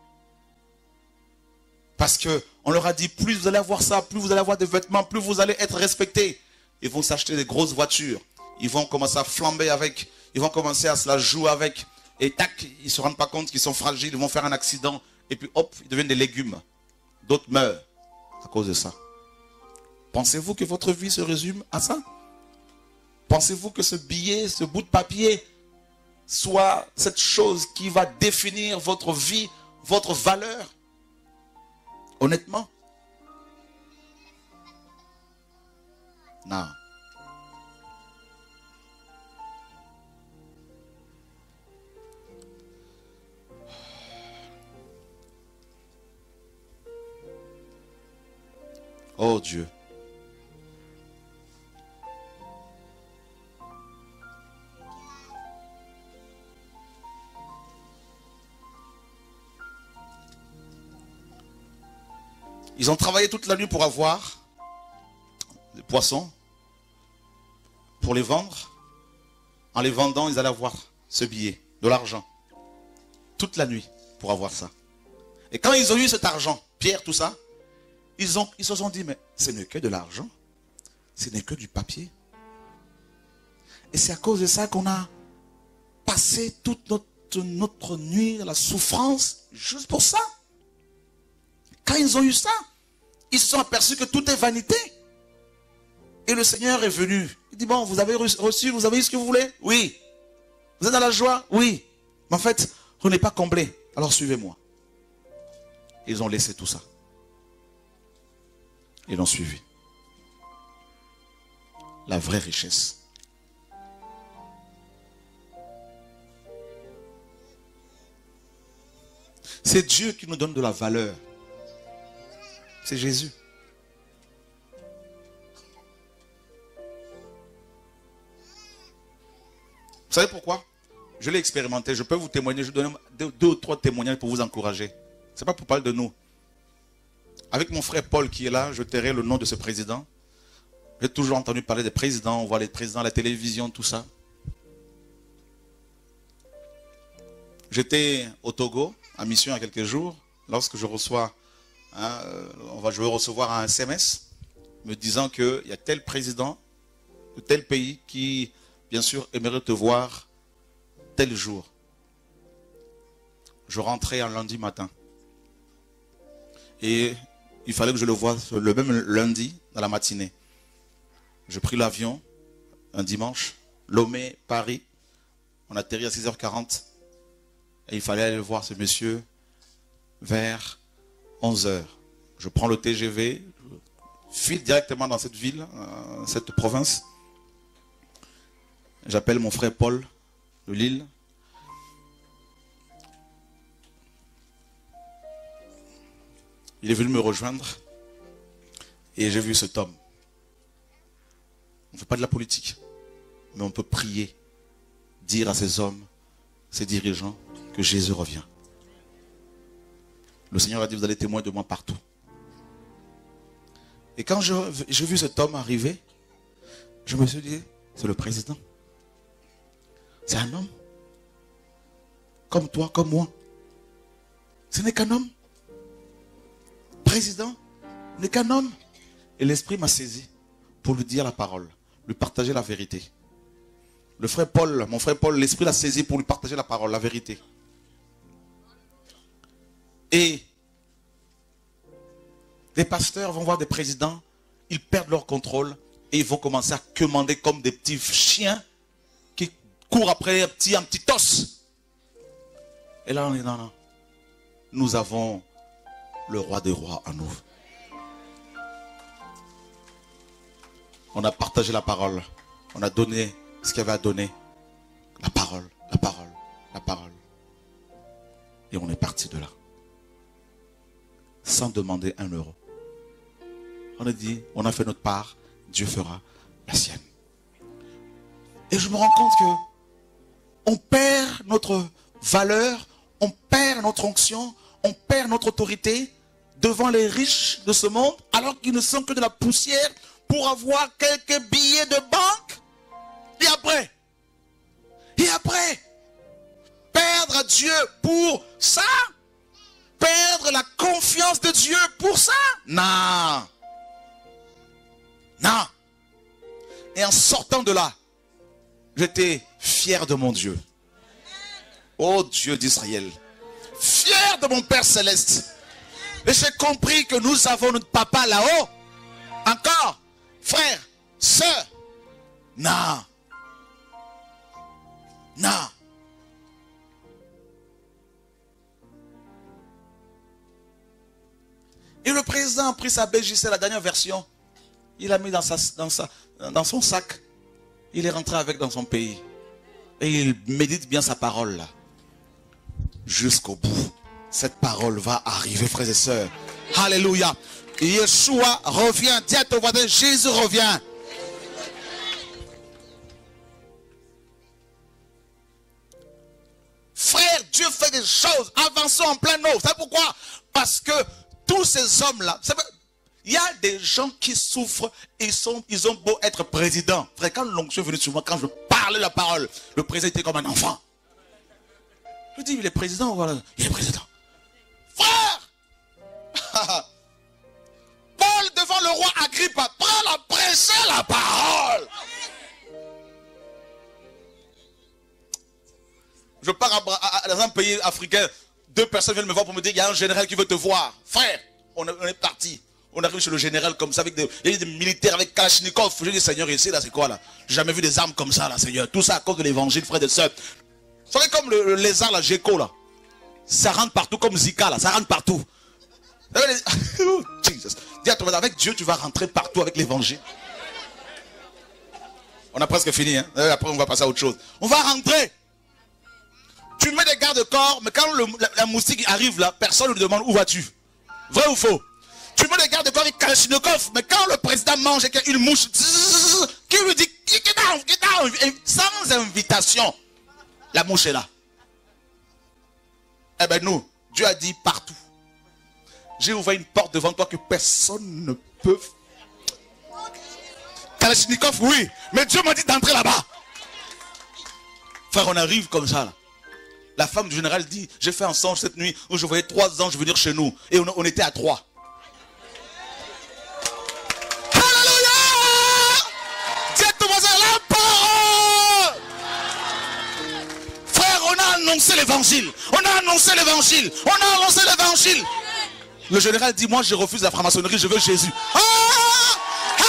Parce qu'on leur a dit, plus vous allez avoir ça, plus vous allez avoir des vêtements, plus vous allez être respectés. Ils vont s'acheter des grosses voitures. Ils vont commencer à flamber avec. Ils vont commencer à se la jouer avec. Et tac, ils ne se rendent pas compte qu'ils sont fragiles. Ils vont faire un accident. Et puis hop, ils deviennent des légumes. D'autres meurent à cause de ça. Pensez-vous que votre vie se résume à ça? Pensez-vous que ce billet, ce bout de papier, soit cette chose qui va définir votre vie, votre valeur? Honnêtement? Non. Oh Dieu. Ils ont travaillé toute la nuit pour avoir des poissons, pour les vendre. En les vendant, ils allaient avoir ce billet, de l'argent. Toute la nuit pour avoir ça. Et quand ils ont eu cet argent, pierre, tout ça, ils se sont dit, mais ce n'est que de l'argent. Ce n'est que du papier. Et c'est à cause de ça qu'on a passé toute notre nuit dans la souffrance, juste pour ça. Quand ils ont eu ça, ils se sont aperçus que tout est vanité. Et le Seigneur est venu. Il dit, bon, vous avez reçu, vous avez eu ce que vous voulez? Oui. Vous êtes dans la joie? Oui. Mais en fait, vous n'êtes pas comblé. Alors suivez-moi. Ils ont laissé tout ça. Ils l'ont suivi. La vraie richesse. C'est Dieu qui nous donne de la valeur. C'est Jésus. Vous savez pourquoi? Je l'ai expérimenté. Je peux vous témoigner. Je donne 2 ou 3 témoignages pour vous encourager. Ce n'est pas pour parler de nous. Avec mon frère Paul qui est là, je tairai le nom de ce président. J'ai toujours entendu parler des présidents. On voit les présidents à la télévision, tout ça. J'étais au Togo, en mission il y a quelques jours. Lorsque je reçois, je vais recevoir un SMS me disant qu'il y a tel président de tel pays qui, bien sûr, aimerait te voir tel jour. Je rentrais un lundi matin. Et il fallait que je le voie le même lundi dans la matinée. Je pris l'avion un dimanche, Lomé, Paris. On atterrit à 6h40. Et il fallait aller voir ce monsieur vers 11h. Je prends le TGV, je file directement dans cette ville, cette province. J'appelle mon frère Paul de Lille. Il est venu me rejoindre et j'ai vu cet homme. On ne fait pas de la politique, mais on peut prier, dire à ces hommes, ces dirigeants, que Jésus revient. Le Seigneur a dit, vous allez témoigner de moi partout. Et quand j'ai vu cet homme arriver, je me suis dit, c'est le président. C'est un homme. Comme toi, comme moi. Ce n'est qu'un homme. Président n'est qu'un homme. Et l'Esprit m'a saisi pour lui dire la parole, lui partager la vérité. Le frère Paul, mon frère Paul, l'Esprit l'a saisi pour lui partager la parole, la vérité. Et les pasteurs vont voir des présidents, ils perdent leur contrôle et ils vont commencer à commander comme des petits chiens qui courent après un petit os. Et là on dit non. Nous avons le roi des rois en nous. On a partagé la parole. On a donné ce qu'il y avait à donner. La parole, la parole, la parole. Et on est parti de là. Sans demander 1 euro. On a dit, on a fait notre part, Dieu fera la sienne. Et je me rends compte que on perd notre valeur, on perd notre onction, on perd notre autorité devant les riches de ce monde, alors qu'ils ne sont que de la poussière pour avoir quelques billets de banque. Et après, perdre Dieu pour ça? Perdre la confiance de Dieu pour ça? Non. Non. Et en sortant de là, j'étais fier de mon Dieu. Oh Dieu d'Israël. Fier de mon Père Céleste. Et j'ai compris que nous avons notre papa là-haut. Encore, frère, sœur. Non. Non. Et le président a pris sa BJC, la dernière version. Il l'a mis dans son sac. Il est rentré avec dans son pays. Et il médite bien sa parole là. Jusqu'au bout. Cette parole va arriver, frères et sœurs. Alléluia. Yeshua revient. Dis à ton voisin, Jésus revient. Frère, Dieu fait des choses. Avançons en plein eau. C'est pourquoi? Parce que tous ces hommes-là, il y a des gens qui souffrent et ils ont beau être présidents. Frère, quand l'onction est venue sur moi, quand je parlais la parole, le président était comme un enfant. Je dis, il est président, voilà. Il est président. Frère! Paul devant le roi Agrippa, prends la prêcher la parole. Je pars dans un pays africain, 2 personnes viennent me voir pour me dire, il y a un général qui veut te voir. Frère, on est parti. On arrive chez le général comme ça, il y a des militaires avec Kalachnikov. Je dis, Seigneur, ici, là, c'est quoi là? J'ai jamais vu des armes comme ça, là, Seigneur. Tout ça à cause de l'évangile, frère et sœurs. Vous savez, comme le lézard, la gecko, là. Ça rentre partout, comme Zika, là, ça rentre partout. Oh, Jesus. Dis à toi, avec Dieu, tu vas rentrer partout avec l'évangile. On a presque fini, hein. Après, on va passer à autre chose. On va rentrer. Tu mets des garde-corps, mais quand la moustique arrive là, personne ne lui demande où vas-tu. Vrai ou faux? Tu mets des garde-corps avec Kalachnikov, mais quand le président mange et qu'il y a une mouche, qui lui dit, get down, sans invitation, la mouche est là. Eh bien nous, Dieu a dit partout. J'ai ouvert une porte devant toi que personne ne peut. Kalachnikov, oui, mais Dieu m'a dit d'entrer là-bas. Frère, on arrive comme ça là. La femme du général dit, j'ai fait un songe cette nuit où je voyais 3 anges venir chez nous. Et on était à 3. Alléluia! Dis à ton voisin, la parole! Frère, on a annoncé l'évangile. On a annoncé l'évangile. On a annoncé l'évangile. Le général dit, moi je refuse la franc-maçonnerie, je veux Jésus. Oh!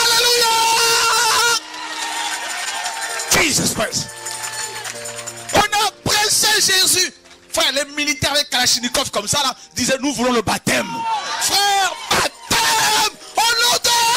Alléluia! Jesus Christ. Jésus. Frère, les militaires avec Kalachnikov comme ça là disaient nous voulons le baptême. Frère, baptême au nom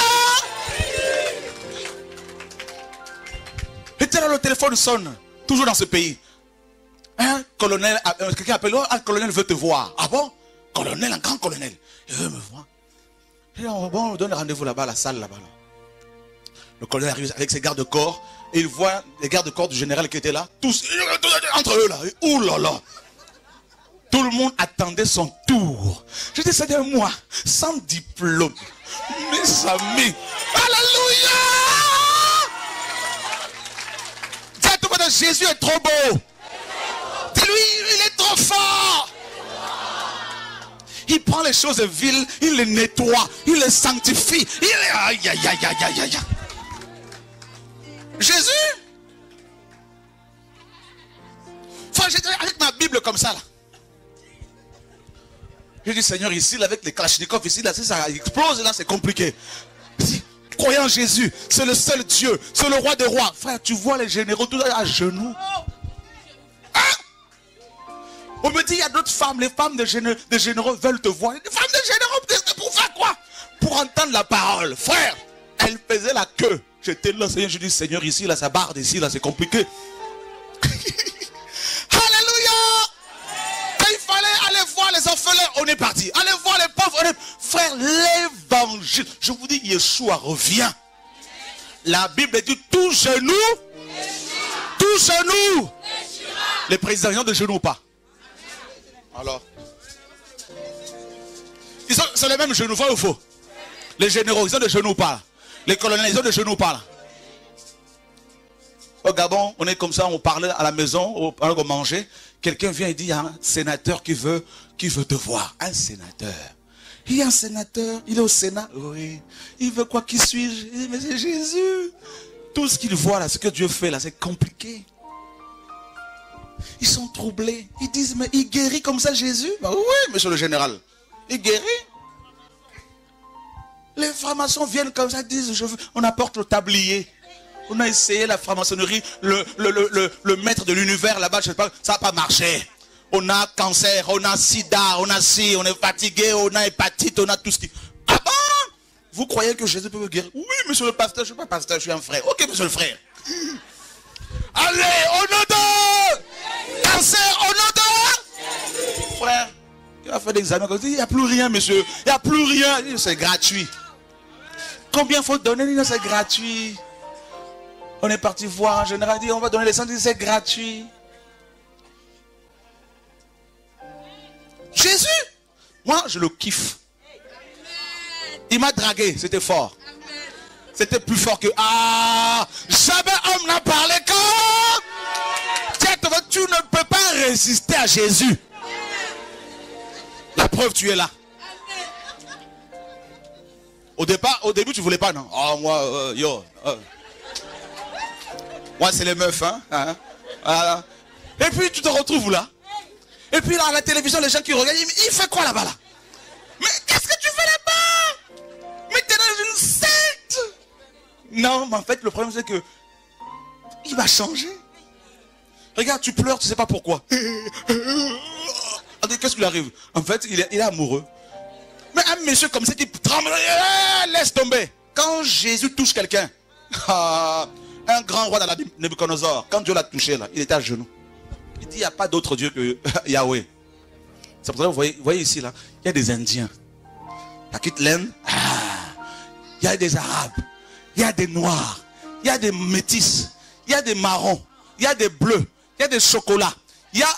de... Et là le téléphone sonne. Toujours dans ce pays. Un colonel, quelqu'un appelle, un colonel veut te voir. Ah bon? Colonel, un grand colonel. Il veut me voir. Et on donne rendez-vous là-bas, à la salle là-bas. Là. Le colonel arrive avec ses gardes-corps. Et il voit les gardes-corps du général qui étaient là, tous entre eux là. Ouh là là. Tout le monde attendait son tour. Je dis, c'est moi, sans diplôme. Mes amis. Alléluia. Dis à tout le monde, Jésus est trop beau. Dis-lui, il est trop fort. Il prend les choses viles, il les nettoie, il les sanctifie. Il les... Aïe, aïe, aïe, aïe, aïe, aïe. Jésus. Enfin, j'étais avec ma Bible comme ça là. J'ai dit Seigneur ici là, avec les Kalachnikov ici là, si ça explose là c'est compliqué. Croyant en Jésus, c'est le seul Dieu, c'est le roi des rois. Frère, tu vois les généraux tout à genoux. Hein? On me dit il y a d'autres femmes, les femmes des généraux veulent te voir. Les femmes des généraux pour faire quoi? Pour entendre la parole. Frère, elles faisaient la queue. J'étais là, Seigneur, je dis, Seigneur, ici, là, ça barde ici, là, c'est compliqué. Alléluia! Quand il fallait aller voir les orphelins, on est parti. Aller voir les pauvres, on est... Frère, l'évangile. Je vous dis, Yeshua revient. La Bible dit, tout genou, tout genou. Les présidents, ils ont de genoux ou pas? Alors? C'est les mêmes genoux, vrai ou faux? Les généraux, ils ont de genoux ou pas? Les colonels, ils ont des genoux par là. Au Gabon, on est comme ça, on parlait à la maison, pendant qu'on mangeait. Quelqu'un vient et dit, il y a un sénateur qui veut te voir. Un sénateur. Il y a un sénateur, il est au Sénat. Oui. Il veut quoi? Qui suis-je? Il dit, mais c'est Jésus. Tout ce qu'il voit là, ce que Dieu fait là, c'est compliqué. Ils sont troublés. Ils disent, mais il guérit comme ça Jésus? Bah oui, monsieur le général. Il guérit. Les francs-maçons viennent comme ça, disent, on apporte le tablier. On a essayé la franc-maçonnerie, le maître de l'univers là-bas, je sais pas, ça n'a pas marché. On a cancer, on a sida, on a ci, on est fatigué, on a hépatite, on a tout ce qui... Ah bon? Vous croyez que Jésus peut vous guérir? Oui, monsieur le pasteur, je ne suis pas pasteur, je suis un frère. Ok, monsieur le frère. Allez, au nom de... Cancer, au nom de... Frère, il a fait l'examen, il n'y a plus rien, monsieur. Il n'y a plus rien. C'est gratuit. Combien il faut donner? C'est gratuit. On est parti voir un général, dit on va donner les cendres, c'est gratuit. Jésus, moi je le kiffe. Il m'a dragué, c'était fort. C'était plus fort que... Ah, jamais homme n'a parlé comme... Tu ne peux pas résister à Jésus. La preuve, tu es là. Au début, tu voulais pas, non? Oh, moi, moi, c'est les meufs, hein? Voilà. Et puis tu te retrouves là. Et puis là, à la télévision, les gens qui regardent, ils disent, il fait quoi là-bas là? Mais qu'est-ce que tu fais là-bas? Mais t'es dans une secte. Non, mais en fait, le problème c'est que il va changer. Regarde, tu pleures, tu sais pas pourquoi. Qu'est-ce qui lui arrive? En fait, il est amoureux. Mais un monsieur comme ça qui tremble, laisse tomber. Quand Jésus touche quelqu'un, un grand roi dans la Nebuchadnezzar, quand Dieu l'a touché là, il était à genoux. Il dit, il n'y a pas d'autre Dieu que Yahweh. C'est pour ça que vous voyez ici là, il y a des Indiens. La quitte laine, il y a des Arabes, il y a des Noirs, il y a des Métis, il y a des marrons, il y a des bleus, il y a des chocolats, il y a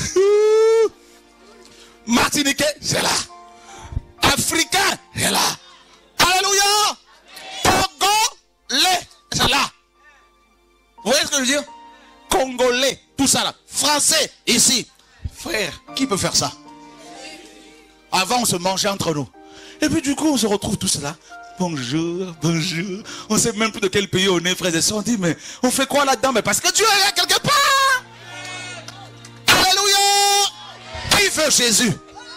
Martiniquais, c'est là. Africain, c'est là. Alléluia. Togolais, c'est là. Vous voyez ce que je veux dire? Congolais, tout ça là. Français, ici. Frère, qui peut faire ça? Avant, on se mangeait entre nous. Et puis du coup, on se retrouve tous là. Bonjour, bonjour. On ne sait même plus de quel pays on est, frères et sœurs. On dit, mais on fait quoi là-dedans? Mais parce que Dieu est là quelque part. Alléluia. Qui veut Jésus?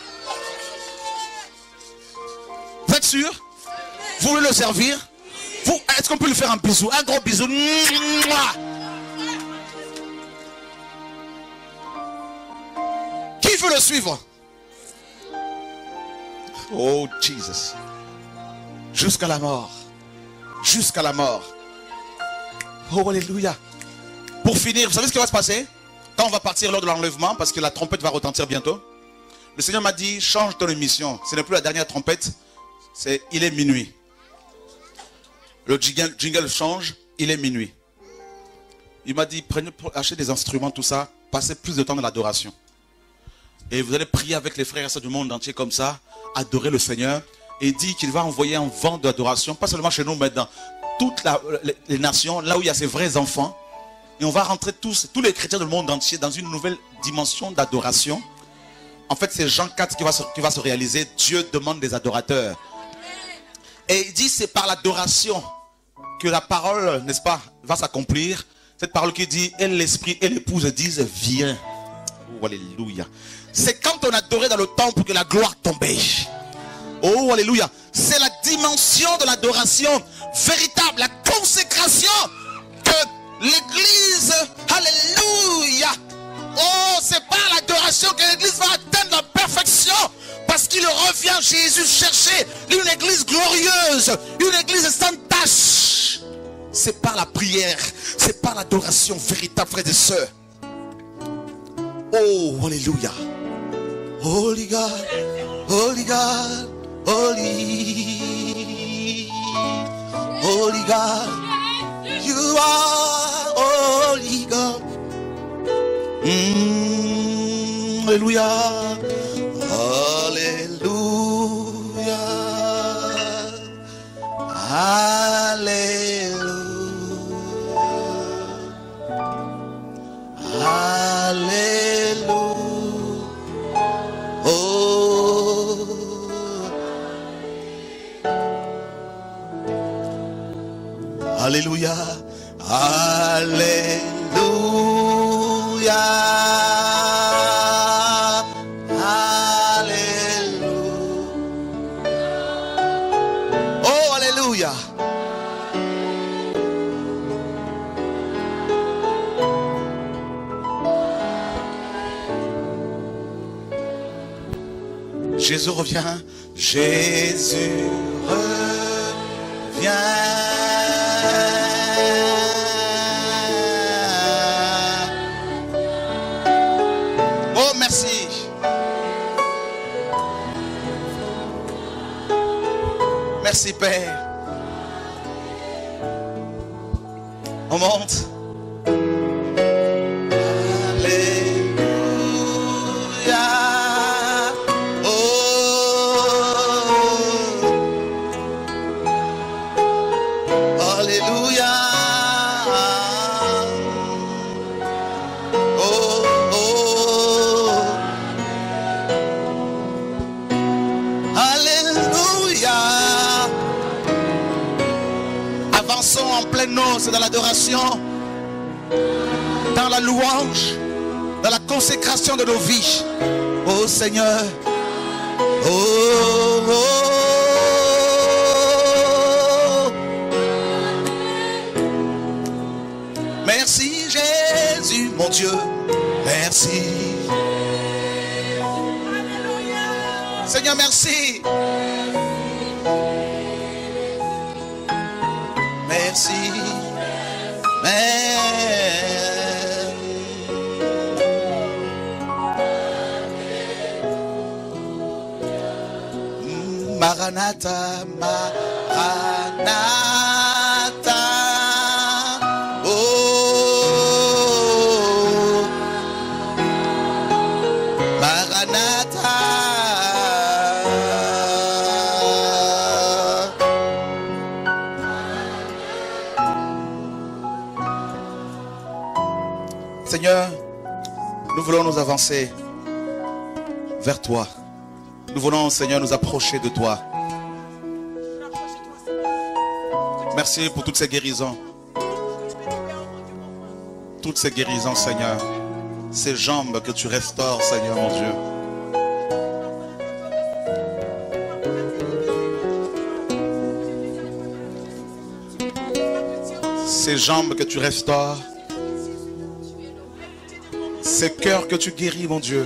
Vous êtes sûr? Vous voulez le servir? Est-ce qu'on peut lui faire un bisou? Un gros bisou. Qui veut le suivre? Oh Jesus. Jusqu'à la mort. Jusqu'à la mort. Oh alléluia. Pour finir, vous savez ce qui va se passer? Quand on va partir lors de l'enlèvement, parce que la trompette va retentir bientôt. Le Seigneur m'a dit, change ton émission. Ce n'est plus la dernière trompette. Il est minuit. Le jingle change, il est minuit. Il m'a dit, achetez des instruments, tout ça, passez plus de temps dans l'adoration. Et vous allez prier avec les frères et sœurs du monde entier comme ça, adorer le Seigneur. Et il dit qu'il va envoyer un vent d'adoration, pas seulement chez nous, mais dans toutes les nations, là où il y a ces vrais enfants. Et on va rentrer tous les chrétiens du monde entier dans une nouvelle dimension d'adoration. En fait, c'est Jean 4 qui va se réaliser. Dieu demande des adorateurs. Et il dit, c'est par l'adoration que la parole, n'est-ce pas, va s'accomplir. Cette parole qui dit, et l'esprit et l'épouse disent, viens. Oh, alléluia. C'est quand on adorait dans le temple que la gloire tombait. Oh, alléluia. C'est la dimension de l'adoration véritable, la consécration que l'église, alléluia. Oh, c'est pas l'adoration que l'église va atteindre la perfection. Parce qu'il revient Jésus chercher une église glorieuse, une église sans tache. C'est par la prière, c'est par l'adoration véritable, frères et sœurs. Oh, alléluia. Holy God, Holy God, Holy. Holy God, you are Holy God. Alléluia. Alléluia. Alléluia. Alléluia. Oh. Alléluia. Alléluia. Jésus revient, Jésus revient. Oh, merci. Merci, Père. On monte. C'est dans l'adoration, dans la louange, dans la consécration de nos vies. Oh Seigneur. Oh, oh, oh. Merci Jésus, mon Dieu. Merci. Seigneur, merci. Merci. Maranatha, Maranatha. Oh, Maranatha. Seigneur, nous voulons nous avancer vers toi. Nous voulons, Seigneur, nous approcher de toi. Merci pour toutes ces guérisons. Toutes ces guérisons, Seigneur. Ces jambes que tu restaures, Seigneur, mon Dieu. Ces jambes que tu restaures. Ces cœurs que tu guéris, mon Dieu.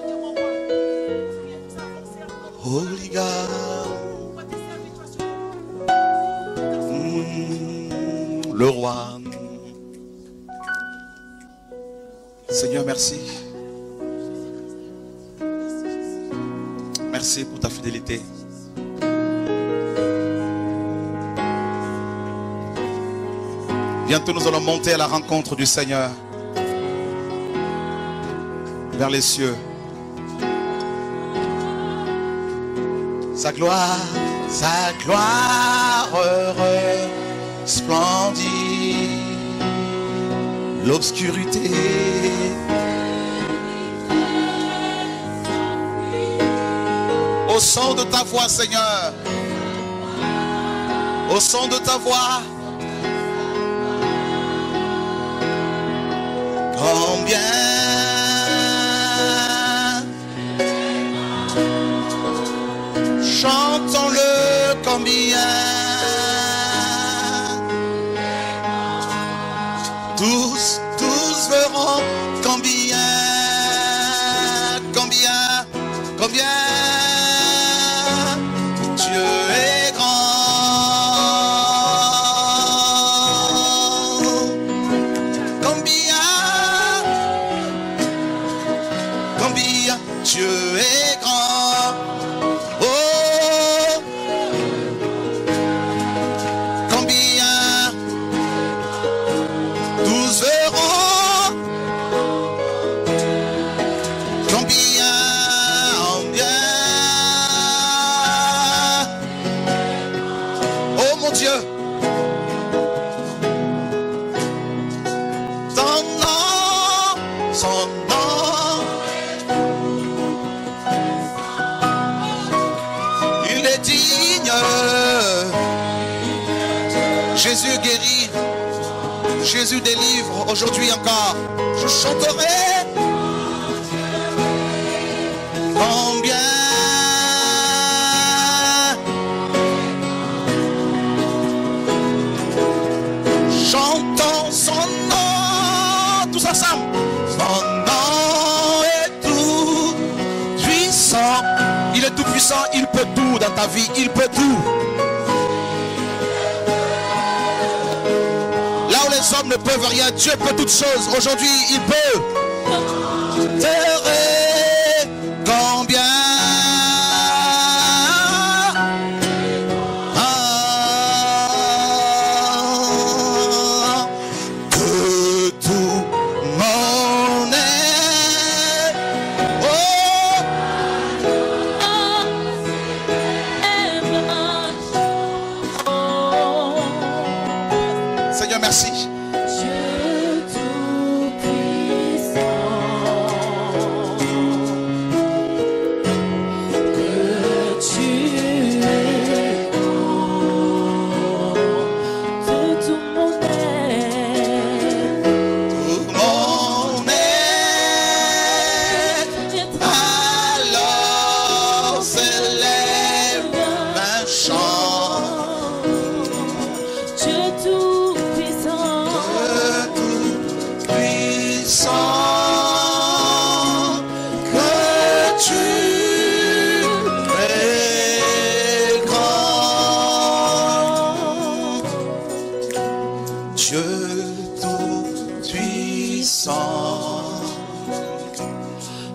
Holy God. Le roi. Seigneur, merci. Merci pour ta fidélité. Bientôt nous allons monter à la rencontre du Seigneur. Vers les cieux. Sa gloire resplendit. L'obscurité au son de ta voix, Seigneur. Au son de ta voix. Combien chantons-le, combien tous verront combien Dieu est grand. Combien Dieu est grand. Oh, combien tous verront combien oh mon Dieu, son nom, il est digne. Jésus guérit, Jésus délivre. Aujourd'hui encore, je chanterai combien chantons son nom tous ensemble. Son nom est tout puissant. Il est tout puissant, il peut tout dans ta vie, il peut tout. Là où les hommes ne peuvent rien, Dieu peut toutes choses. Aujourd'hui, il peut. Combien que tout mon est. Seigneur, merci.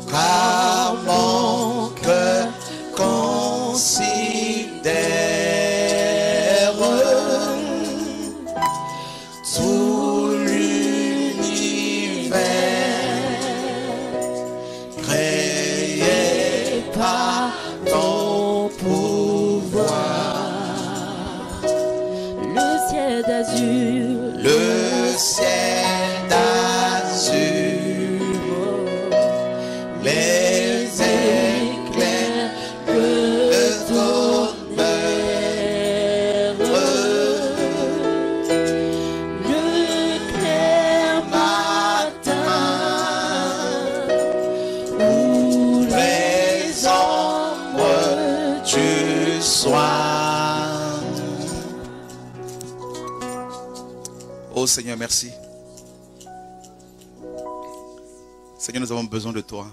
car mon cœur considère tout l'univers créé par ton pouvoir. Le ciel d'azur, Le ciel d'azur, les éclairs de ton le clair matin, où les ombres du soir. Oh Seigneur, merci. Seigneur, nous avons besoin de toi.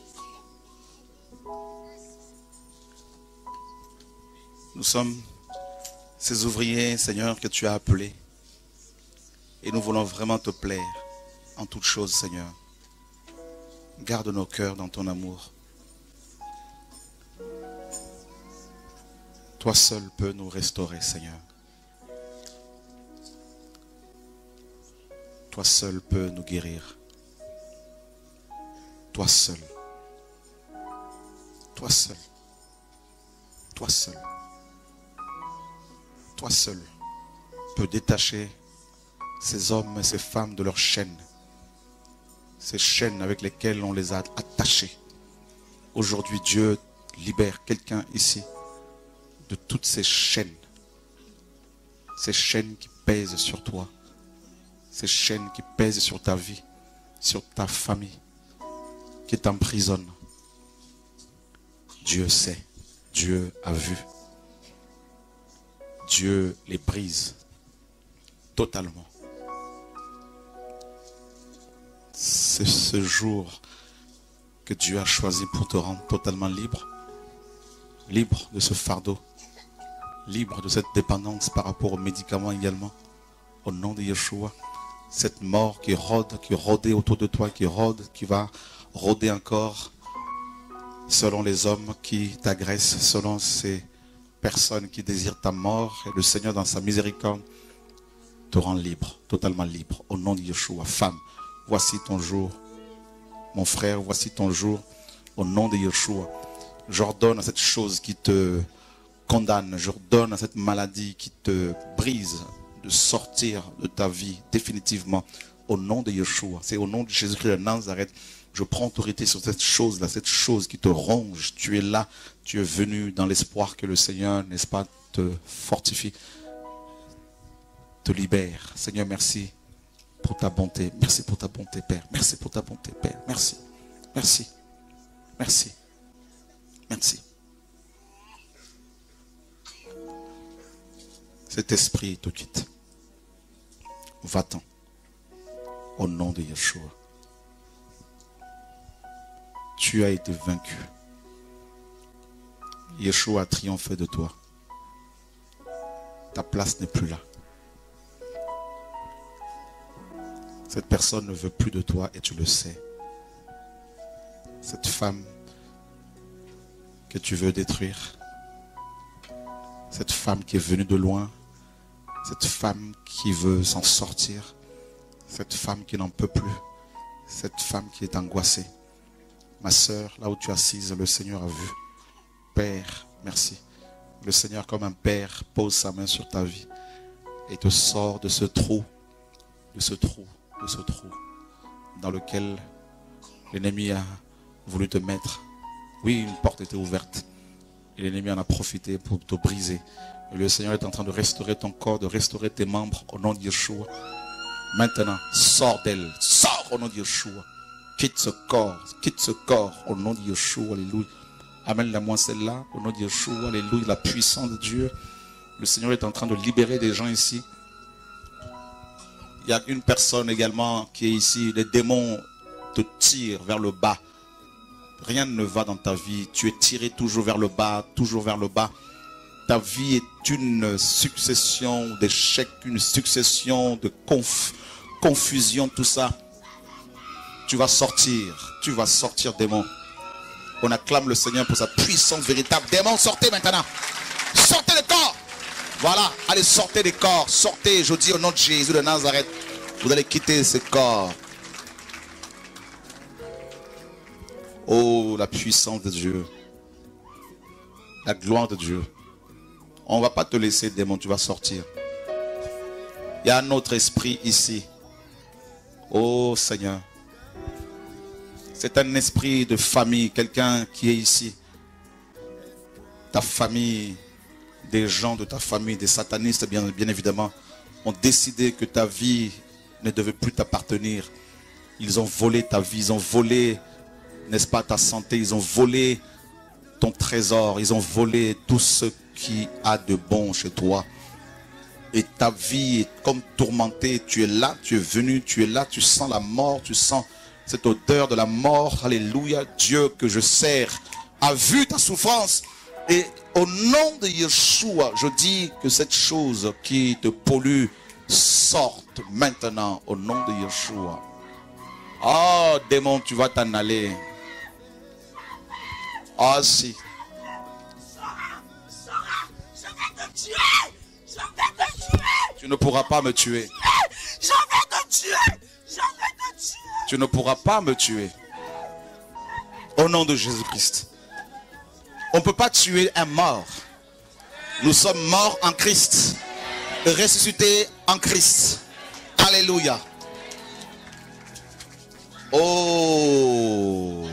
Nous sommes ces ouvriers, Seigneur, que tu as appelés. Et nous voulons vraiment te plaire en toutes choses, Seigneur. Garde nos cœurs dans ton amour. Toi seul peux nous restaurer, Seigneur. Toi seul peux nous guérir. Toi seul. Toi seul. Toi seul. Toi seul peux détacher ces hommes et ces femmes de leurs chaînes. Ces chaînes avec lesquelles on les a attachés. Aujourd'hui, Dieu libère quelqu'un ici de toutes ces chaînes. Ces chaînes qui pèsent sur toi. Ces chaînes qui pèsent sur ta vie, sur ta famille, qui t'emprisonnent. Dieu sait, Dieu a vu. Dieu les brise totalement. C'est ce jour que Dieu a choisi pour te rendre totalement libre. Libre de ce fardeau. Libre de cette dépendance par rapport aux médicaments également. Au nom de Yeshua. Cette mort qui rôde, qui rôdait autour de toi, qui rôde, qui va rôder encore. Selon les hommes qui t'agressent, selon ces personne qui désire ta mort, et le Seigneur dans sa miséricorde te rend libre, totalement libre, au nom de Yeshua. Femme, voici ton jour. Mon frère, voici ton jour, au nom de Yeshua. J'ordonne à cette chose qui te condamne, j'ordonne à cette maladie qui te brise de sortir de ta vie définitivement, au nom de Yeshua. C'est au nom de Jésus-Christ de Nazareth. Je prends autorité sur cette chose-là, cette chose qui te ronge. Tu es là, tu es venu dans l'espoir que le Seigneur, n'est-ce pas, te fortifie, te libère. Seigneur, merci pour ta bonté. Merci pour ta bonté, Père. Merci pour ta bonté, Père. Merci. Merci. Merci. Merci. Cet esprit te quitte. Va-t'en. Au nom de Yeshua. Tu as été vaincu. Yeshua a triomphé de toi. Ta place n'est plus là. Cette personne ne veut plus de toi et tu le sais. Cette femme que tu veux détruire. Cette femme qui est venue de loin. Cette femme qui veut s'en sortir. Cette femme qui n'en peut plus. Cette femme qui est angoissée. Ma sœur, là où tu es assise, le Seigneur a vu. Père, merci. Le Seigneur, comme un père, pose sa main sur ta vie et te sort de ce trou, dans lequel l'ennemi a voulu te mettre. Oui, une porte était ouverte et l'ennemi en a profité pour te briser. Et le Seigneur est en train de restaurer ton corps, de restaurer tes membres au nom de Yeshua. Maintenant, sors d'elle, sors au nom de Yeshua. Quitte ce corps au nom de Yeshua, alléluia. Amène-la-moi celle-là au nom de Yeshua, alléluia. La puissance de Dieu. Le Seigneur est en train de libérer des gens ici. Il y a une personne également qui est ici. Les démons te tirent vers le bas. Rien ne va dans ta vie. Tu es tiré toujours vers le bas, toujours vers le bas. Ta vie est une succession d'échecs, une succession de confusion, tout ça. Tu vas sortir, démon. On acclame le Seigneur pour sa puissance véritable. Démon, sortez maintenant. Sortez le corps. Voilà, allez, sortez des corps. Sortez, je dis au nom de Jésus de Nazareth. Vous allez quitter ce corps. Oh, la puissance de Dieu. La gloire de Dieu. On ne va pas te laisser, démon, tu vas sortir. Il y a un autre esprit ici. Oh Seigneur. C'est un esprit de famille, quelqu'un qui est ici. Ta famille, des gens de ta famille, des satanistes bien évidemment, ont décidé que ta vie ne devait plus t'appartenir. Ils ont volé ta vie, ils ont volé, n'est-ce pas, ta santé, ils ont volé ton trésor, ils ont volé tout ce qui a de bon chez toi. Et ta vie est comme tourmentée, tu es là, tu es venu, tu es là, tu sens la mort, tu sens cette odeur de la mort. Alléluia, Dieu que je sers a vu ta souffrance. Et au nom de Yeshua, je dis que cette chose qui te pollue sorte maintenant au nom de Yeshua. Oh démon, tu vas t'en aller. Ah si. Tu ne pourras pas me tuer. Je vais te tuer. Je vais te tuer. Tu ne pourras pas me tuer. Au nom de Jésus-Christ. On ne peut pas tuer un mort. Nous sommes morts en Christ. Ressuscités en Christ. Alléluia. Oh.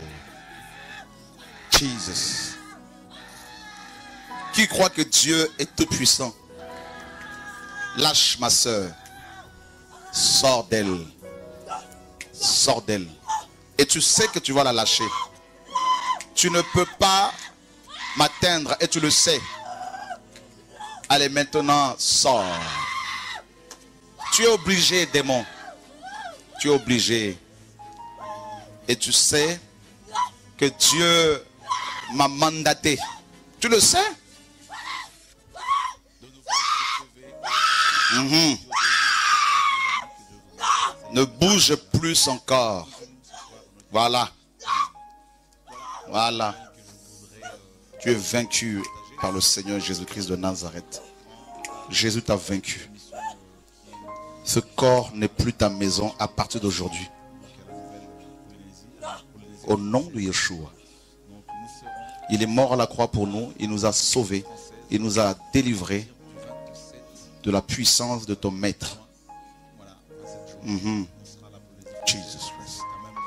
Jesus. Qui croit que Dieu est tout puissant? Lâche ma soeur. Sors d'elle. Sors d'elle. Et tu sais que tu vas la lâcher. Tu ne peux pas m'atteindre et tu le sais. Allez, maintenant, sors. Tu es obligé, démon. Tu es obligé. Et tu sais que Dieu m'a mandaté. Tu le sais? Ne bouge plus encore. Voilà. Voilà. Tu es vaincu par le Seigneur Jésus-Christ de Nazareth. Jésus t'a vaincu. Ce corps n'est plus ta maison à partir d'aujourd'hui. Au nom de Yeshua. Il est mort à la croix pour nous. Il nous a sauvés. Il nous a délivrés de la puissance de ton maître. Jesus Christ.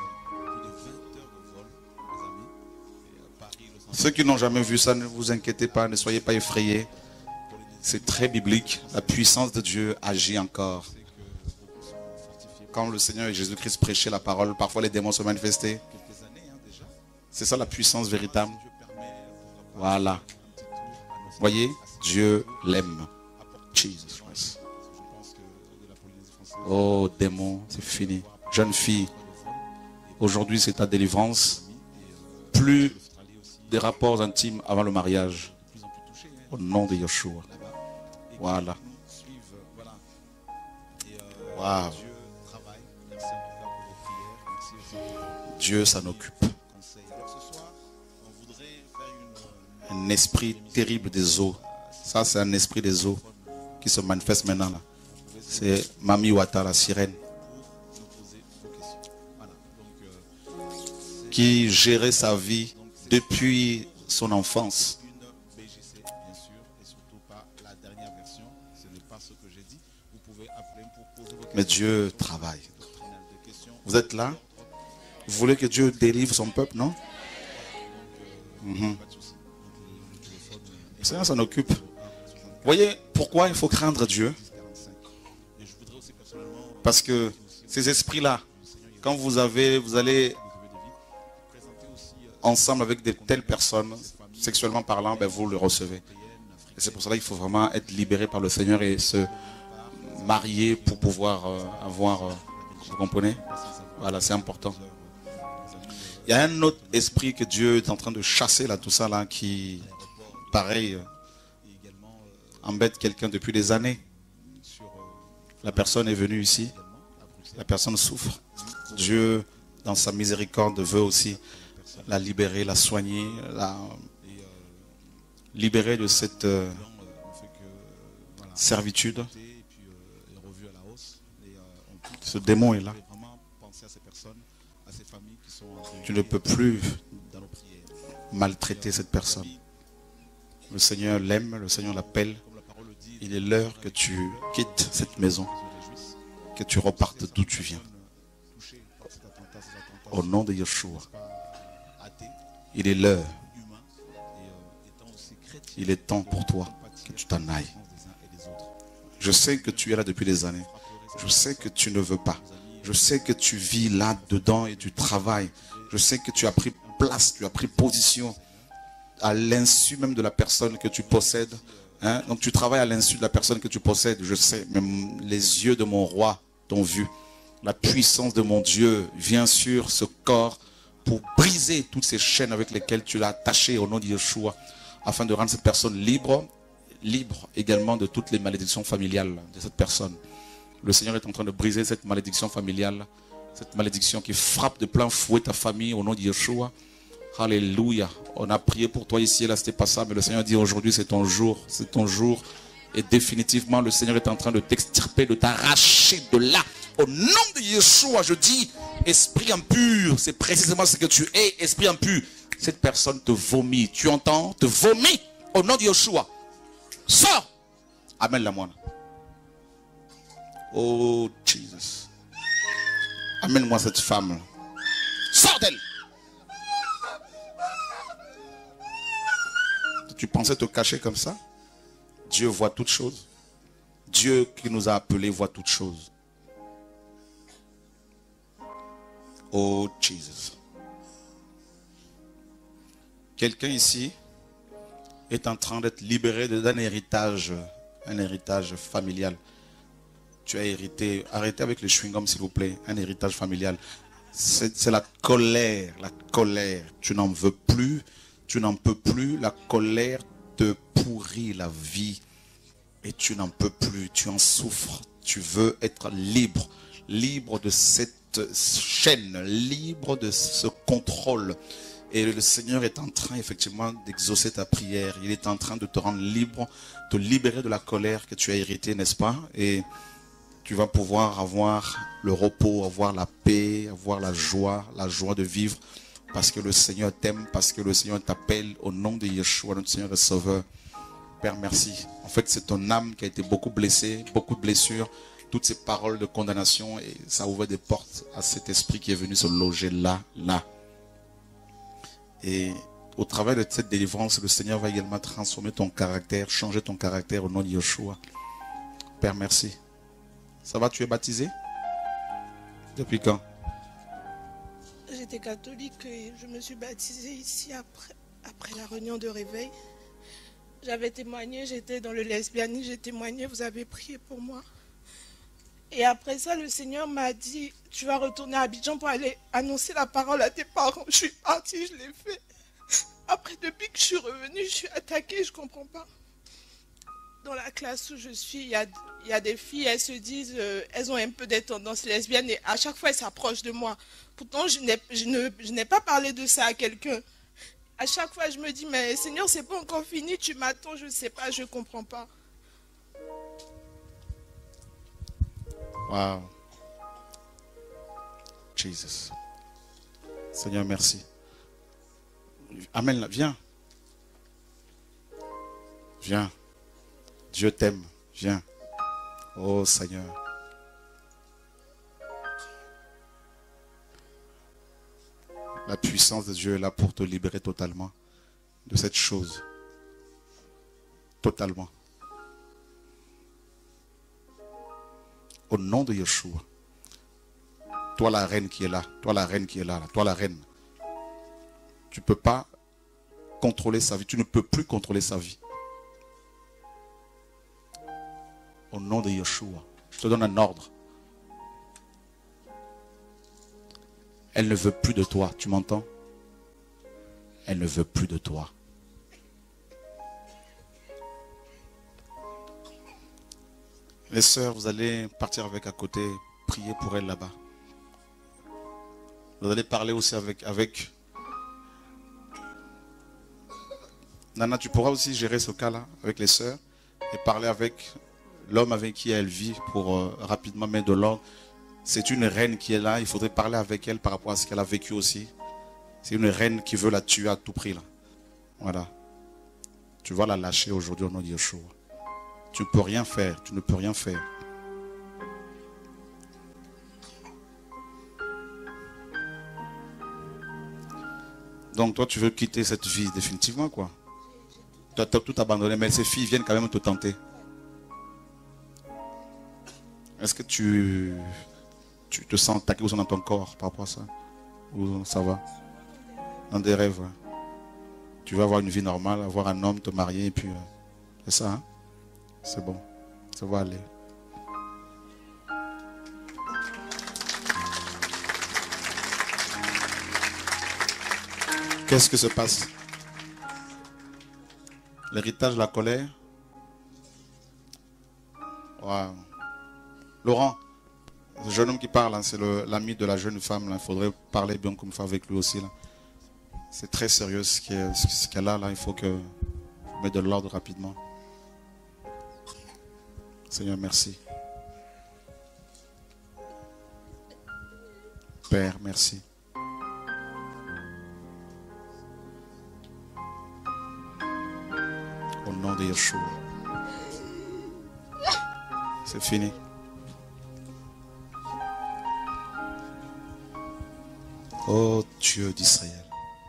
Ceux qui n'ont jamais vu ça, ne vous inquiétez pas, ne soyez pas effrayés. C'est très biblique. La puissance de Dieu agit encore. Quand le Seigneur et Jésus-Christ prêchaient la parole, parfois les démons se manifestaient. C'est ça la puissance véritable. Voilà. Voyez, Dieu l'aime. Jesus Christ. Oh démon, c'est fini. Jeune fille, aujourd'hui c'est ta délivrance. Plus des rapports intimes avant le mariage. Au nom de Yeshua. Voilà. Wow. Dieu s'en occupe. Un esprit terrible des eaux. Ça c'est un esprit des eaux qui se manifeste maintenant là. C'est Mami Wata, la sirène, qui gérait sa vie depuis son enfance. Mais Dieu travaille. Vous êtes là? Vous voulez que Dieu délivre son peuple, non? Le Seigneur s'en occupe. Voyez pourquoi il faut craindre Dieu? Parce que ces esprits-là, quand vous allez ensemble avec de telles personnes, sexuellement parlant, ben vous le recevez. Et c'est pour cela qu'il faut vraiment être libéré par le Seigneur et se marier pour pouvoir avoir... vous comprenez? Voilà, c'est important. Il y a un autre esprit que Dieu est en train de chasser là, tout ça là, qui, pareil, embête quelqu'un depuis des années. La personne est venue ici. La personne souffre. Dieu, dans sa miséricorde, veut aussi la libérer, la soigner, la libérer de cette servitude. Ce démon est là. Tu ne peux plus maltraiter cette personne. Le Seigneur l'aime, le Seigneur l'appelle. Il est l'heure que tu quittes cette maison, que tu repartes d'où tu viens. Au nom de Yeshua. Il est l'heure. Il est temps pour toi que tu t'en ailles. Je sais que tu es là depuis des années. Je sais que tu ne veux pas. Je sais que tu vis là-dedans et tu travailles. Je sais que tu as pris place, tu as pris position à l'insu même de la personne que tu possèdes. Hein? Donc tu travailles à l'insu de la personne que tu possèdes. Je sais, même les yeux de mon roi t'ont vu. La puissance de mon Dieu vient sur ce corps pour briser toutes ces chaînes avec lesquelles tu l'as attaché au nom de Yeshua, afin de rendre cette personne libre également de toutes les malédictions familiales de cette personne. Le Seigneur est en train de briser cette malédiction familiale, cette malédiction qui frappe de plein fouet ta famille au nom de Yeshua. Alléluia. On a prié pour toi ici et là, c'était pas ça, mais le Seigneur dit aujourd'hui c'est ton jour, c'est ton jour. Et définitivement, le Seigneur est en train de t'extirper, de t'arracher de là. Au nom de Yeshua, je dis, esprit impur, c'est précisément ce que tu es, esprit impur. Cette personne te vomit, tu entends? Te vomit au nom de Yeshua. Sors! Amène-la moi. Oh, Jesus. Amène-moi cette femme. Sors d'elle! Tu pensais te cacher comme ça? Dieu voit toutes choses. Dieu qui nous a appelés voit toutes choses. Oh, Jesus. Quelqu'un ici est en train d'être libéré d'un héritage, un héritage familial. Tu as hérité, arrêtez avec le chewing-gum s'il vous plaît, un héritage familial. C'est la colère, la colère. Tu n'en veux plus, tu n'en peux plus, la colère te pourrit la vie et tu n'en peux plus, tu en souffres. Tu veux être libre, libre de cette chaîne, libre de ce contrôle. Et le Seigneur est en train effectivement d'exaucer ta prière. Il est en train de te rendre libre, te libérer de la colère que tu as héritée, n'est-ce pas? Et tu vas pouvoir avoir le repos, avoir la paix, avoir la joie de vivre. Parce que le Seigneur t'aime, parce que le Seigneur t'appelle au nom de Yeshua, notre Seigneur et Sauveur. Père, merci. En fait, c'est ton âme qui a été beaucoup blessée, beaucoup de blessures. Toutes ces paroles de condamnation, et ça ouvre des portes à cet esprit qui est venu se loger là. Et au travers de cette délivrance, le Seigneur va également transformer ton caractère, changer ton caractère au nom de Yeshua. Père, merci. Ça va, tu es baptisé? Depuis quand? J'étais catholique et je me suis baptisée ici après la réunion de réveil. J'avais témoigné, j'étais dans le lesbianisme, j'ai témoigné, vous avez prié pour moi. Et après ça, le Seigneur m'a dit, tu vas retourner à Abidjan pour aller annoncer la parole à tes parents. Je suis partie, je l'ai fait. Après, depuis que je suis revenue, je suis attaquée, je ne comprends pas. Dans la classe où je suis, il y a des filles, elles se disent, elles ont un peu des tendances lesbiennes et à chaque fois, elles s'approchent de moi. Pourtant, je n'ai pas parlé de ça à quelqu'un. À chaque fois, je me dis, mais Seigneur, c'est pas encore fini, tu m'attends, je ne sais pas, je ne comprends pas. Wow. Jesus. Seigneur, merci. Amène-la, viens. Viens. Dieu t'aime, viens. Oh Seigneur. La puissance de Dieu est là pour te libérer totalement de cette chose. Totalement. Au nom de Yeshua. Toi la reine qui est là. Toi la reine qui est là. Toi la reine. Tu ne peux pas contrôler sa vie. Tu ne peux plus contrôler sa vie. Au nom de Yeshua. Je te donne un ordre. Elle ne veut plus de toi. Tu m'entends? Elle ne veut plus de toi. Les sœurs, vous allez partir avec à côté, prier pour elle là-bas. Vous allez parler aussi avec... Nana, tu pourras aussi gérer ce cas-là avec les sœurs et parler avec l'homme avec qui elle vit pour rapidement mettre de l'ordre. C'est une reine qui est là, il faudrait parler avec elle par rapport à ce qu'elle a vécu aussi. C'est une reine qui veut la tuer à tout prix là. Voilà. Tu vas la lâcher aujourd'hui au nom de Yeshua. Tu ne peux rien faire, tu ne peux rien faire. Donc toi tu veux quitter cette vie définitivement quoi. Tu as tout abandonné, mais ces filles viennent quand même te tenter. Est-ce que tu te sens attaqué ou dans ton corps par rapport à ça? Ou ça va? Dans des rêves, ouais. Tu vas avoir une vie normale, avoir un homme, te marier, et puis... c'est ça, hein? C'est bon. Ça va aller. Qu'est-ce que se passe? L'héritage de la colère? Wow. Laurent, le jeune homme qui parle, hein, c'est l'ami de la jeune femme. Il faudrait parler bien comme ça avec lui aussi. C'est très sérieux ce qu'elle a là. Il faut que mette de l'ordre rapidement. Seigneur, merci. Père, merci. Au nom de Yeshua. C'est fini. Oh Dieu d'Israël.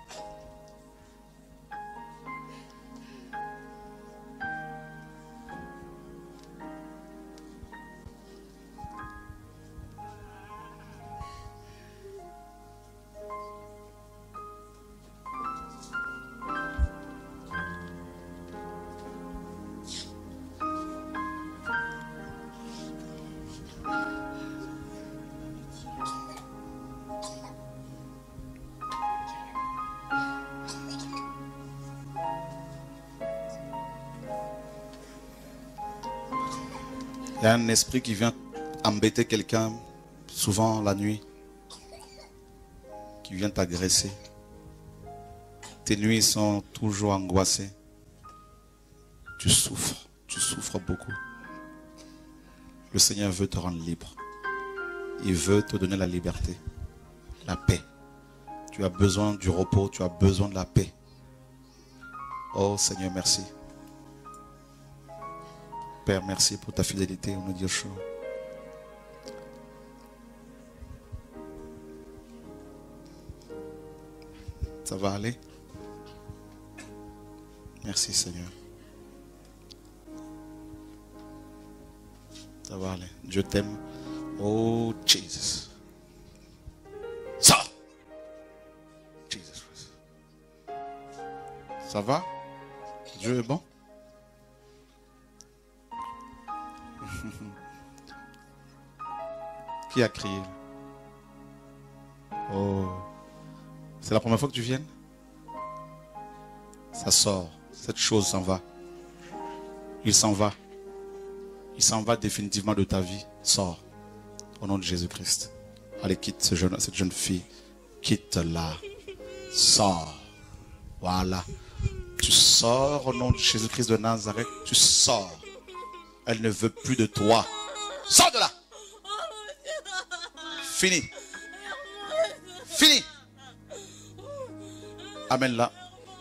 Il y a un esprit qui vient embêter quelqu'un, souvent la nuit, qui vient t'agresser. Tes nuits sont toujours angoissées. Tu souffres beaucoup. Le Seigneur veut te rendre libre. Il veut te donner la liberté, la paix. Tu as besoin du repos, tu as besoin de la paix. Oh Seigneur, merci. Père, merci pour ta fidélité au nom de Yeshua. Ça va aller? Merci Seigneur. Ça va aller. Dieu t'aime. Oh Jesus. Ça. Jesus. Ça va? Dieu est bon? Qui a crié? Oh. C'est la première fois que tu viennes? Ça sort. Cette chose s'en va. Il s'en va. Il s'en va définitivement de ta vie. Sors. Au nom de Jésus-Christ. Allez, quitte cette jeune fille. Quitte-la. Sors. Voilà. Tu sors au nom de Jésus-Christ de Nazareth. Tu sors. Elle ne veut plus de toi. Sors de là. Fini. Fini. Amène-la.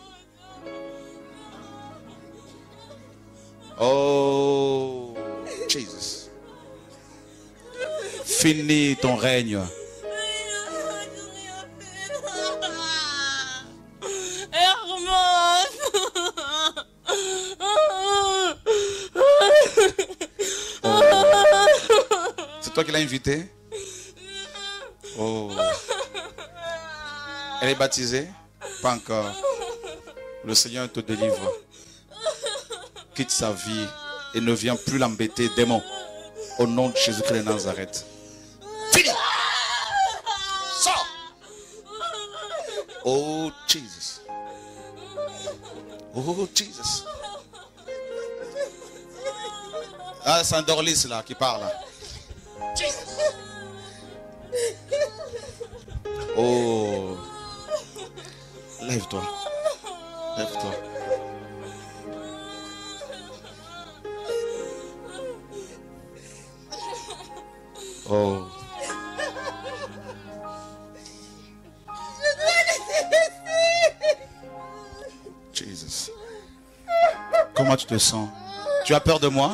Oh, Jesus. Fini ton règne. C'est toi qui l'as invitée? Oh. Elle est baptisée? Pas encore. Le Seigneur te délivre. Quitte sa vie et ne viens plus l'embêter, démon. Au nom de Jésus-Christ de Nazareth. Fini. Sors. Oh Jesus. Oh Jesus. Ah, c'est un Dorlis là qui parle. Oh. Lève-toi. Lève-toi. Oh. Jesus. Comment tu te sens? Tu as peur de moi?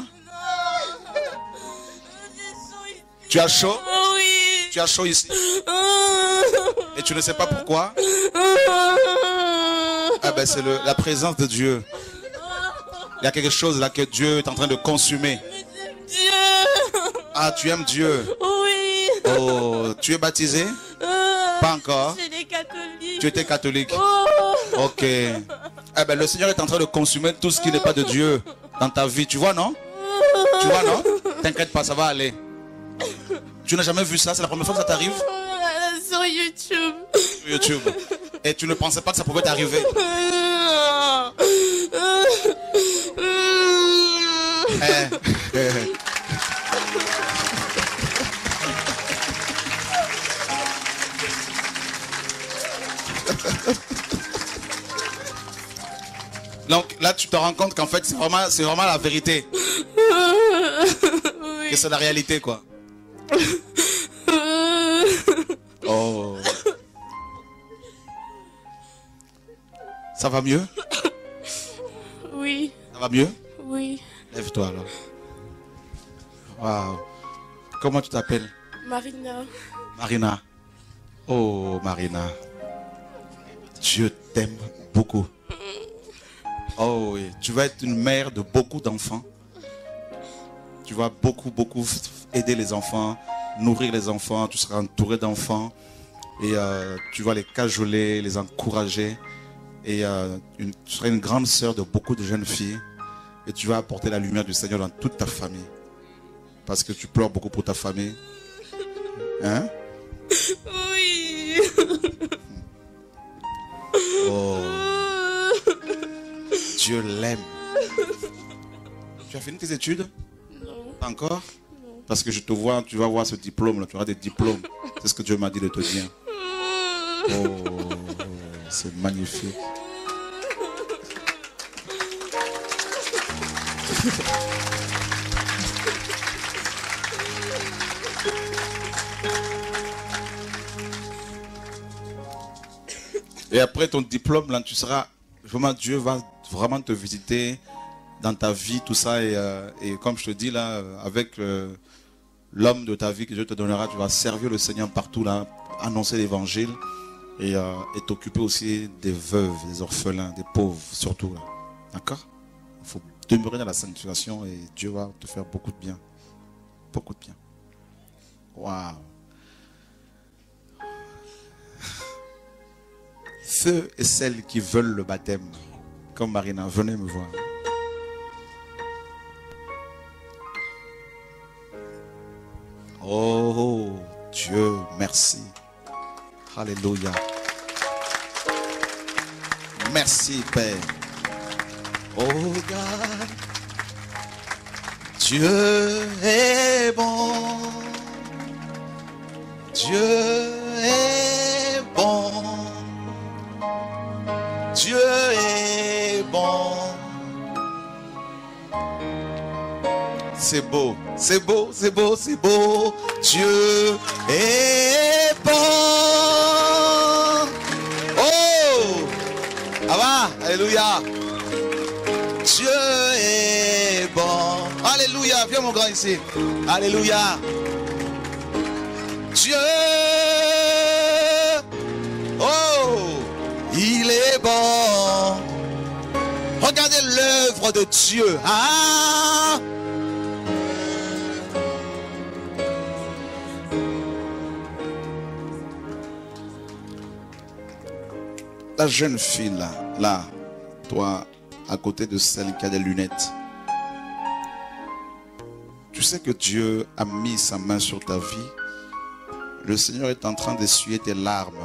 Tu as chaud? Oui. Tu as chaud ici? Et tu ne sais pas pourquoi? Ah ben c'est la présence de Dieu. Il y a quelque chose là que Dieu est en train de consumer. Dieu. Ah, tu aimes Dieu? Oui. Oh, tu es baptisé? Pas encore? J'étais catholique. Tu étais catholique? Oh. Ok. Eh ben, le Seigneur est en train de consumer tout ce qui n'est pas de Dieu dans ta vie. Tu vois, non? Tu vois, non? T'inquiète pas, ça va aller. Tu n'as jamais vu ça? C'est la première fois que ça t'arrive? Sur YouTube. Sur YouTube. Et tu ne pensais pas que ça pouvait t'arriver? Donc là, tu te rends compte qu'en fait, c'est vraiment la vérité. Oui. Que c'est la réalité, quoi. Oh. Ça va mieux? Oui. Ça va mieux? Oui. Lève-toi alors. Waouh. Comment tu t'appelles? Marina. Marina. Oh, Marina. Dieu t'aime beaucoup. Oh oui, tu vas être une mère de beaucoup d'enfants. Tu vas beaucoup aider les enfants, nourrir les enfants. Tu seras entouré d'enfants. Et tu vas les cajoler, les encourager. Et tu seras une grande sœur de beaucoup de jeunes filles. Et tu vas apporter la lumière du Seigneur dans toute ta famille. Parce que tu pleures beaucoup pour ta famille. Hein? Oui. Oh. Dieu l'aime. Tu as fini tes études? Non. Pas encore? Non. Parce que je te vois, tu vas voir ce diplôme là, tu auras des diplômes. C'est ce que Dieu m'a dit de te dire. Oh, c'est magnifique. Et après ton diplôme, là, tu seras vraiment, Dieu va vraiment te visiter dans ta vie, tout ça. Et comme je te dis là, avec l'homme de ta vie que Dieu te donnera, tu vas servir le Seigneur partout là, annoncer l'évangile et t'occuper aussi des veuves, des orphelins, des pauvres surtout là. D'accord? Il faut demeurer dans la sanctification et Dieu va te faire beaucoup de bien. Beaucoup de bien. Waouh! Ceux et celles qui veulent le baptême, comme Marina, venez me voir. Oh Dieu, merci. Alléluia. Merci Père. Oh God, Dieu est bon. Dieu est bon. Dieu est bon. C'est beau, c'est beau, c'est beau, c'est beau. Dieu est bon. Oh, ah va, alléluia. Dieu est bon. Alléluia, viens mon grand ici. Alléluia. Dieu, oh, il est bon. Regardez l'œuvre de Dieu. Ah! La jeune fille là, toi, à côté de celle qui a des lunettes. Tu sais que Dieu a mis sa main sur ta vie. Le Seigneur est en train d'essuyer tes larmes.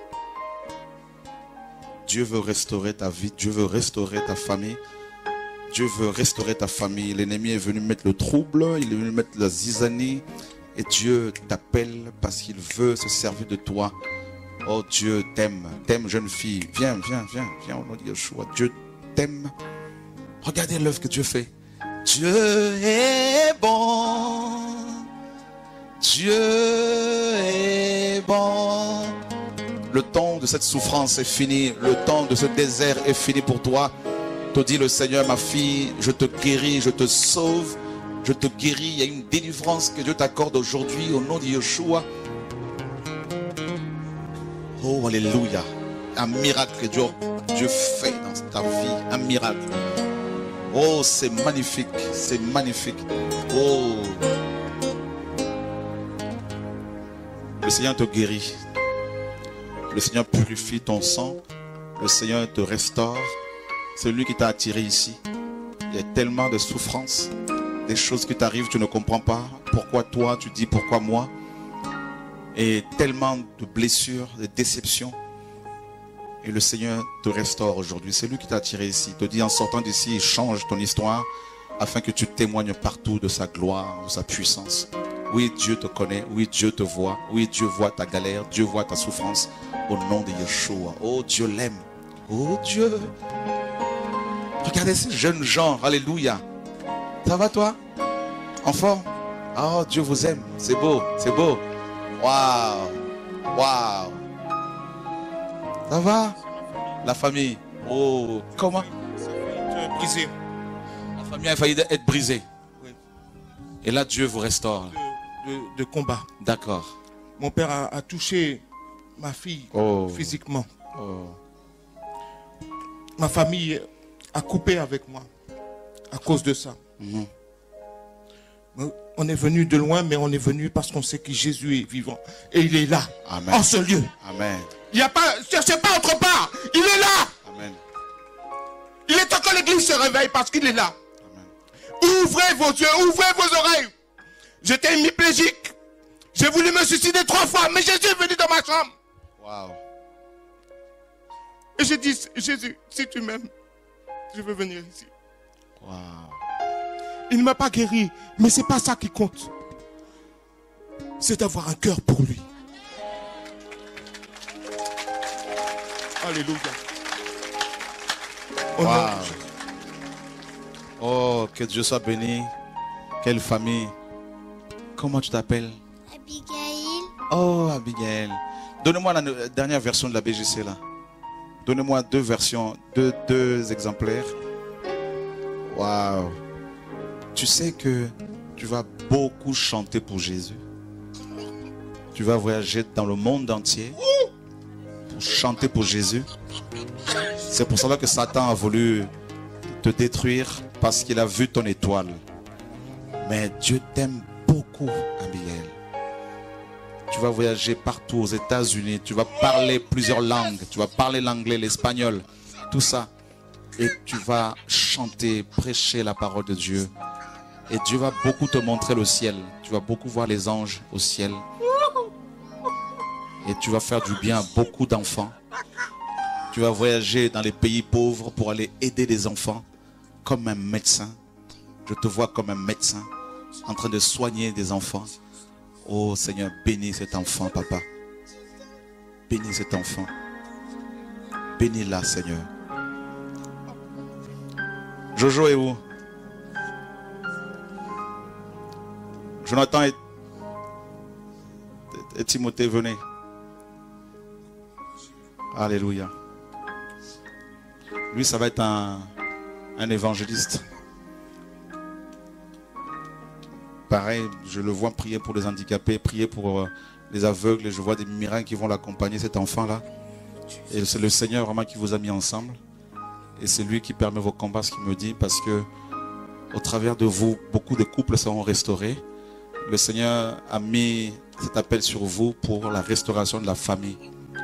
Dieu veut restaurer ta vie. Dieu veut restaurer ta famille. Dieu veut restaurer ta famille. L'ennemi est venu mettre le trouble. Il est venu mettre la zizanie. Et Dieu t'appelle parce qu'il veut se servir de toi Oh, Dieu t'aime. T'aime, jeune fille. Viens, viens, viens, viens au nom de Yeshua. Dieu t'aime. Regardez l'œuvre que Dieu fait. Dieu est bon. Dieu est bon. Le temps de cette souffrance est fini. Le temps de ce désert est fini pour toi. Te dit le Seigneur, ma fille, je te guéris, je te sauve, je te guéris. Il y a une délivrance que Dieu t'accorde aujourd'hui au nom de Yeshua. Oh, alléluia. Un miracle que Dieu fait dans ta vie. Un miracle. Oh, c'est magnifique. C'est magnifique. Oh. Le Seigneur te guérit. Le Seigneur purifie ton sang. Le Seigneur te restaure. C'est lui qui t'a attiré ici. Il y a tellement de souffrances, des choses qui t'arrivent, tu ne comprends pas. Pourquoi toi, tu dis pourquoi moi. Et tellement de blessures, de déceptions. Et le Seigneur te restaure aujourd'hui. C'est lui qui t'a attiré ici. Il te dit en sortant d'ici, il change ton histoire afin que tu témoignes partout de sa gloire, de sa puissance. Oui, Dieu te connaît. Oui, Dieu te voit. Oui, Dieu voit ta galère. Dieu voit ta souffrance. Au nom de Yeshua. Oh, Dieu l'aime. Oh, Dieu. Regardez ces jeunes gens. Alléluia. Ça va toi? En forme? Oh, Dieu vous aime. C'est beau. C'est beau. Waouh. Waouh. Ça va? La famille. Oh, comment? Brisé. La famille a failli être brisée. Oui. Et là, Dieu vous restaure. De combat. D'accord. Mon père a touché ma fille physiquement. Oh. Ma famille a coupé avec moi à cause de ça. Mhm. On est venu de loin, mais on est venu parce qu'on sait que Jésus est vivant. Et il est là, Amen. en ce lieu. Amen. Il n'y a pas, cherchez pas autre part. Il est là. Amen. Il est temps que l'église se réveille parce qu'il est là. Amen. Ouvrez vos yeux, ouvrez vos oreilles. J'étais hémiplégique. J'ai voulu me suicider 3 fois, mais Jésus est venu dans ma chambre. Wow. Et j'ai dit, Jésus, si tu m'aimes, je veux venir ici. Wow. Il ne m'a pas guéri, mais c'est pas ça qui compte. C'est d'avoir un cœur pour lui. Alléluia. Au nom de Jésus. Oh, que Dieu soit béni. Quelle famille. Comment tu t'appelles? Abigail. Oh, Abigail. Donnez-moi la dernière version de la BGC là. Donnez-moi 2 versions, deux exemplaires. Waouh. Tu sais que tu vas beaucoup chanter pour Jésus. Tu vas voyager dans le monde entier pour chanter pour Jésus. C'est pour cela que Satan a voulu te détruire parce qu'il a vu ton étoile. Mais Dieu t'aime beaucoup, Abigail. Tu vas voyager partout aux États-Unis. Tu vas parler plusieurs langues. Tu vas parler l'anglais, l'espagnol, tout ça. Et tu vas chanter, prêcher la parole de Dieu. Et Dieu va beaucoup te montrer le ciel. Tu vas beaucoup voir les anges au ciel. Et tu vas faire du bien à beaucoup d'enfants. Tu vas voyager dans les pays pauvres pour aller aider les enfants comme un médecin. Je te vois comme un médecin en train de soigner des enfants. Oh Seigneur, bénis cet enfant, papa. Bénis cet enfant. Bénis-la, Seigneur. Jojo est où? Jonathan et Timothée, venez. Alléluia. Lui, ça va être un évangéliste. Pareil, je le vois prier pour les handicapés, prier pour les aveugles. Et je vois des miracles qui vont l'accompagner, cet enfant-là. Et c'est le Seigneur vraiment qui vous a mis ensemble. Et c'est lui qui permet vos combats, ce qu'il me dit. Parce que au travers de vous, beaucoup de couples seront restaurés. Le Seigneur a mis cet appel sur vous pour la restauration de la famille.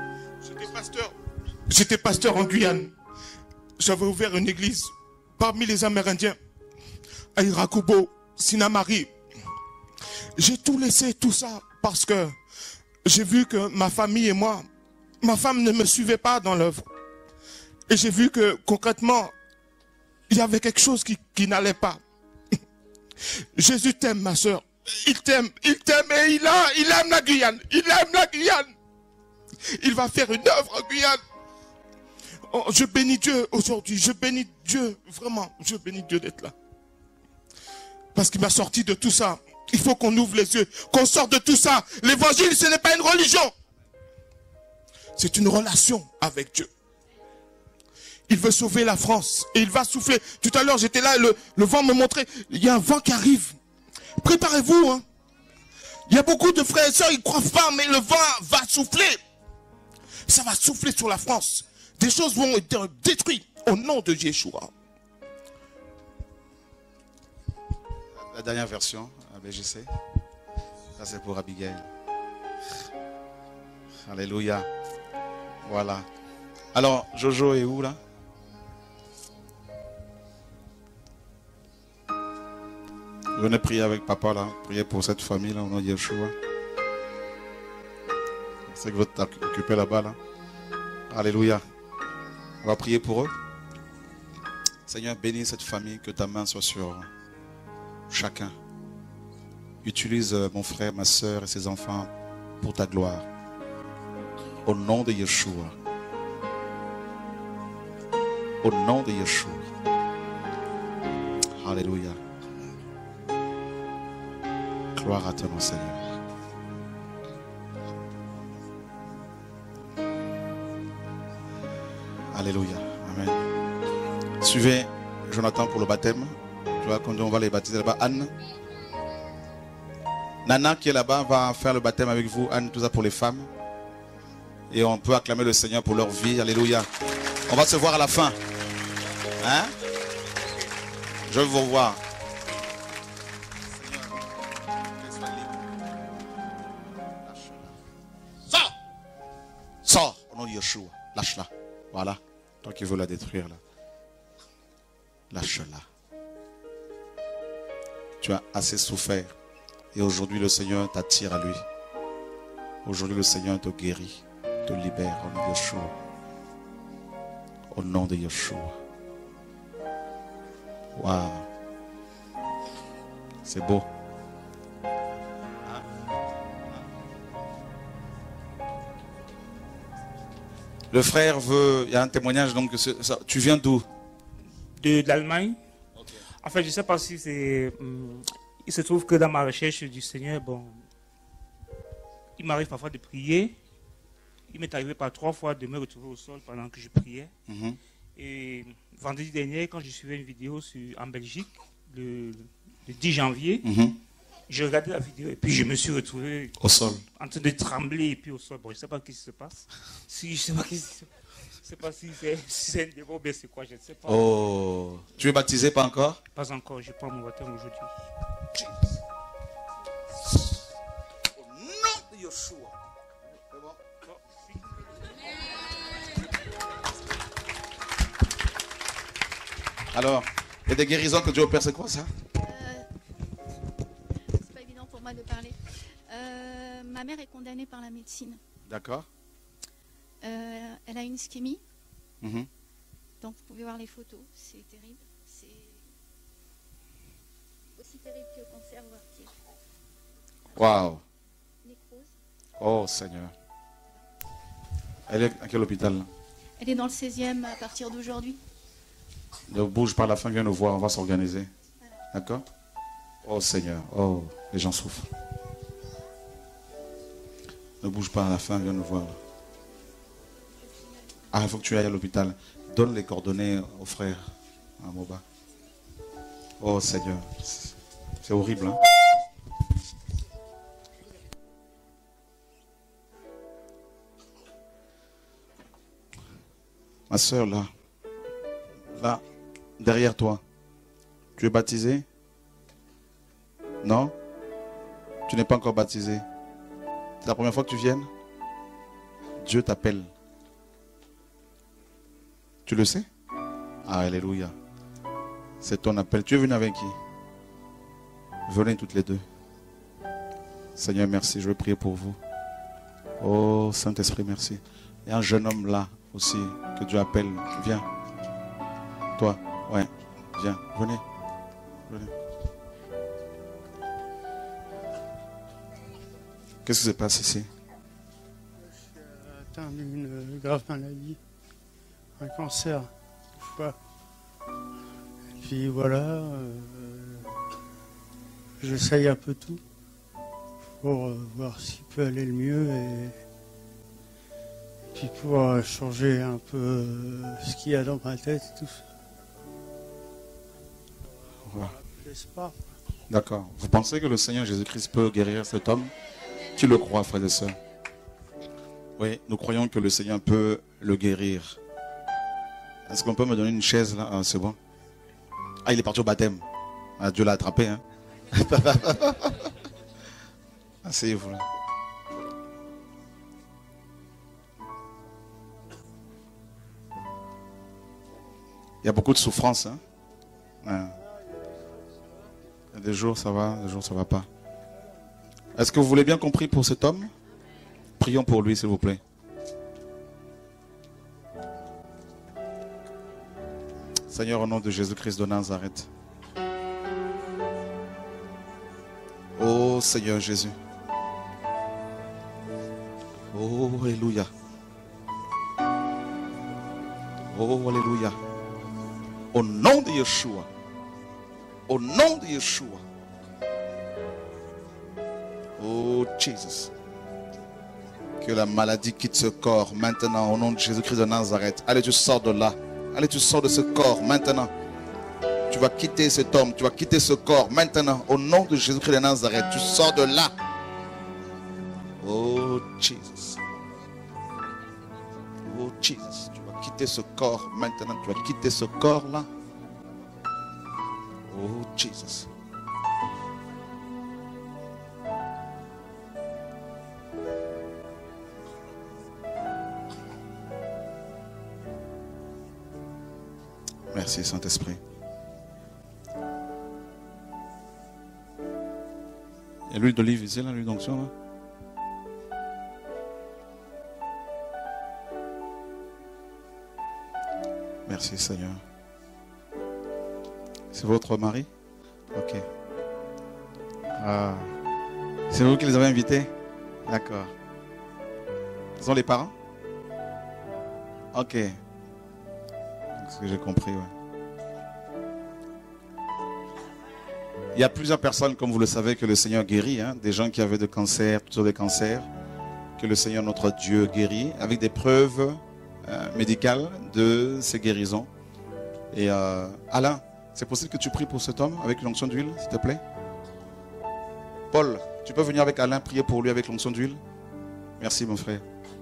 J'étais pasteur en Guyane. J'avais ouvert une église parmi les Amérindiens, à Irakubo, Sinamari. J'ai tout laissé, tout ça, parce que j'ai vu que ma famille et moi, ma femme ne me suivait pas dans l'œuvre. Et j'ai vu que concrètement, il y avait quelque chose qui n'allait pas. Jésus t'aime, ma soeur. Il t'aime et il aime la Guyane. Il aime la Guyane. Il va faire une œuvre en Guyane. Oh, je bénis Dieu aujourd'hui. Je bénis Dieu, vraiment. Je bénis Dieu d'être là. Parce qu'il m'a sorti de tout ça. Il faut qu'on ouvre les yeux, qu'on sorte de tout ça. L'évangile, ce n'est pas une religion. C'est une relation avec Dieu. Il veut sauver la France. Et il va souffler. Tout à l'heure, j'étais là et le vent me montrait. Il y a un vent qui arrive. Préparez-vous. Hein. Il y a beaucoup de frères et sœurs, ils ne croient pas, mais le vent va souffler. Ça va souffler sur la France. Des choses vont être détruites au nom de Yeshua. La dernière version, ABGC. Ça, c'est pour Abigail. Alléluia. Voilà. Alors, Jojo est où là? Venez prier avec papa là. Priez pour cette famille là, au nom de Yeshua. C'est que vous êtes occupé là-bas là. Alléluia. On va prier pour eux. Seigneur, bénis cette famille, que ta main soit sur chacun. Utilise mon frère, ma soeur et ses enfants pour ta gloire. Au nom de Yeshua. Au nom de Yeshua. Alléluia. Gloire à toi, mon Seigneur. Alléluia. Amen. Suivez Jonathan pour le baptême. Tu vois, quand on va les baptiser là-bas, Anne. Nana qui est là-bas va faire le baptême avec vous. Anne, tout ça pour les femmes. Et on peut acclamer le Seigneur pour leur vie. Alléluia. On va se voir à la fin. Hein? Je vais vous revoir. Sors! Sors au nom de Yeshua. Lâche-la. Voilà. Toi qui veux la détruire là. Lâche-la. Tu as assez souffert. Et aujourd'hui le Seigneur t'attire à lui. Aujourd'hui le Seigneur te guérit. Te libère au nom de Yeshua. Au nom de Yeshua. Waouh. C'est beau. Le frère veut, il y a un témoignage, donc tu viens d'où? De l'Allemagne. Okay. En fait, je ne sais pas si c'est... il se trouve que dans ma recherche du Seigneur, bon, il m'arrive parfois de prier. Il m'est arrivé par 3 fois de me retrouver au sol pendant que je priais. Mm-hmm. Et vendredi dernier, quand je suivais une vidéo en Belgique, le 10 janvier, mm-hmm. Je regardais la vidéo et puis je me suis retrouvé au sol, en train de trembler et puis au sol. Bon, je ne sais pas ce qui se passe. Je ne sais pas si c'est un démon, mais c'est quoi, je ne sais pas. Oh, tu es baptisé pas encore? Pas encore, je prends mon baptême aujourd'hui. Au nom de Yeshua. C'est bon? Alors, il y a des guérisons que Dieu opère, c'est quoi ça? C'est pas évident pour moi de parler. Ma mère est condamnée par la médecine. D'accord. Elle a une ischémie. Mm-hmm. Donc vous pouvez voir les photos, c'est terrible. C'est aussi terrible que le cancer, voire pire. Waouh. Nécrose. Oh Seigneur. Elle est à quel hôpital là? Elle est dans le 16e à partir d'aujourd'hui. Ne bouge pas, la fin, viens nous voir, on va s'organiser. Voilà. D'accord? Oh Seigneur, oh, les gens souffrent. Ne bouge pas, à la fin, viens nous voir. Ah, il faut que tu ailles à l'hôpital. Donne les coordonnées aux frères à Moba. Oh Seigneur, c'est horrible, hein? Ma soeur, là, derrière toi, tu es baptisé? Non? Tu n'es pas encore baptisé. C'est la première fois que tu viennes? Dieu t'appelle. Tu le sais? Ah, alléluia. C'est ton appel. Tu es venu avec qui? Venez toutes les deux. Seigneur, merci. Je veux prier pour vous. Oh, Saint-Esprit, merci. Il y a un jeune homme là aussi que Dieu appelle. Viens. Toi, ouais. Viens. Venez. Venez. Qu'est-ce qui se passe ici? atteint d'une grave maladie, un cancer, du foie. Et puis voilà, j'essaye un peu tout pour voir s'il peut aller le mieux et puis pour changer un peu ce qu'il y a dans ma tête et tout ça. Voilà. L'espoir. D'accord. Vous pensez que le Seigneur Jésus-Christ peut guérir cet homme? Qui le croit, frères et sœurs? Oui, nous croyons que le Seigneur peut le guérir. Est-ce qu'on peut me donner une chaise là? Ah, c'est bon. Ah, il est parti au baptême. Ah, Dieu l'a attrapé. Hein? Asseyez-vous là. Il y a beaucoup de souffrance. Hein? Ouais. Il y a des jours ça va, des jours ça va pas. Est-ce que vous voulez bien compris pour cet homme? Prions pour lui, s'il vous plaît. Seigneur, au nom de Jésus-Christ de Nazareth. Oh Seigneur Jésus. Oh Alléluia. Oh Alléluia. Au nom de Yeshua. Au nom de Yeshua. Oh Jesus. Que la maladie quitte ce corps maintenant au nom de Jésus-Christ de Nazareth. Allez, tu sors de là. Allez, tu sors de ce corps maintenant. Tu vas quitter cet homme. Tu vas quitter ce corps maintenant au nom de Jésus-Christ de Nazareth. Tu sors de là. Oh Jesus. Oh Jesus. Tu vas quitter ce corps maintenant. Tu vas quitter ce corps là. Oh Jesus. Merci Saint-Esprit. Il y a l'huile d'olive ici, là, l'huile d'onction là. Merci Seigneur. C'est votre mari? Ok. Ah. C'est vous qui les avez invités? D'accord. Ils sont les parents? Ok. C'est ce que j'ai compris, ouais. Il y a plusieurs personnes, comme vous le savez, que le Seigneur guérit. Hein, des gens qui avaient de cancer, toutes sortes de cancers, que le Seigneur, notre Dieu, guérit, avec des preuves médicales de ces guérisons. Et Alain, c'est possible que tu pries pour cet homme avec l'onction d'huile, s'il te plaît? Paul, tu peux venir avec Alain, prier pour lui avec l'onction d'huile? Merci, mon frère.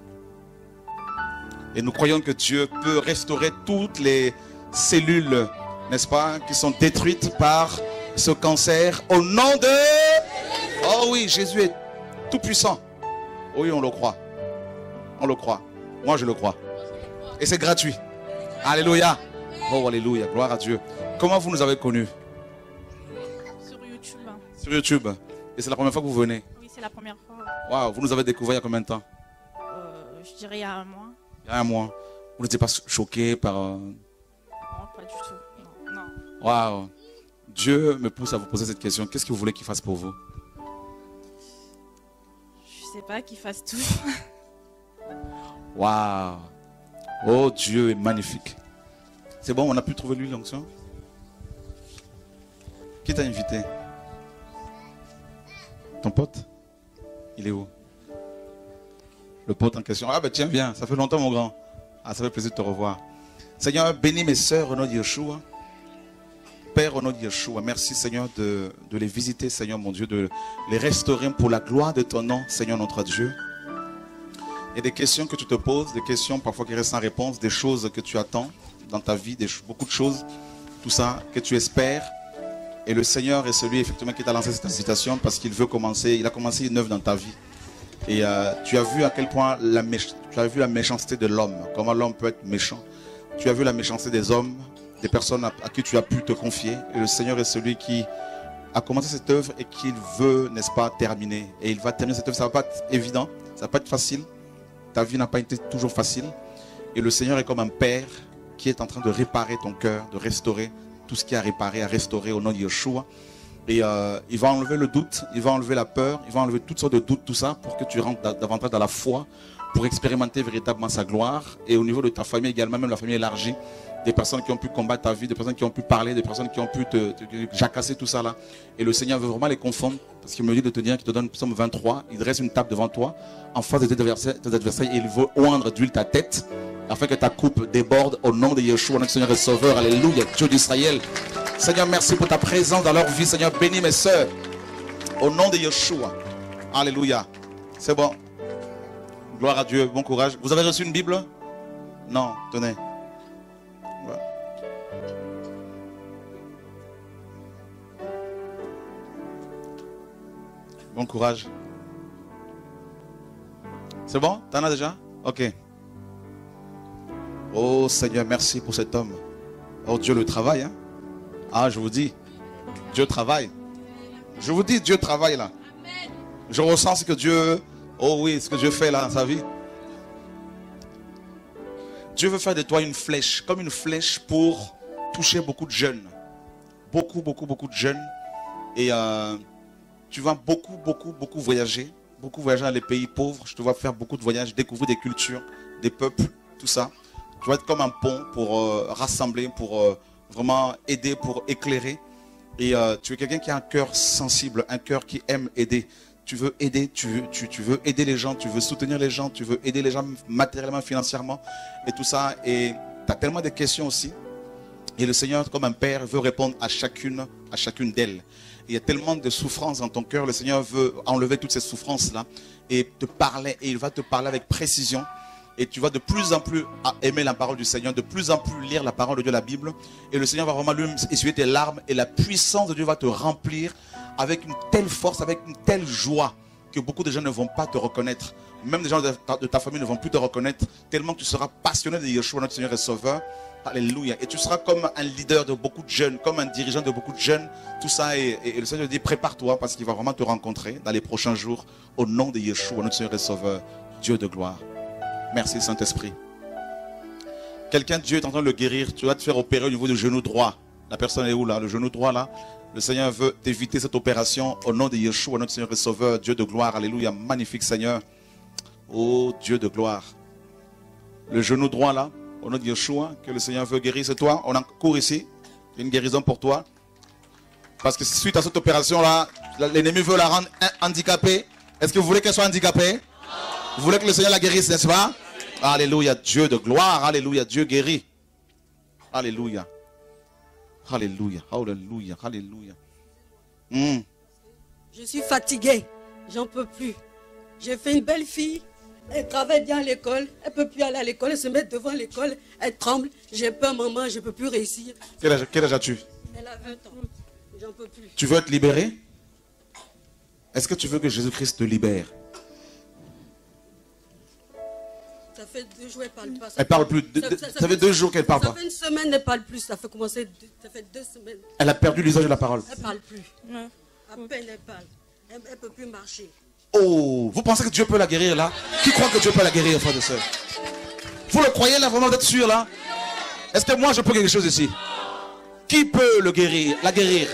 Et nous croyons que Dieu peut restaurer toutes les cellules, n'est-ce pas, qui sont détruites par ce cancer au nom de... Oh oui, Jésus est tout puissant. Oui, on le croit. On le croit. Moi, je le crois. Et c'est gratuit. Alléluia. Oh, alléluia. Gloire à Dieu. Comment vous nous avez connus? Sur YouTube. Sur YouTube. Et c'est la première fois que vous venez? Oui, c'est la première fois. Waouh, vous nous avez découvert il y a combien de temps? Je dirais il y a un mois. Il y a un mois. Vous n'étiez pas choqués par... Non, pas du tout. Non. Waouh. Dieu me pousse à vous poser cette question. Qu'est-ce que vous voulez qu'il fasse pour vous? Je sais pas, qu'il fasse tout. Waouh. Oh, Dieu est magnifique. C'est bon, on a pu trouver l'huile d'onction? Qui t'a invité? Ton pote? Il est où? Le pote en question. Ah ben tiens, viens, ça fait longtemps mon grand. Ah, ça fait plaisir de te revoir. Seigneur, bénis mes sœurs au nom de Yeshua. Père, au nom de Yeshua, merci Seigneur de les visiter, Seigneur mon Dieu, de les restaurer pour la gloire de ton nom, Seigneur notre Dieu. Et des questions que tu te poses, des questions parfois qui restent sans réponse, des choses que tu attends dans ta vie, beaucoup de choses, tout ça que tu espères. Et le Seigneur est celui effectivement qui t'a lancé cette incitation parce qu'il veut commencer, il a commencé une œuvre dans ta vie. Et tu as vu à quel point tu as vu la méchanceté de l'homme, comment l'homme peut être méchant. Tu as vu la méchanceté des hommes, des personnes à qui tu as pu te confier. Et le Seigneur est celui qui a commencé cette œuvre et qu'il veut, n'est-ce pas, terminer. Et il va terminer cette œuvre. Ça ne va pas être évident, ça ne va pas être facile. Ta vie n'a pas été toujours facile. Et le Seigneur est comme un père qui est en train de réparer ton cœur, de restaurer tout ce qui est à réparer, à restaurer au nom de Yeshua. Et il va enlever le doute, il va enlever la peur, il va enlever toutes sortes de doutes, tout ça, pour que tu rentres davantage dans la foi, pour expérimenter véritablement sa gloire. Et au niveau de ta famille également, même la famille élargie, des personnes qui ont pu combattre ta vie, des personnes qui ont pu parler, des personnes qui ont pu te jacasser tout ça là. Et le Seigneur veut vraiment les confondre, parce qu'il me dit de te dire qu'il te donne Psaume 23, il dresse une table devant toi, en face de tes adversaires, et il veut oindre d'huile ta tête, afin que ta coupe déborde au nom de Yeshua, notre Seigneur et Sauveur. Alléluia, Dieu d'Israël. Seigneur, merci pour ta présence dans leur vie. Seigneur, bénis mes soeurs, au nom de Yeshua. Alléluia. C'est bon. Gloire à Dieu, bon courage. Vous avez reçu une Bible? Non, tenez. Voilà. Bon courage. C'est bon? T'en as déjà? Ok. Oh Seigneur, merci pour cet homme. Oh Dieu le travaille. Hein? Ah, je vous dis, Dieu travaille. Je vous dis, Dieu travaille là. Je ressens ce que Dieu... Oh oui, ce que Dieu fait là dans sa vie. Dieu veut faire de toi une flèche, comme une flèche pour toucher beaucoup de jeunes. Beaucoup de jeunes. Et tu vas beaucoup voyager. Beaucoup voyager dans les pays pauvres. Je te vois faire beaucoup de voyages, découvrir des cultures, des peuples, tout ça. Tu vas être comme un pont pour rassembler, pour vraiment aider, pour éclairer. Et tu es quelqu'un qui a un cœur sensible, un cœur qui aime aider. Tu veux aider, tu veux aider les gens, tu veux soutenir les gens, tu veux aider les gens matériellement, financièrement et tout ça. Et tu as tellement de questions aussi. Et le Seigneur, comme un père, veut répondre à chacune d'elles. Il y a tellement de souffrances dans ton cœur. Le Seigneur veut enlever toutes ces souffrances-là et te parler. Et il va te parler avec précision. Et tu vas de plus en plus aimer la parole du Seigneur, de plus en plus lire la parole de Dieu, la Bible. Et le Seigneur va vraiment lui essuyer tes larmes. Et la puissance de Dieu va te remplir avec une telle force, avec une telle joie que beaucoup de gens ne vont pas te reconnaître. Même des gens de ta famille ne vont plus te reconnaître. Tellement que tu seras passionné de Yeshua, notre Seigneur et Sauveur. Alléluia. Et tu seras comme un leader de beaucoup de jeunes, comme un dirigeant de beaucoup de jeunes. Tout ça, et le Seigneur dit, prépare-toi parce qu'il va vraiment te rencontrer dans les prochains jours. Au nom de Yeshua, notre Seigneur et Sauveur, Dieu de gloire. Merci Saint-Esprit. Quelqu'un, Dieu est en train de le guérir. Tu vas te faire opérer au niveau du genou droit. La personne est où là? Le genou droit là. Le Seigneur veut t'éviter cette opération au nom de Yeshua, notre Seigneur et Sauveur, Dieu de gloire. Alléluia. Magnifique Seigneur. Oh Dieu de gloire. Le genou droit là, au nom de Yeshua, que le Seigneur veut guérir, c'est toi. On en court ici. Il y a une guérison pour toi. Parce que suite à cette opération là, l'ennemi veut la rendre handicapée. Est-ce que vous voulez qu'elle soit handicapée? Vous voulez que le Seigneur la guérisse, n'est-ce pas? Alléluia, Dieu de gloire. Alléluia, Dieu guérit. Alléluia. Alléluia, alléluia, alléluia. Je suis fatiguée, j'en peux plus. J'ai fait une belle fille, elle travaille bien à l'école, elle ne peut plus aller à l'école, elle se met devant l'école, elle tremble. J'ai peur, maman, je ne peux plus réussir. Quel âge as-tu? Elle a 20 ans, j'en peux plus. Tu veux être libéré? Est-ce que tu veux que Jésus-Christ te libère? Ça fait 2 jours, elle ne parle pas. Elle parle plus. Ça fait 2 jours qu'elle ne parle pas. Ça fait une semaine, elle ne parle plus. Ça fait 2 semaines. Elle a perdu l'usage de la parole. Elle ne parle plus. À peine elle parle. Elle ne peut plus marcher. Oh, vous pensez que Dieu peut la guérir là? Qui croit que Dieu peut la guérir, frère de soeur? Vous le croyez là, vraiment, d'être sûr là? Est-ce que moi je peux quelque chose ici? Qui peut le guérir, la guérir?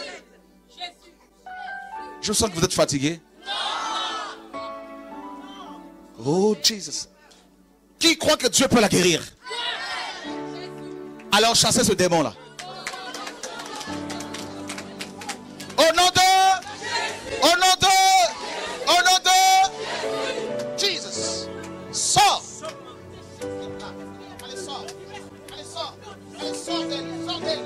Je sens que vous êtes fatigué. Oh, Jesus. Qui croit que Dieu peut la guérir? Alors chassez ce démon là. Au nom de Jesus. Sors. Allez, sors. Allez, sors. Allez, sors d'elle. Sors d'elle.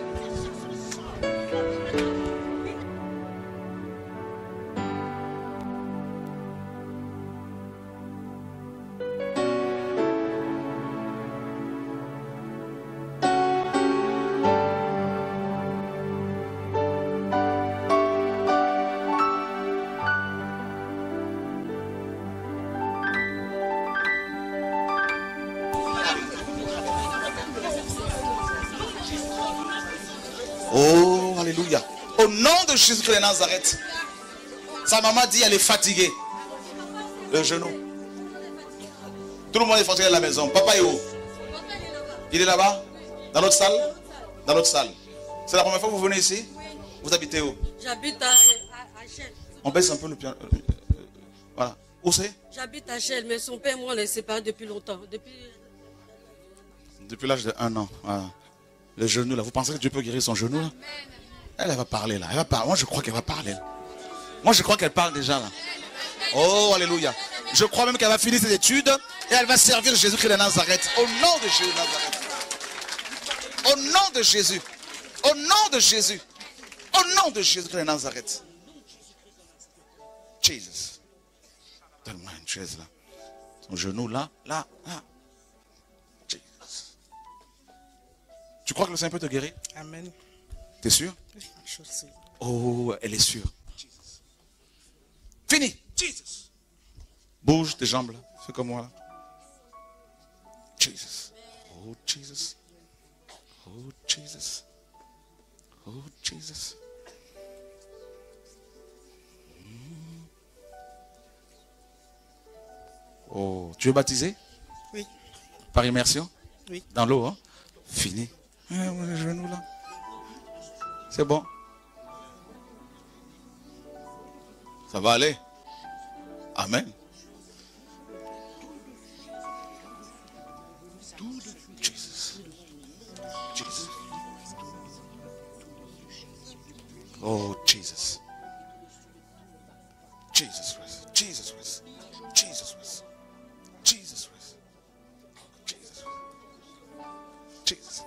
Oh, alléluia. Au nom de Jésus-Christ de Nazareth. Sa maman dit elle est fatiguée. Le genou. Tout le monde est fatigué à la maison. Papa est où? Il est là-bas? Dans l'autre salle? Dans l'autre salle. C'est la première fois que vous venez ici? Vous habitez où? J'habite à Chêne. On baisse un peu le piano. Voilà. Où c'est? J'habite à Chelles, mais son père et moi, on est séparés depuis longtemps. Depuis l'âge de 1 an. Voilà. Le genou là. Vous pensez que Dieu peut guérir son genou là? Elle va parler là. Elle va parler. Moi je crois qu'elle va parler. Moi je crois qu'elle parle déjà là. Oh, alléluia. Je crois même qu'elle va finir ses études et elle va servir Jésus-Christ de Nazareth. Au nom de Jésus de Nazareth. Au nom de Jésus. Au nom de Jésus. Au nom de Jésus-Christ de Nazareth. Jesus. Donne-moi une chaise là. Son genou là, là, là. Jesus. Tu crois que le Seigneur peut te guérir? Amen. T'es sûr? Je sais. Oh, elle est sûre. Jesus. Fini. Jesus. Bouge tes jambes là. Fais comme moi là. Jesus. Oh, Jesus. Oh, Jesus. Oh, Jesus. Oh, tu es baptisé? Oui. Par immersion? Oui. Dans l'eau, hein? Fini. Le genou là. C'est bon. Ça va aller. Amen. Jesus. Jesus. Oh, Jesus. Jesus Christ. Jesus Christ. Jesus Christ. Jesus Christ. Jesus. Jesus.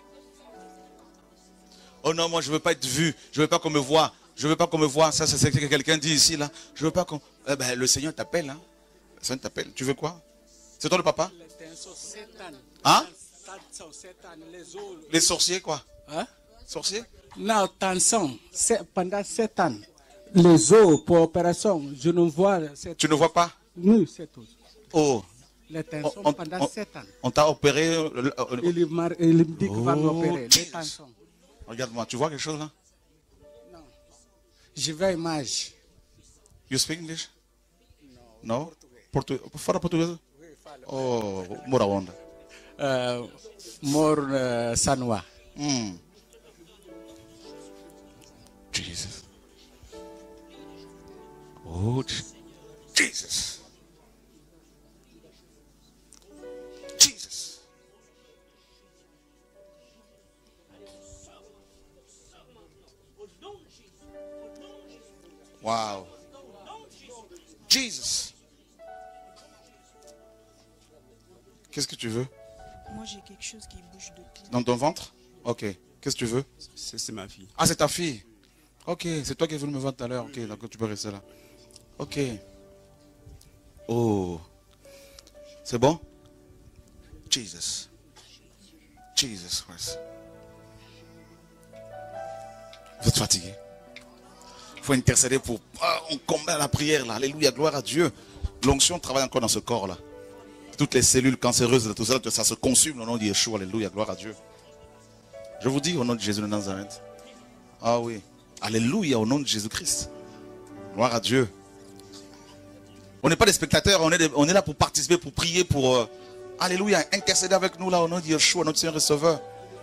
Oh non, moi je veux pas être vu. Je veux pas qu'on me voie. Je veux pas qu'on me voie. Ça, c'est ce que quelqu'un dit ici là. Je veux pas qu'on. Le Seigneur t'appelle. Hein? Le Seigneur t'appelle. Tu veux quoi? C'est toi le papa? Hein? Les sorciers quoi? Hein? Sorciers? Non, attention. Pendant 7 ans, les os pour opération, je ne vois. Tu ne vois pas? Oui, c'est tout. Oh. Les tensions pendant 7 ans. On t'a opéré. Il me dit qu'il va m'opérer. Les tensions. Regarde-moi, tu vois quelque chose là? Non. Je veux image. You speak English? No. Fala português? Oh, mora onde? Moro Sanwa. Jesus. Oh, Jesus. Jesus. Wow. Jesus. Qu'est-ce que tu veux? Moi, j'ai quelque chose qui bouge depuis. Dans ton ventre? Ok. Qu'est-ce que tu veux? C'est ma fille. Ah, c'est ta fille. Ok, c'est toi qui es venu me voir tout à l'heure. Ok, donc tu peux rester là. Ok. Oh. C'est bon? Jesus. Jesus Christ. Vous êtes fatigué? Il faut intercéder pour... on combat la prière là. Alléluia, gloire à Dieu. L'onction travaille encore dans ce corps là. Toutes les cellules cancéreuses, tout ça, ça se consume au nom de Yeshua. Alléluia, gloire à Dieu. Je vous dis au nom de Jésus de Nazareth. Ah oui. Alléluia, au nom de Jésus-Christ. Gloire à Dieu. On n'est pas des spectateurs, on est là pour participer, pour prier, pour... alléluia, intercéder avec nous là au nom de Yeshua, notre Seigneur et Sauveur.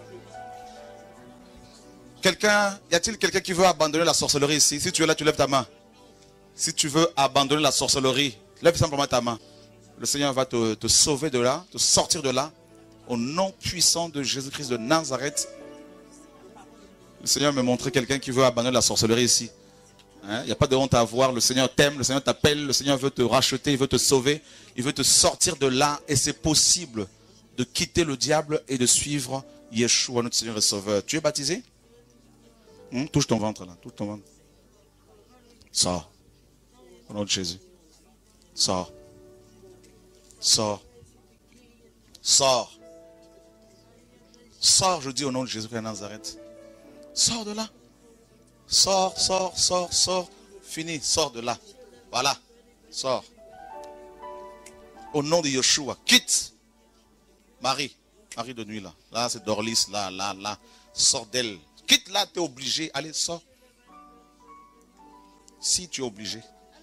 Y a-t-il quelqu'un qui veut abandonner la sorcellerie ici? Si tu es là, tu lèves ta main. Si tu veux abandonner la sorcellerie, lève simplement ta main. Le Seigneur va te sauver de là, te sortir de là. Au nom puissant de Jésus-Christ de Nazareth. Le Seigneur m'a montré quelqu'un qui veut abandonner la sorcellerie ici. Il n'y a pas de honte à avoir. Le Seigneur t'aime, le Seigneur t'appelle, le Seigneur veut te racheter, il veut te sauver. Il veut te sortir de là. Et c'est possible de quitter le diable et de suivre Yeshua, notre Seigneur et Sauveur. Tu es baptisé? Touche ton ventre là, touche ton ventre. Sors. Au nom de Jésus. Sors. Sors. Sors. Sors, je dis au nom de Jésus de Nazareth. Sors de là. Sors, sors, sors, sors. Fini, sors de là. Voilà. Sors. Au nom de Yeshua. Quitte. Marie. Marie de nuit là. Là, c'est Dorlis. Là, là, là. Sors d'elle. Quitte là, tu es obligé. Allez, sors. Si tu es obligé.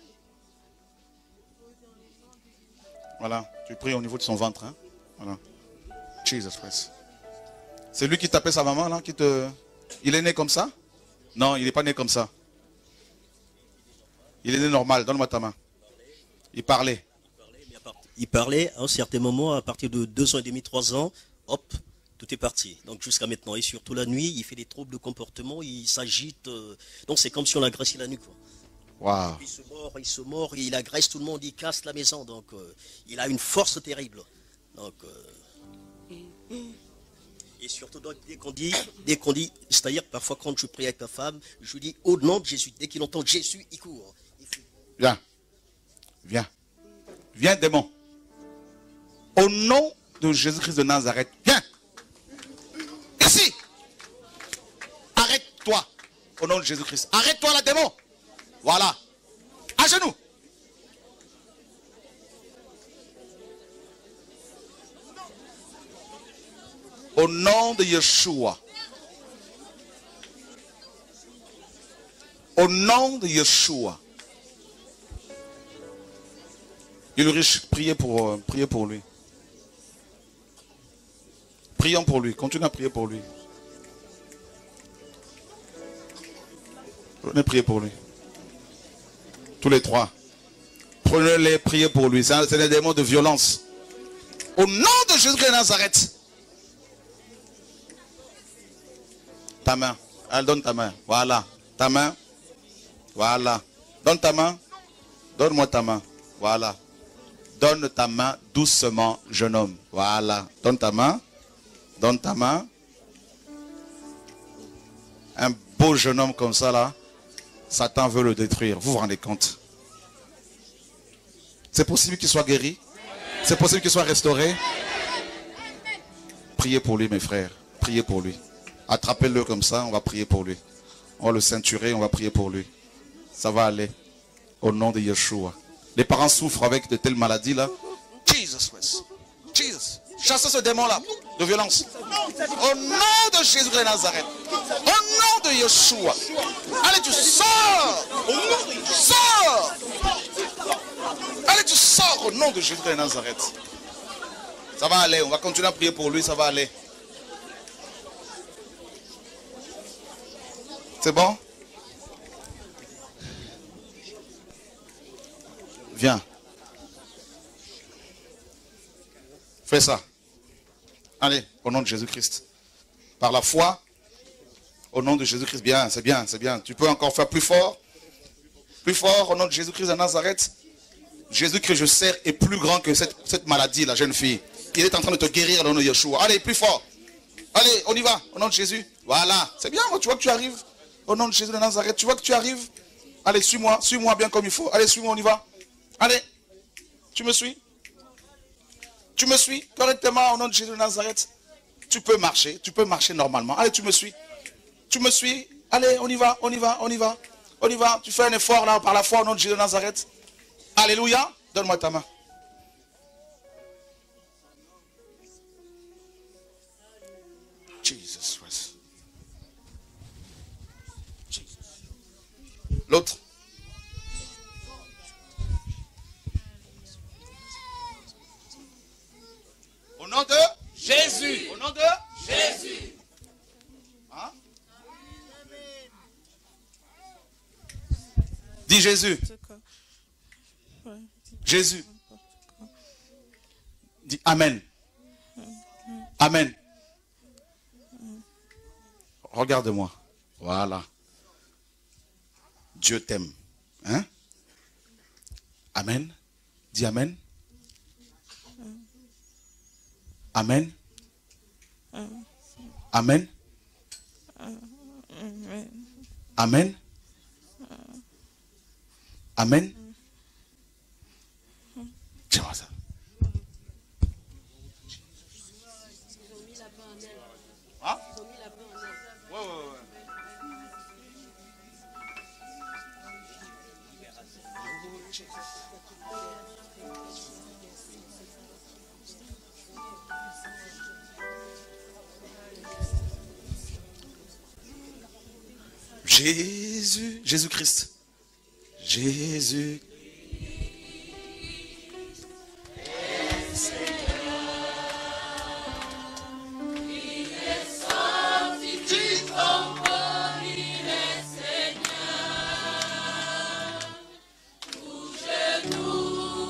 Voilà. Tu pries au niveau de son ventre. Hein? Voilà. Jesus Christ. C'est lui qui tapait sa maman là, Il est né comme ça? Non, il n'est pas né comme ça. Il est né normal. Donne-moi ta main. Il parlait. Il parlait à un certain moment, à partir de 2 ans et demi, 3 ans, hop, tout est parti. Donc jusqu'à maintenant. Et surtout la nuit, il fait des troubles de comportement, il s'agite. Donc c'est comme si on l'agressait la nuit, quoi. Wow. Il se mord, il agresse tout le monde, il casse la maison. Donc il a une force terrible. Donc, et surtout, donc, dès qu'on dit, c'est-à-dire parfois quand je prie avec ta femme, je lui dis au nom de Jésus. Dès qu'il entend Jésus, il court. Viens. Viens. Viens, démon. Au nom de Jésus-Christ de Nazareth, viens. Ici. Arrête-toi. Au nom de Jésus-Christ. Arrête-toi là, démon. Voilà. À genoux. Au nom de Yeshua. Au nom de Yeshua. Il est riche, priez pour lui. Prions pour lui. Continue à prier pour lui. Venez prier pour lui. Tous les trois. Prenez-les, priez pour lui. C'est des démons de violence. Au nom de Jésus de Nazareth. Ta main. Elle donne ta main. Voilà. Ta main. Voilà. Donne ta main. Donne-moi ta main. Voilà. Donne ta main doucement, jeune homme. Voilà. Donne ta main. Donne ta main. Un beau jeune homme comme ça là. Satan veut le détruire. Vous vous rendez compte? C'est possible qu'il soit guéri? C'est possible qu'il soit restauré? Priez pour lui, mes frères. Priez pour lui. Attrapez-le comme ça, on va prier pour lui. On va le ceinturer, on va prier pour lui. Ça va aller. Au nom de Yeshua. Les parents souffrent avec de telles maladies là. Jesus Christ. Jesus. Chassez ce démon là de violence. Au nom de Jésus de Nazareth. Au nom de Yeshua. Allez, tu sors. Sors. Allez, tu sors au nom de Jésus de Nazareth. Ça va aller. On va continuer à prier pour lui. Ça va aller. C'est bon? Viens. Fais ça. Allez, au nom de Jésus-Christ. Par la foi, au nom de Jésus-Christ. Bien, c'est bien, c'est bien. Tu peux encore faire plus fort. Plus fort, au nom de Jésus-Christ de Nazareth. Jésus que je sers est plus grand que cette maladie, la jeune fille. Il est en train de te guérir au nom de Yeshua. Allez, plus fort. Allez, on y va, au nom de Jésus. Voilà, c'est bien, tu vois que tu arrives. Au nom de Jésus de Nazareth, tu vois que tu arrives. Allez, suis-moi bien comme il faut. Allez, suis-moi, on y va. Allez, tu me suis? Tu me suis correctement au nom de Jésus de Nazareth? Tu peux marcher normalement. Allez, tu me suis. Tu me suis? Allez, on y va, on y va, on y va. On y va, tu fais un effort là par la foi au nom de Jésus de Nazareth. Alléluia, donne-moi ta main. Jesus Christ. L'autre. Au nom de Jésus. Au nom de Jésus. Hein? Dis Jésus. Jésus. Dis Amen. Amen. Regarde-moi. Voilà. Dieu t'aime. Hein? Amen. Dis Amen. Amen. Amen. Amen. Amen. C'est quoi ça? Hein? Ouais. Jésus, Jésus-Christ. Jésus. Nous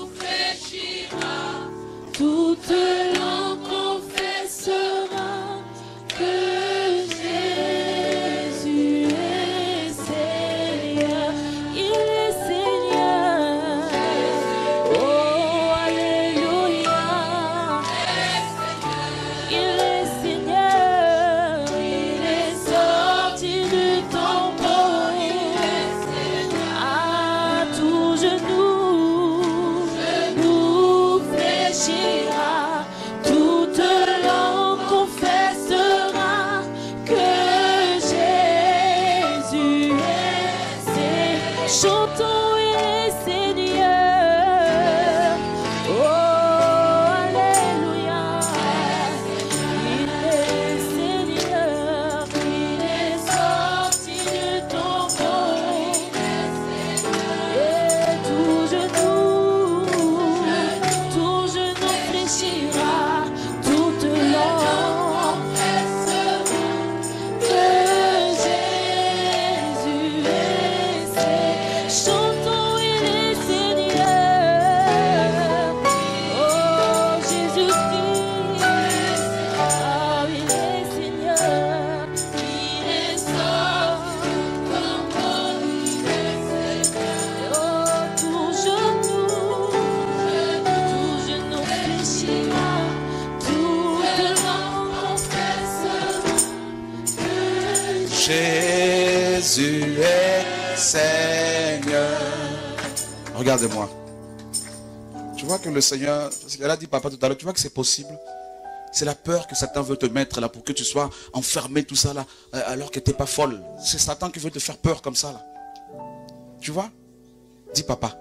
Jésus est Seigneur. Regarde-moi. Tu vois que le Seigneur, parce qu'elle a dit papa tout à l'heure, tu vois que c'est possible. C'est la peur que Satan veut te mettre là pour que tu sois enfermé tout ça là, alors que tu n'es pas folle. C'est Satan qui veut te faire peur comme ça là. Tu vois? Dis papa.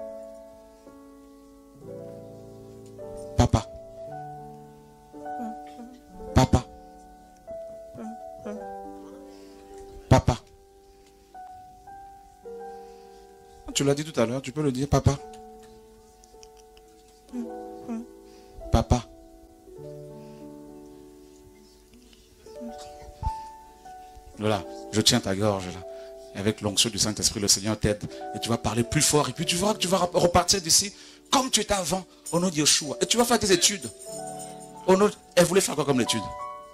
Papa. Papa. Papa. Tu l'as dit tout à l'heure, tu peux le dire, papa. Papa. Voilà, je tiens ta gorge là. Et avec l'onction du Saint-Esprit, le Seigneur t'aide. Et tu vas parler plus fort. Et puis tu verras que tu vas repartir d'ici comme tu étais avant, au nom de Yeshua. Et tu vas faire tes études. Elle voulait faire quoi comme étude?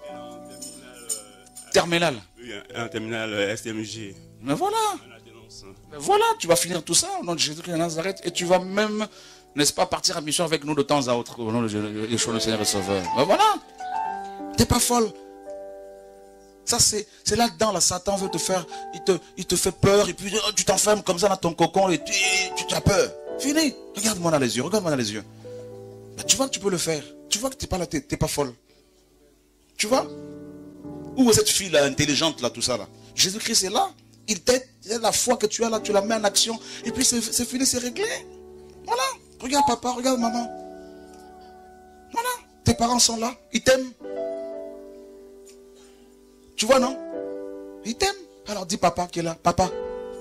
Terminal. Oui, un terminal STMG. Mais voilà. Mais voilà, tu vas finir tout ça au nom de Jésus-Christ de Nazareth. Et tu vas même, n'est-ce pas, partir à mission avec nous de temps à autre. Au nom de Yeshua, le Seigneur et Sauveur. Mais voilà. T'es pas folle. Ça, c'est là-dedans, là, Satan veut te faire, il te fait peur, et puis tu t'enfermes comme ça dans ton cocon, et tu as peur. Fini. Regarde-moi dans les yeux, regarde-moi dans les yeux. Ben, tu vois que tu peux le faire. Tu vois que tu n'es pas là, tu n'es pas folle. Tu vois? Où est cette fille-là, intelligente, là, tout ça, là? Jésus-Christ est là. Il t'aide, la foi que tu as là, tu la mets en action, et puis c'est fini, c'est réglé. Voilà. Regarde papa, regarde maman. Voilà. Tes parents sont là, ils t'aiment. Tu vois, non? Il t'aime. Alors dis papa qui est là. Papa.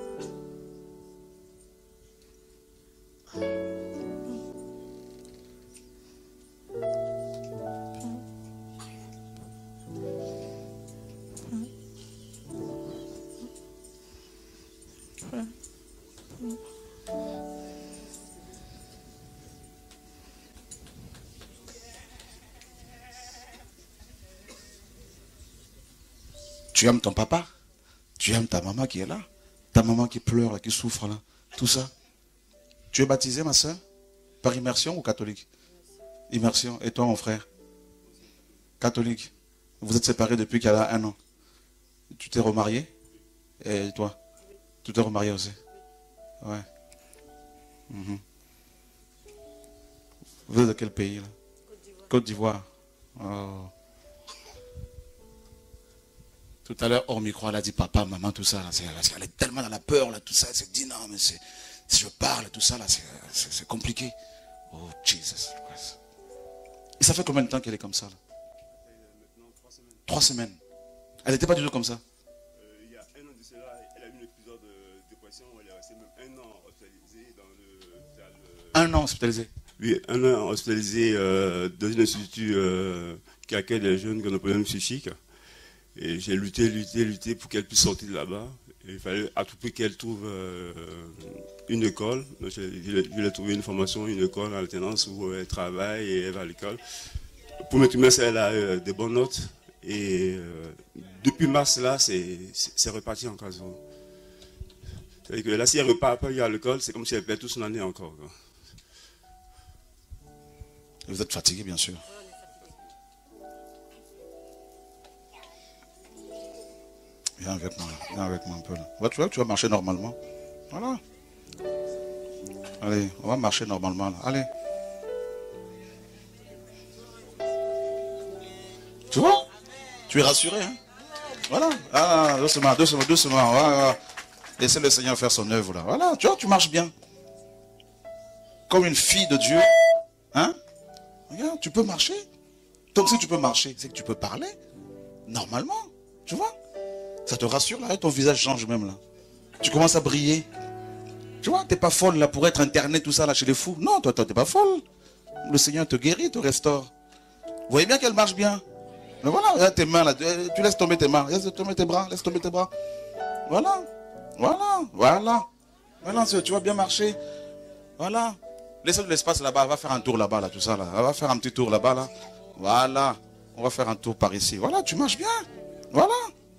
Tu aimes ton papa, tu aimes ta maman qui est là, ta maman qui pleure, qui souffre là, tout ça. Tu es baptisé, ma soeur, par immersion ou catholique? Immersion. Et toi, mon frère? Catholique. Vous êtes séparés depuis qu'il y a 1 an. Tu t'es remarié? Et toi? Tu t'es remarié aussi? Ouais. Vous êtes de quel pays là? Côte d'Ivoire. Oh. Tout à l'heure, hors micro, elle a dit papa, maman, tout ça. Parce qu'elle est tellement dans la peur, là, tout ça. Elle s'est dit non, mais si je parle, tout ça, là, c'est compliqué. Oh, Jesus Christ. Et ça fait combien de temps qu'elle est comme ça, là? Maintenant 3 semaines. 3 semaines. Elle n'était pas du tout comme ça. Il y a 1 an de cela, elle a eu un épisode de dépression où elle est restée même 1 an hospitalisée dans l'hôpital. 1 an hospitalisé? Oui, 1 an hospitalisé dans un institut qui accueille les jeunes qui ont des problèmes psychiques. Et j'ai lutté pour qu'elle puisse sortir de là-bas. Il fallait à tout prix qu'elle trouve une école. Donc je lui ai trouvé une formation, une école en alternance où elle travaille et elle va à l'école. Pour mes trimestres, elle a des bonnes notes. Et depuis mars, là, c'est reparti en case. C'est-à-dire que là, si elle repart pas à l'école, c'est comme si elle perd toute son année encore. Quoi. Vous êtes fatigué, bien sûr. Viens avec moi un peu là. Tu vois que tu vas marcher normalement. Voilà. Allez, on va marcher normalement là. Allez. Tu vois? Tu es rassuré, hein? Voilà. Ah, doucement. Voilà. Laissez le Seigneur faire son œuvre là. Voilà, tu vois, tu marches bien. Comme une fille de Dieu. Hein? Regarde, tu peux marcher. Donc si tu peux marcher, c'est que tu peux parler. Normalement. Tu vois? Ça te rassure là, ton visage change même là. Tu commences à briller. Tu vois, t'es pas folle là pour être internée tout ça là chez les fous. Non, toi t'es pas folle. Le Seigneur te guérit, te restaure. Vous voyez bien qu'elle marche bien. Mais voilà, regarde tes mains là, tu laisses tomber tes mains, laisse tomber tes bras, Voilà. Voilà, tu vas bien marcher. Voilà. Laisse de l'espace là-bas, elle va faire un tour là-bas là, tout ça là. Elle va faire un petit tour là-bas là. Voilà. On va faire un tour par ici. Voilà, tu marches bien. Voilà.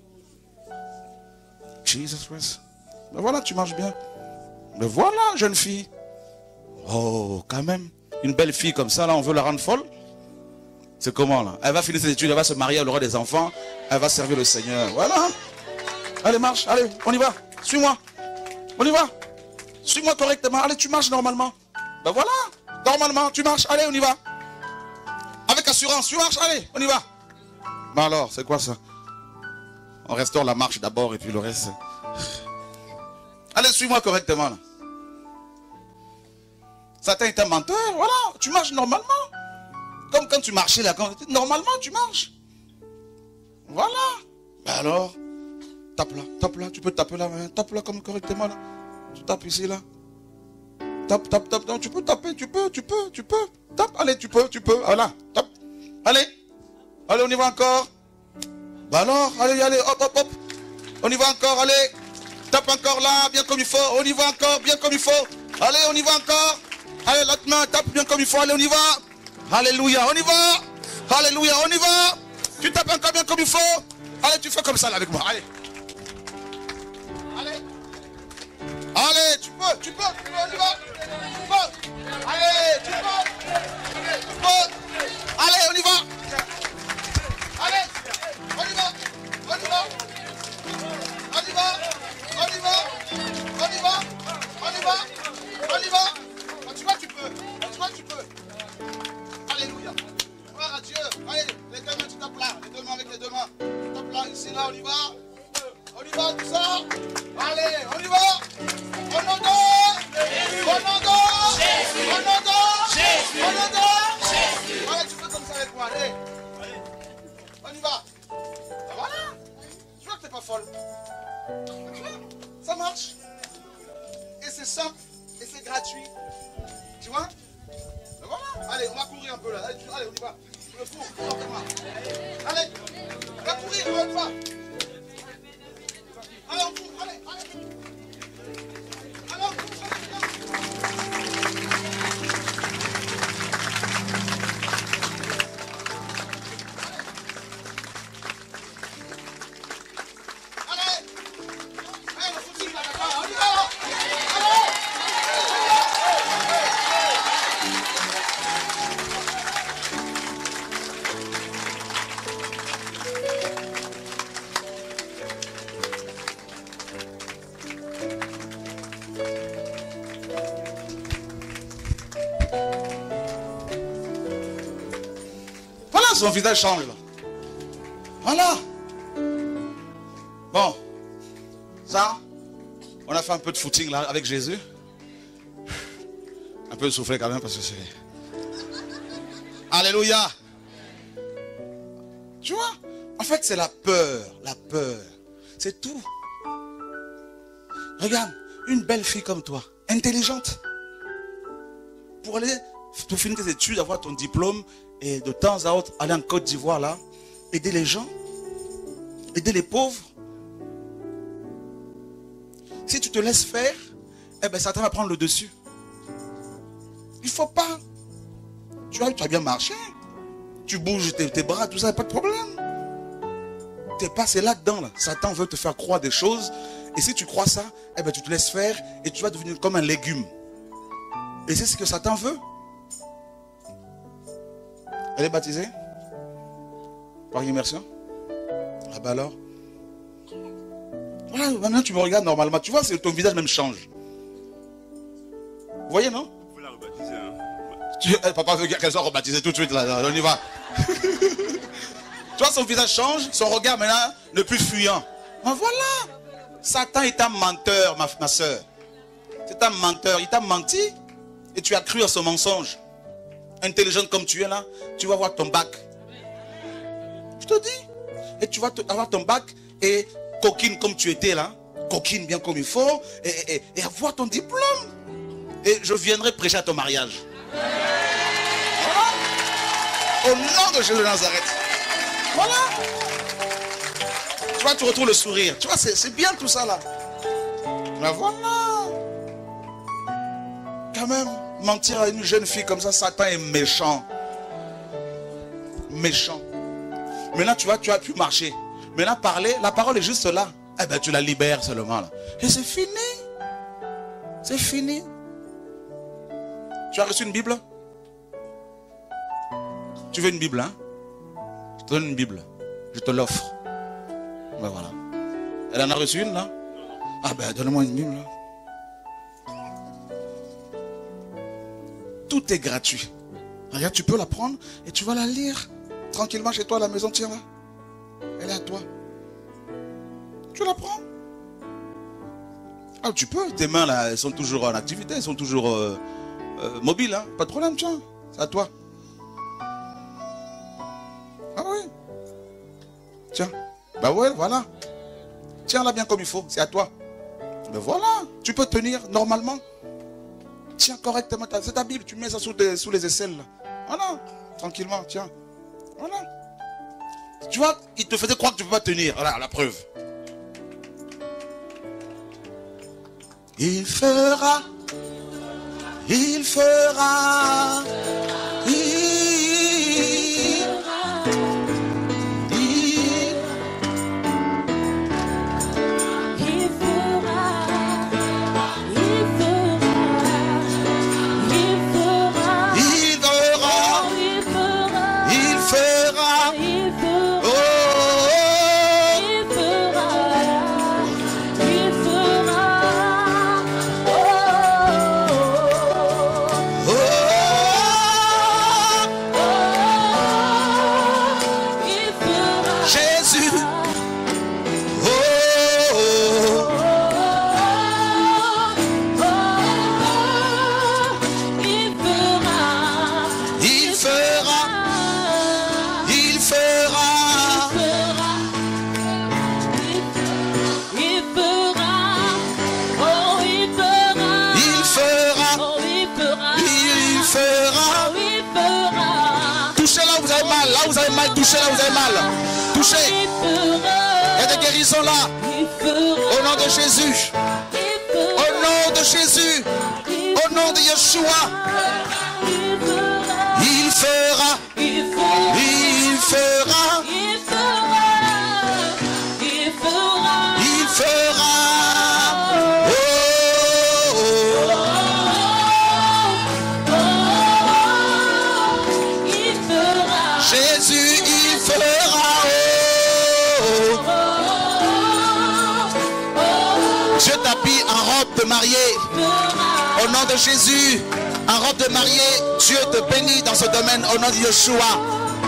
Jesus Christ. Mais voilà, tu marches bien. Mais voilà, jeune fille. Oh, quand même. Une belle fille comme ça, là, on veut la rendre folle. C'est comment, là? Elle va finir ses études, elle va se marier, elle aura des enfants. Elle va servir le Seigneur. Voilà. Allez, marche. Allez, on y va. Suis-moi. On y va. Suis-moi correctement. Allez, tu marches normalement. Ben voilà. Normalement, tu marches. Allez, on y va. Avec assurance, tu marches. Allez, on y va. Ben alors, c'est quoi ça? On restaure la marche d'abord et puis le reste. Allez, suis-moi correctement. Là. Satan est un menteur. Voilà, tu marches normalement. Comme quand tu marchais là. Normalement, tu marches. Voilà. Ben alors, tape là. Tu peux taper là. Tape là comme correctement là. Tu tapes ici là. Tape. Non, tu peux taper. Tu peux. Tape. Allez, tu peux. Voilà. Tape. Allez, on y va encore. Ben alors, allez, hop. On y va encore, allez. Tape encore là, bien comme il faut. On y va encore, bien comme il faut. Allez, on y va encore. Allez, l'autre main, tape bien comme il faut. Allez, on y va. Alléluia, on y va. Alléluia, on y va. Tu tapes encore bien comme il faut. Allez, tu fais comme ça là avec moi. Allez. Allez, tu peux, on y va. Tu peux. Allez, tu peux. Allez, on y va. Allez, on y va. Tu peux. Alléluia. Gloire à Dieu. Allez, les deux mains, tu tapes là. Les deux mains avec les deux mains. Tu tapes là, ici, là, on y va. On y va, tout ça. Allez, on y va. Au nom de Jésus. Allez, tu fais comme ça avec moi. Allez. On y va. Voilà. Tu vois que t'es pas folle. Ça marche. Et c'est simple. Et c'est gratuit. Tu vois? Voilà. Allez, on va courir un peu là. Allez, on y va. Le cours, allez. On va courir, on y va. Allez, on court, allez. Allez, on court, son visage change là. Voilà. Bon. Ça, on a fait un peu de footing là avec Jésus. Un peu de souffler quand même parce que c'est... Alléluia. Tu vois? En fait, c'est la peur. La peur. C'est tout. Regarde, une belle fille comme toi, intelligente. Pour finir tes études, avoir ton diplôme et de temps à autre aller en Côte d'Ivoire là, aider les gens, aider les pauvres. Si tu te laisses faire, eh ben Satan va prendre le dessus. Il faut pas. Tu as bien marché. Tu bouges tes bras, tout ça, pas de problème. Tu es passé là-dedans. Là. Satan veut te faire croire des choses. Et si tu crois ça, eh ben tu te laisses faire et tu vas devenir comme un légume. Et c'est ce que Satan veut. Elle est baptisée par immersion. Ah ben alors. Voilà, maintenant tu me regardes normalement. Tu vois, ton visage même change. Vous voyez, non? Vous pouvez la rebaptiser. Hein? Papa veut qu'elle soit rebaptisée tout de suite. Là, on y va. Tu vois, son visage change. Son regard maintenant n'est plus fuyant. Ben voilà. Satan est un menteur, ma soeur. C'est un menteur. Il t'a menti. Et tu as cru à son mensonge. Intelligente comme tu es là, tu vas avoir ton bac. Je te dis. Et tu vas avoir ton bac et coquine comme tu étais là. Coquine bien comme il faut. Et avoir ton diplôme. Et je viendrai prêcher à ton mariage. Voilà. Au nom de Jésus de Nazareth. Voilà. Tu vois, tu retrouves le sourire. Tu vois, c'est bien tout ça là. Mais voilà. Quand même. Mentir à une jeune fille comme ça, Satan est méchant. Méchant. Maintenant, tu vois, tu as pu marcher. Maintenant, parler, la parole est juste là. Eh bien, tu la libères seulement là. Et c'est fini. C'est fini. Tu as reçu une Bible? Tu veux une Bible, hein? Je te donne une Bible. Je te l'offre. Ben voilà. Elle en a reçu une, là? Ah ben, donne-moi une Bible, là. Tout est gratuit. Regarde, tu peux la prendre et tu vas la lire tranquillement chez toi à la maison. Tiens, là. Elle est à toi. Tu la prends. Ah, tu peux. Tes mains, là, elles sont toujours en activité. Elles sont toujours mobiles, hein. Pas de problème, tiens. C'est à toi. Ah oui. Tiens. Ben ouais, voilà. Tiens-la bien comme il faut. C'est à toi. Ben voilà. Tu peux tenir normalement. Tiens correctement. C'est ta Bible. Tu mets ça sous les aisselles, là. Voilà. Tranquillement, tiens. Voilà. Tu vois, il te faisait croire que tu ne peux pas tenir. Voilà, la preuve. Il fera. Il fera. Touchez là, vous avez mal. Touchez. Il y a des guérisons là. Au nom de Jésus. Au nom de Jésus. Au nom de Yeshua. Il fera. Il fera. Il fera. Jésus, il fera. Dieu t'habille en robe de mariée. Au nom de Jésus, en robe de mariée, Dieu te bénit dans ce domaine au nom de Yeshua.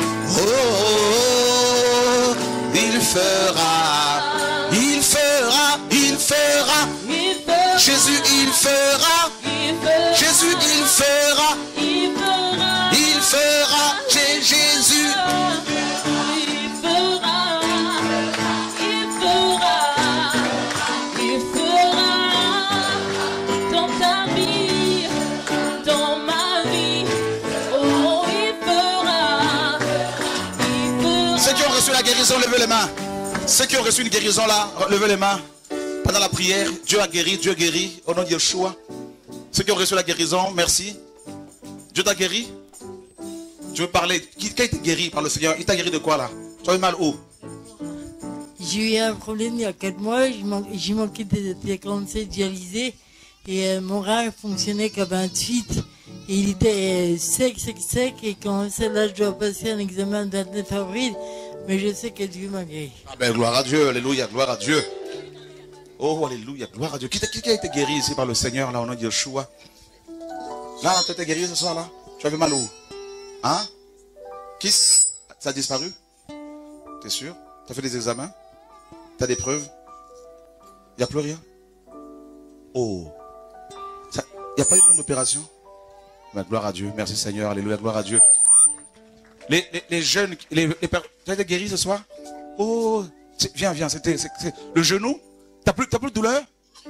Oh, il fera. Il fera. Il fera. Jésus, il fera. Jésus, il fera. Il fera. Jésus. Il fera. Il fera. Il fera. Dans ta vie, dans ma vie. Oh, il fera. Il fera. Ceux qui ont reçu la guérison, levez les mains. Ceux qui ont reçu une guérison là, levez les mains. Pendant la prière, Dieu a guéri, Dieu guérit. Au nom de Yeshua. Ceux qui ont reçu la guérison, merci. Dieu t'a guéri. Je veux parler. Qui a été guéri par le Seigneur? Il t'a guéri de quoi là? Tu as eu mal où? J'ai eu un problème il y a 4 mois. J'ai manqué de cancer dialysé. Et mon rein fonctionnait qu'à 28. Et il était sec. Et quand c'est là, je dois passer un examen le 29 avril. Mais je sais que Dieu m'a guéri. Ah ben gloire à Dieu, alléluia, gloire à Dieu. Oh alléluia, gloire à Dieu. Qui a été guéri ici par le Seigneur là au nom de Yeshua? Là, tu as été guéri ce soir là? Tu avais mal où? Hein? Kiss? Ça a disparu? T'es sûr? T'as fait des examens? T'as des preuves? Il n'y a plus rien? Oh! Il n'y a pas eu d'opération? Ben, gloire à Dieu. Merci Seigneur. Alléluia. Gloire à Dieu. Les jeunes, tu as été guéri ce soir? Oh! Viens. C'était le genou? T'as plus de douleur?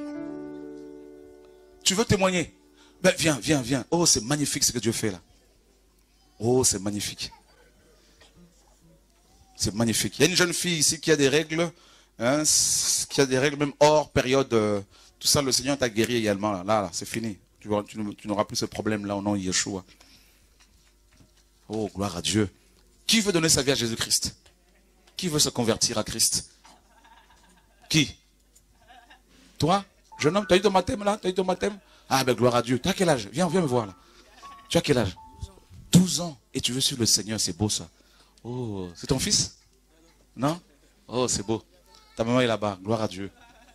Tu veux témoigner? Ben, viens. Oh, c'est magnifique ce que Dieu fait là. Oh, c'est magnifique. C'est magnifique. Il y a une jeune fille ici qui a des règles, hein, qui a des règles même hors période. Tout ça, le Seigneur t'a guéri également. Là, c'est fini. Tu n'auras plus ce problème-là au nom de Yeshua. Oh, gloire à Dieu. Qui veut donner sa vie à Jésus-Christ? Qui veut se convertir à Christ? Qui? Toi, jeune homme, tu as eu ton baptême là? Tu as eu ton baptême? Ah ben gloire à Dieu. Tu as quel âge? Viens me voir là. Tu as quel âge? 12 ans. Et tu veux suivre le Seigneur, c'est beau ça. Oh, c'est ton fils? Non? Oh, c'est beau. Ta maman est là-bas. Gloire à Dieu.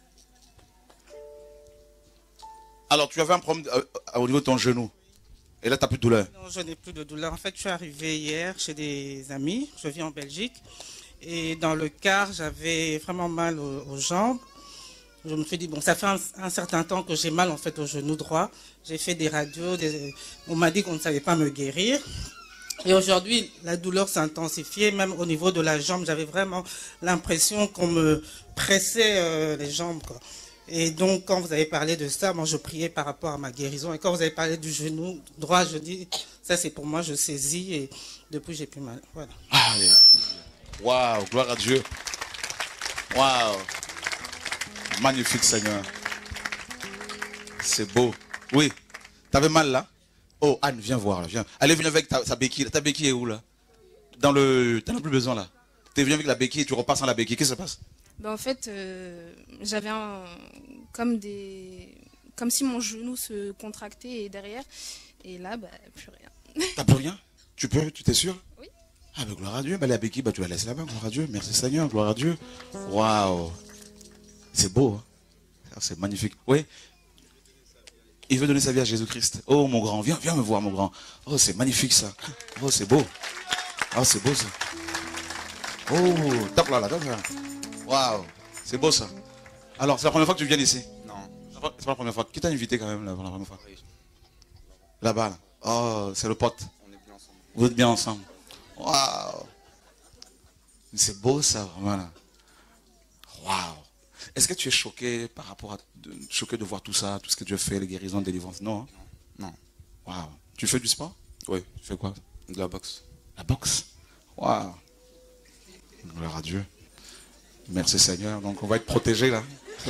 Alors, tu avais un problème au niveau de ton genou. Et là, tu n'as plus de douleur. Non, je n'ai plus de douleur. En fait, je suis arrivé hier chez des amis. Je vis en Belgique. Et dans le car, j'avais vraiment mal aux jambes. Je me suis dit, bon, ça fait un certain temps que j'ai mal en fait au genou droit. J'ai fait des radios. On m'a dit qu'on ne savait pas me guérir. Et aujourd'hui, la douleur s'est intensifiée. Même au niveau de la jambe, j'avais vraiment l'impression qu'on me pressait les jambes, quoi. Et donc, quand vous avez parlé de ça, moi, je priais par rapport à ma guérison. Et quand vous avez parlé du genou droit, je dis, ça, c'est pour moi, je saisis. Et depuis, j'ai plus mal. Voilà. Allez. Waouh, gloire à Dieu. Waouh. Magnifique, Seigneur. C'est beau. Oui. T'avais mal, là? Oh, Anne, viens voir, là. Viens. Allez, viens avec ta béquille. Ta béquille est où, là? T'en as plus besoin, là. Tu viens avec la béquille et tu repasses sans la béquille. Qu'est-ce qui se passe? Ben, en fait, j'avais comme si mon genou se contractait derrière. Et là, bah, plus rien. T'as plus rien? Tu t'es sûr? Oui. Ah, ben gloire à Dieu. Ben, la béquille, tu la laisses là-bas. Gloire à Dieu. Merci Seigneur. Gloire à Dieu. Waouh. C'est beau. Hein? C'est magnifique. Oui. Il veut donner sa vie à Jésus-Christ. Oh, mon grand. Viens me voir, mon grand. Oh, c'est magnifique, ça. Oh, c'est beau. Oh, c'est beau, ça. Oh, tape là, tape là. Waouh, c'est beau ça. Alors, c'est la première fois que tu viens ici? Non. C'est pas la première fois. Qui t'a invité quand même là, pour la première fois? Là-bas, là. Oh, c'est le pote. On est bien ensemble. Vous êtes bien ensemble. Waouh. C'est beau ça, vraiment là. Waouh. Est-ce que tu es choqué par rapport à... choqué de voir tout ça, tout ce que Dieu fait, les guérisons, les délivrances? Non, hein? Non. Waouh. Tu fais du sport? Oui. Tu fais quoi? De la boxe. La boxe? Waouh. Gloire à Dieu. Merci Seigneur. Donc on va être protégé là.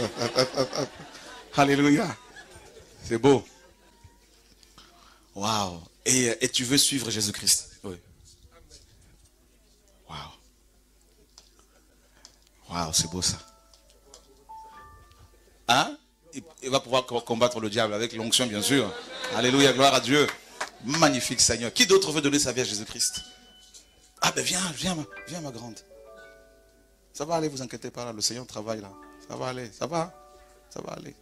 Alléluia. C'est beau. Waouh. Et tu veux suivre Jésus-Christ? Oui. Waouh. Waouh, c'est beau ça. Hein? Il va pouvoir combattre le diable avec l'onction bien sûr. Alléluia, gloire à Dieu. Magnifique Seigneur. Qui d'autre veut donner sa vie à Jésus-Christ? Ah ben viens ma grande. Ça va aller, vous inquiétez pas là, le Seigneur travaille là. Ça va aller, ça va aller.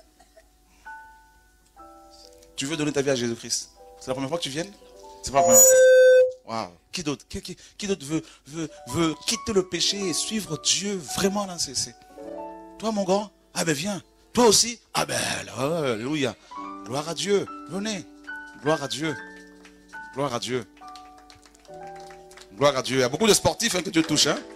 Tu veux donner ta vie à Jésus-Christ? C'est la première fois que tu viennes? C'est pas la première fois. Waouh. Qui d'autre? Qui d'autre veut quitter le péché et suivre Dieu vraiment là? C'est toi mon grand? Ah ben viens. Toi aussi? Ah ben alléluia. Gloire à Dieu. Venez. Gloire à Dieu. Gloire à Dieu. Gloire à Dieu. Il y a beaucoup de sportifs hein, que Dieu touche. Hein?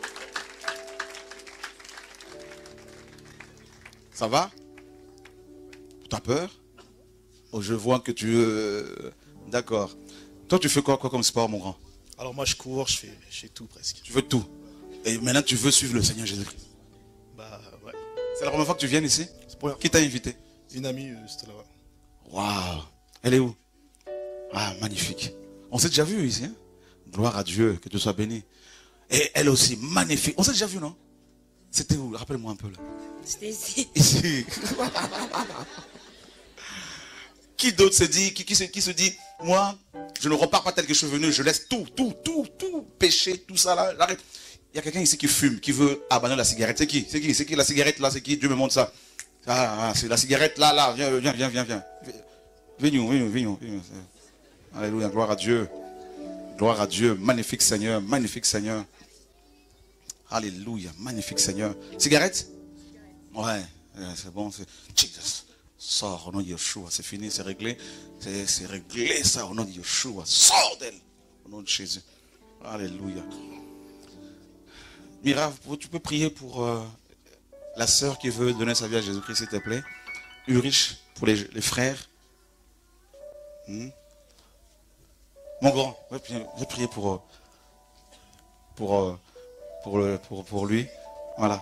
Ça va? Tu as peur? Oh, je vois que tu... D'accord. Toi, tu fais quoi comme sport, mon grand? Alors moi, je cours, je fais tout presque. Tu veux tout? Et maintenant, tu veux suivre le Seigneur Jésus-Christ? Bah, ouais. C'est la première fois que tu viens ici? Qui t'a invité? Une amie, c'était là-bas. Waouh. Elle est où? Ah, magnifique. On s'est déjà vu ici, hein? Gloire à Dieu, que tu sois béni. Et elle aussi, magnifique. On s'est déjà vu, non? C'était où? Rappelle-moi un peu là. C'était ici. Ici. Qui d'autre se dit, qui se dit, moi, je ne repars pas tel que je suis venu, je laisse tout, péché, tout ça là. Il y a quelqu'un ici qui fume, qui veut abandonner la cigarette. C'est qui? C'est qui la cigarette là? C'est qui? Dieu me montre ça. Ah, c'est la cigarette là. Viens. Viens. Alléluia, gloire à Dieu. Gloire à Dieu, magnifique Seigneur, magnifique Seigneur. Alléluia, magnifique Seigneur. Cigarette? Ouais, c'est bon. Jesus. Sors au nom de Yeshua, c'est fini, c'est réglé. C'est réglé ça au nom de Yeshua. Sors d'elle au nom de Jésus. Alléluia. Mira, tu peux prier pour la sœur qui veut donner sa vie à Jésus-Christ, s'il te plaît. Ulrich, pour les frères. Mon grand, je vais prier pour lui. Voilà.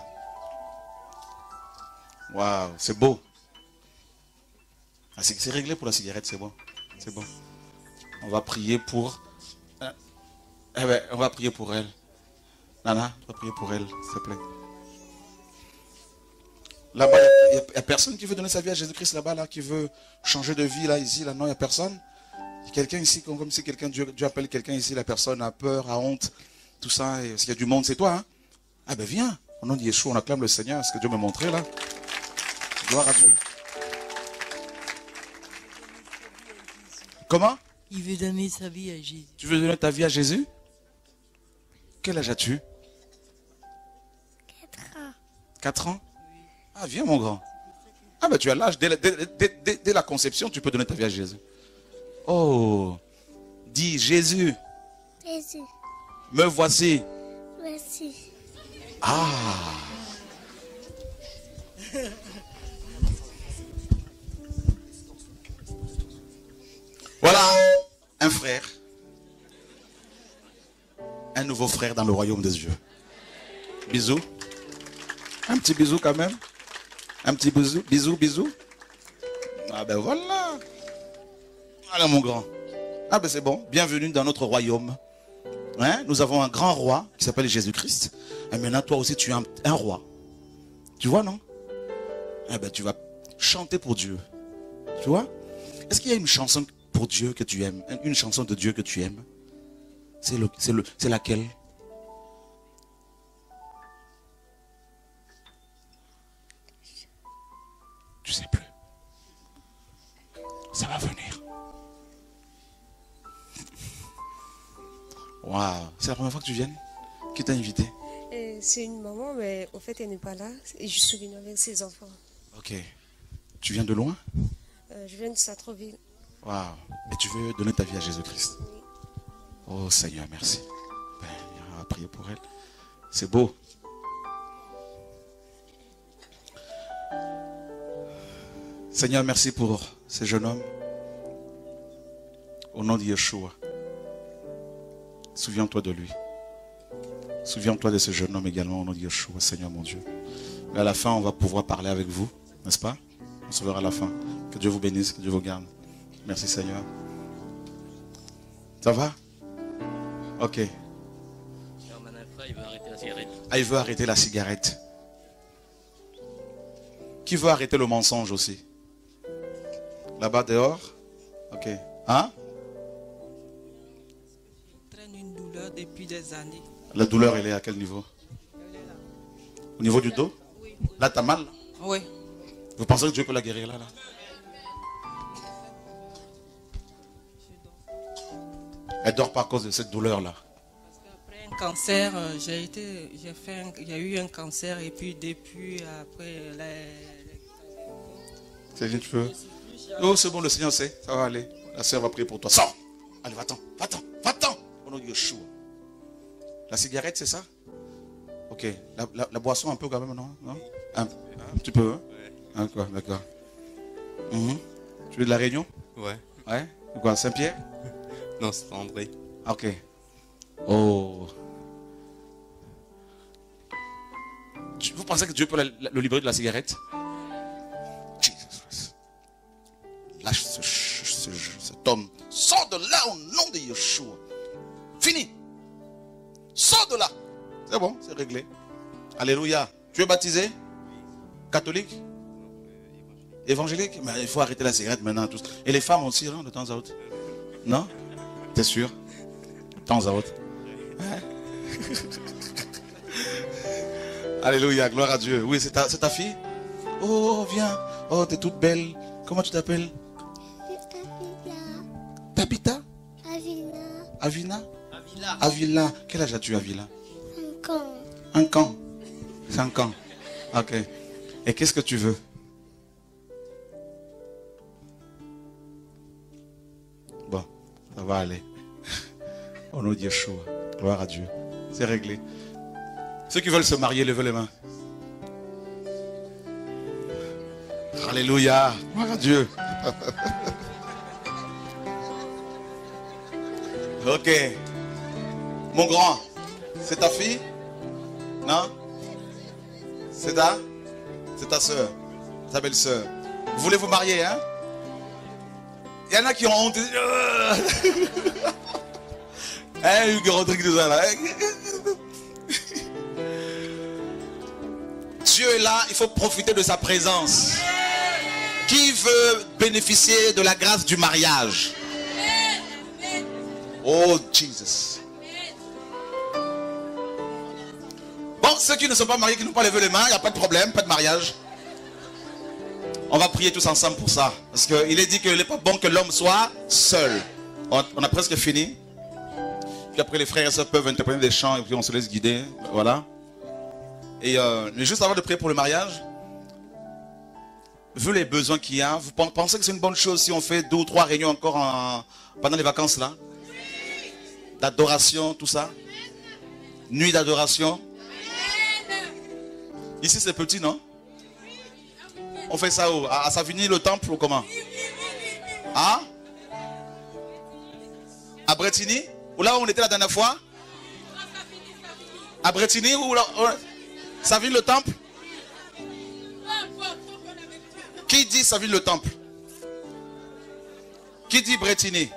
Waouh, c'est beau. Ah, c'est réglé pour la cigarette, c'est bon. C'est bon. On va prier pour... on va prier pour elle. Nana, on va prier pour elle, s'il te plaît. Là-bas, il n'y a personne qui veut donner sa vie à Jésus-Christ là-bas, là, qui veut changer de vie, là, ici, là, non, il n'y a personne. Il y a quelqu'un ici, comme si quelqu'un, Dieu appelle quelqu'un ici, la personne a peur, a honte, tout ça, et s'il y a du monde, c'est toi, hein? Ah ben viens, Au nom de Yeshua, on acclame le Seigneur. Ce que Dieu m'a montré là. Gloire à Dieu. Comment? Il veut donner sa vie à Jésus. Tu veux donner ta vie à Jésus? Quel âge as-tu? 4 ans. 4 ans? Ah, viens mon grand. Ah ben tu as l'âge. Dès la conception, tu peux donner ta vie à Jésus. Oh. Dis Jésus. Jésus. Me voici. Voici. Ah. Voilà un frère. Un nouveau frère dans le royaume des dieux. Bisous. Un petit bisou quand même. Un petit bisou, bisou, bisou. Ah ben voilà. Voilà mon grand. Ah ben c'est bon. Bienvenue dans notre royaume. Hein? Nous avons un grand roi qui s'appelle Jésus-Christ. Et maintenant toi aussi tu es un roi. Tu vois non? Eh ben tu vas chanter pour Dieu. Tu vois? Est-ce qu'il y a une chanson pour Dieu que tu aimes? Une chanson de Dieu que tu aimes? C'est laquelle? Tu sais plus. Ça va venir. Waouh. C'est la première fois que tu viennes? Qui t'a invité? C'est une maman, mais au fait, elle n'est pas là. Et je suis venue avec ses enfants. Ok. Tu viens de loin? Je viens de Sartreville. Waouh. Et tu veux donner ta vie à Jésus-Christ? Oh Seigneur, merci. Ben, on va prier pour elle. C'est beau. Seigneur, merci pour ce jeune homme. Au nom de Yeshua. Souviens-toi de lui. Souviens-toi de ce jeune homme également au nom de Yeshua, Seigneur mon Dieu. Mais à la fin, on va pouvoir parler avec vous, n'est-ce pas? On se verra à la fin. Que Dieu vous bénisse, que Dieu vous garde. Merci Seigneur. Ça va? Ok. Il veut arrêter la cigarette. Ah, il veut arrêter la cigarette. Qui veut arrêter le mensonge aussi? Là-bas dehors? Ok. Hein? Je traîne une douleur depuis des années. La douleur, elle est à quel niveau? Au niveau du dos? Là, t'as mal? Oui. Vous pensez que Dieu peut la guérir là? Elle dort pas à cause de cette douleur-là. Après un cancer, il y a eu un cancer et puis depuis, après... Céline, tu peux? Oh, c'est bon, le Seigneur sait. Ça va aller. La sœur va prier pour toi. Sors! Allez, va-t'en, va-t'en, va-t'en! Au nom de Yeshua. La cigarette, c'est ça? Ok. La boisson un peu quand même, non? Un petit peu, hein? Ah, quoi, d'accord. Tu es de la Réunion? Ouais. Ouais? Quoi, Saint-Pierre? Non, c'est André. Ok. Oh. Vous pensez que Dieu peut le libérer de la cigarette? Jesus. Lâche cet homme. Sors de là au nom de Yeshua. Fini. Sors de là. C'est bon, c'est réglé. Alléluia. Tu es baptisé? Catholique? Évangélique? Mais il faut arrêter la cigarette maintenant. Tous. Et les femmes aussi, hein, de temps à autre. Non? T'es sûr? De temps à autre. Hein? Alléluia, gloire à Dieu. Oui, c'est ta fille? Oh, viens. Oh, t'es toute belle. Comment tu t'appelles? Tabitha? Avina? Avila. Quel âge as-tu, Avila? 5 ans. 1 an. 5 ans. Ok. Et qu'est-ce que tu veux? Bon, ça va aller. Au nom de Yeshua. Gloire à Dieu. C'est réglé. Ceux qui veulent se marier, levez les mains. Alléluia. Gloire à Dieu. Ok. Mon grand, c'est ta fille? Non? C'est ta soeur, ta belle-soeur. Vous voulez vous marier, hein? Il y en a qui ont honte. Hein, Hugues Rodrigue de ça là. Dieu est là, il faut profiter de sa présence. Qui veut bénéficier de la grâce du mariage? Oh, Jesus. Bon, ceux qui ne sont pas mariés, qui n'ont pas levé les mains, il n'y a pas de problème, pas de mariage. On va prier tous ensemble pour ça. Parce qu'il est dit qu'il n'est pas bon que l'homme soit seul. On a presque fini. Puis après, les frères et sœurs peuvent interpréter des chants et puis on se laisse guider. Voilà. Et juste avant de prier pour le mariage, vu les besoins qu'il y a, vous pensez que c'est une bonne chose si on fait 2 ou 3 réunions encore pendant les vacances là? D'adoration, tout ça? Nuit d'adoration? Ici c'est petit, non? On fait ça où? À Savigny, le temple ou comment? Hein? À Bretigny? Ou là où on était la dernière fois? À Bretigny ou là? Savigny, le temple? Qui dit Savigny, le temple? Qui dit Bretigny?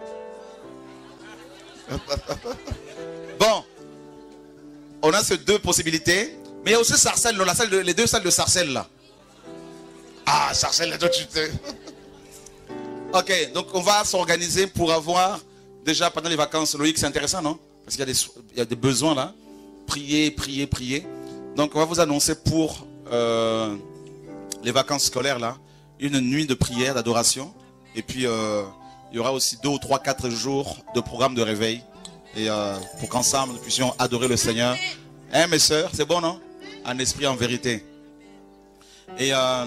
Bon, on a ces 2 possibilités. Mais il y a aussi Sarcelles, les 2 salles de Sarcelles là. Ah, Sarcelles, toi tu te... Ok, donc on va s'organiser pour avoir, déjà pendant les vacances, Loïc, c'est intéressant, non? Parce qu'il y a des besoins là. Prier, prier, prier. Donc on va vous annoncer pour les vacances scolaires là, une nuit de prière, d'adoration. Et puis il y aura aussi 2 ou 3, 4 jours de programme de réveil. Et pour qu'ensemble nous puissions adorer le Seigneur. Hein mes sœurs, c'est bon non? En esprit, en vérité. Et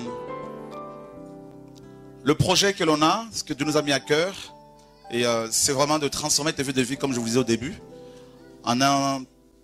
le projet que l'on a, ce que Dieu nous a mis à cœur, c'est vraiment de transformer tes vies de vie, comme je vous disais au début, en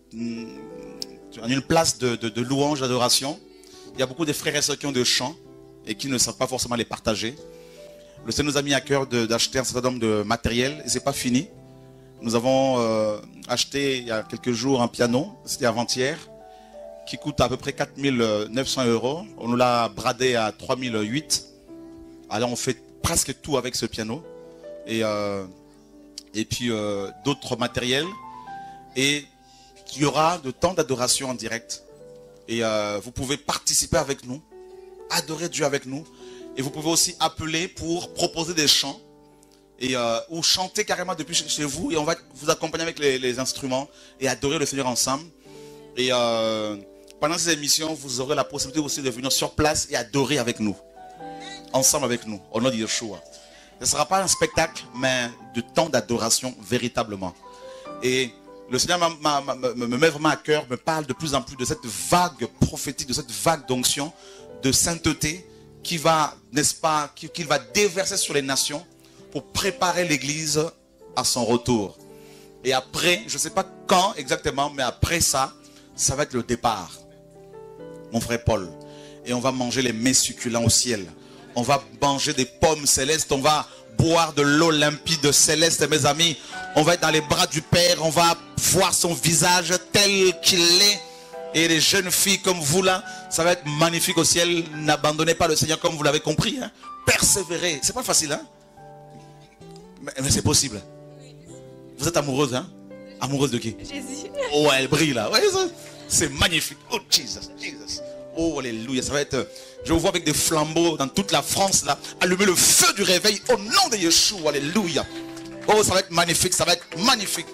une place de louange, d'adoration. Il y a beaucoup de frères et sœurs qui ont des chants et qui ne savent pas forcément les partager. Le Seigneur nous a mis à cœur d'acheter un certain nombre de matériel et c'est pas fini. Nous avons acheté il y a quelques jours un piano, c'était avant-hier, qui coûte à peu près 4 900 €. On nous l'a bradé à 3 008. Alors on fait presque tout avec ce piano. Et puis d'autres matériels. Et il y aura de temps d'adoration en direct. Et vous pouvez participer avec nous, adorer Dieu avec nous. Et vous pouvez aussi appeler pour proposer des chants. Ou chanter carrément depuis chez vous. Et on va vous accompagner avec les instruments et adorer le Seigneur ensemble. Et pendant ces émissions, vous aurez la possibilité aussi de venir sur place et adorer avec nous. Ensemble avec nous, au nom de Yeshua. Ce ne sera pas un spectacle, mais de temps d'adoration véritablement. Et le Seigneur me met vraiment à cœur, me parle de plus en plus de cette vague prophétique, de cette vague d'onction, de sainteté qui va, n'est-ce pas, qu'il va déverser sur les nations pour préparer l'Église à son retour. Et après, je ne sais pas quand exactement, mais après ça, ça va être le départ. Mon frère Paul. Et on va manger les mets succulents au ciel. On va manger des pommes célestes. On va boire de l'eau limpide céleste, mes amis. On va être dans les bras du Père. On va voir son visage tel qu'il est. Et les jeunes filles comme vous là, ça va être magnifique au ciel. N'abandonnez pas le Seigneur comme vous l'avez compris. Hein. Persévérez. C'est pas facile, hein? Mais c'est possible. Vous êtes amoureuse, hein? Amoureuse de qui? Jésus. Oh, elle brille là. Ouais, c'est magnifique. Oh, Jesus, Jesus. Oh, alléluia. Ça va être... Je vous vois avec des flambeaux dans toute la France là. Allumer le feu du réveil au nom de Yeshua. Alléluia. Oh, ça va être magnifique. Ça va être magnifique.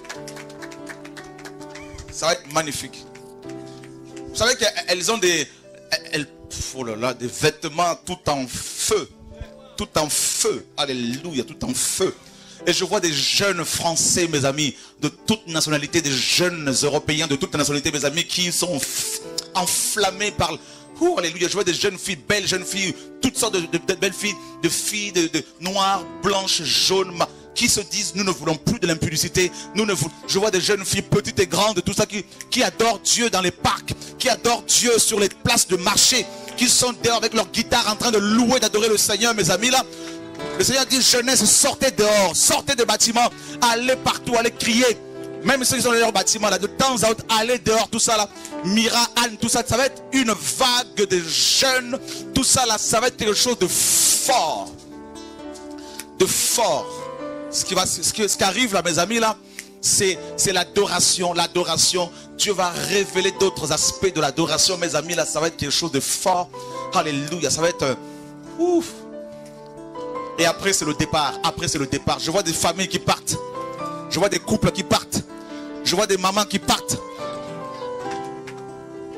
Ça va être magnifique. Vous savez qu'elles ont des... oh là là, des vêtements tout en feu. Tout en feu. Alléluia. Tout en feu. Et je vois des jeunes Français, mes amis, de toute nationalité, des jeunes Européens de toute nationalité, mes amis, qui sont enflammés par... Oh, alléluia, je vois des jeunes filles, belles jeunes filles, toutes sortes de belles filles, de noires, blanches, jaunes, qui se disent, nous ne voulons plus de l'impudicité. Je vois des jeunes filles petites et grandes, tout ça, qui adorent Dieu dans les parcs, qui adorent Dieu sur les places de marché, qui sont dehors avec leur guitare en train de louer, d'adorer le Seigneur, mes amis, là. Le Seigneur dit, jeunesse, sortez dehors, sortez des bâtiments, allez partout, allez crier. Même ceux qui sont dans leur bâtiment, là, de temps à autre, allez dehors, tout ça, là. Mira, Anne, tout ça, ça va être une vague de jeunes. Tout ça, là, ça va être quelque chose de fort. De fort. Ce qui arrive, là, mes amis, là, c'est l'adoration. L'adoration. Dieu va révéler d'autres aspects de l'adoration, mes amis, là, ça va être quelque chose de fort. Alléluia, ça va être... ouf. Et après, c'est le départ. Après, c'est le départ. Je vois des familles qui partent. Je vois des couples qui partent. Je vois des mamans qui partent.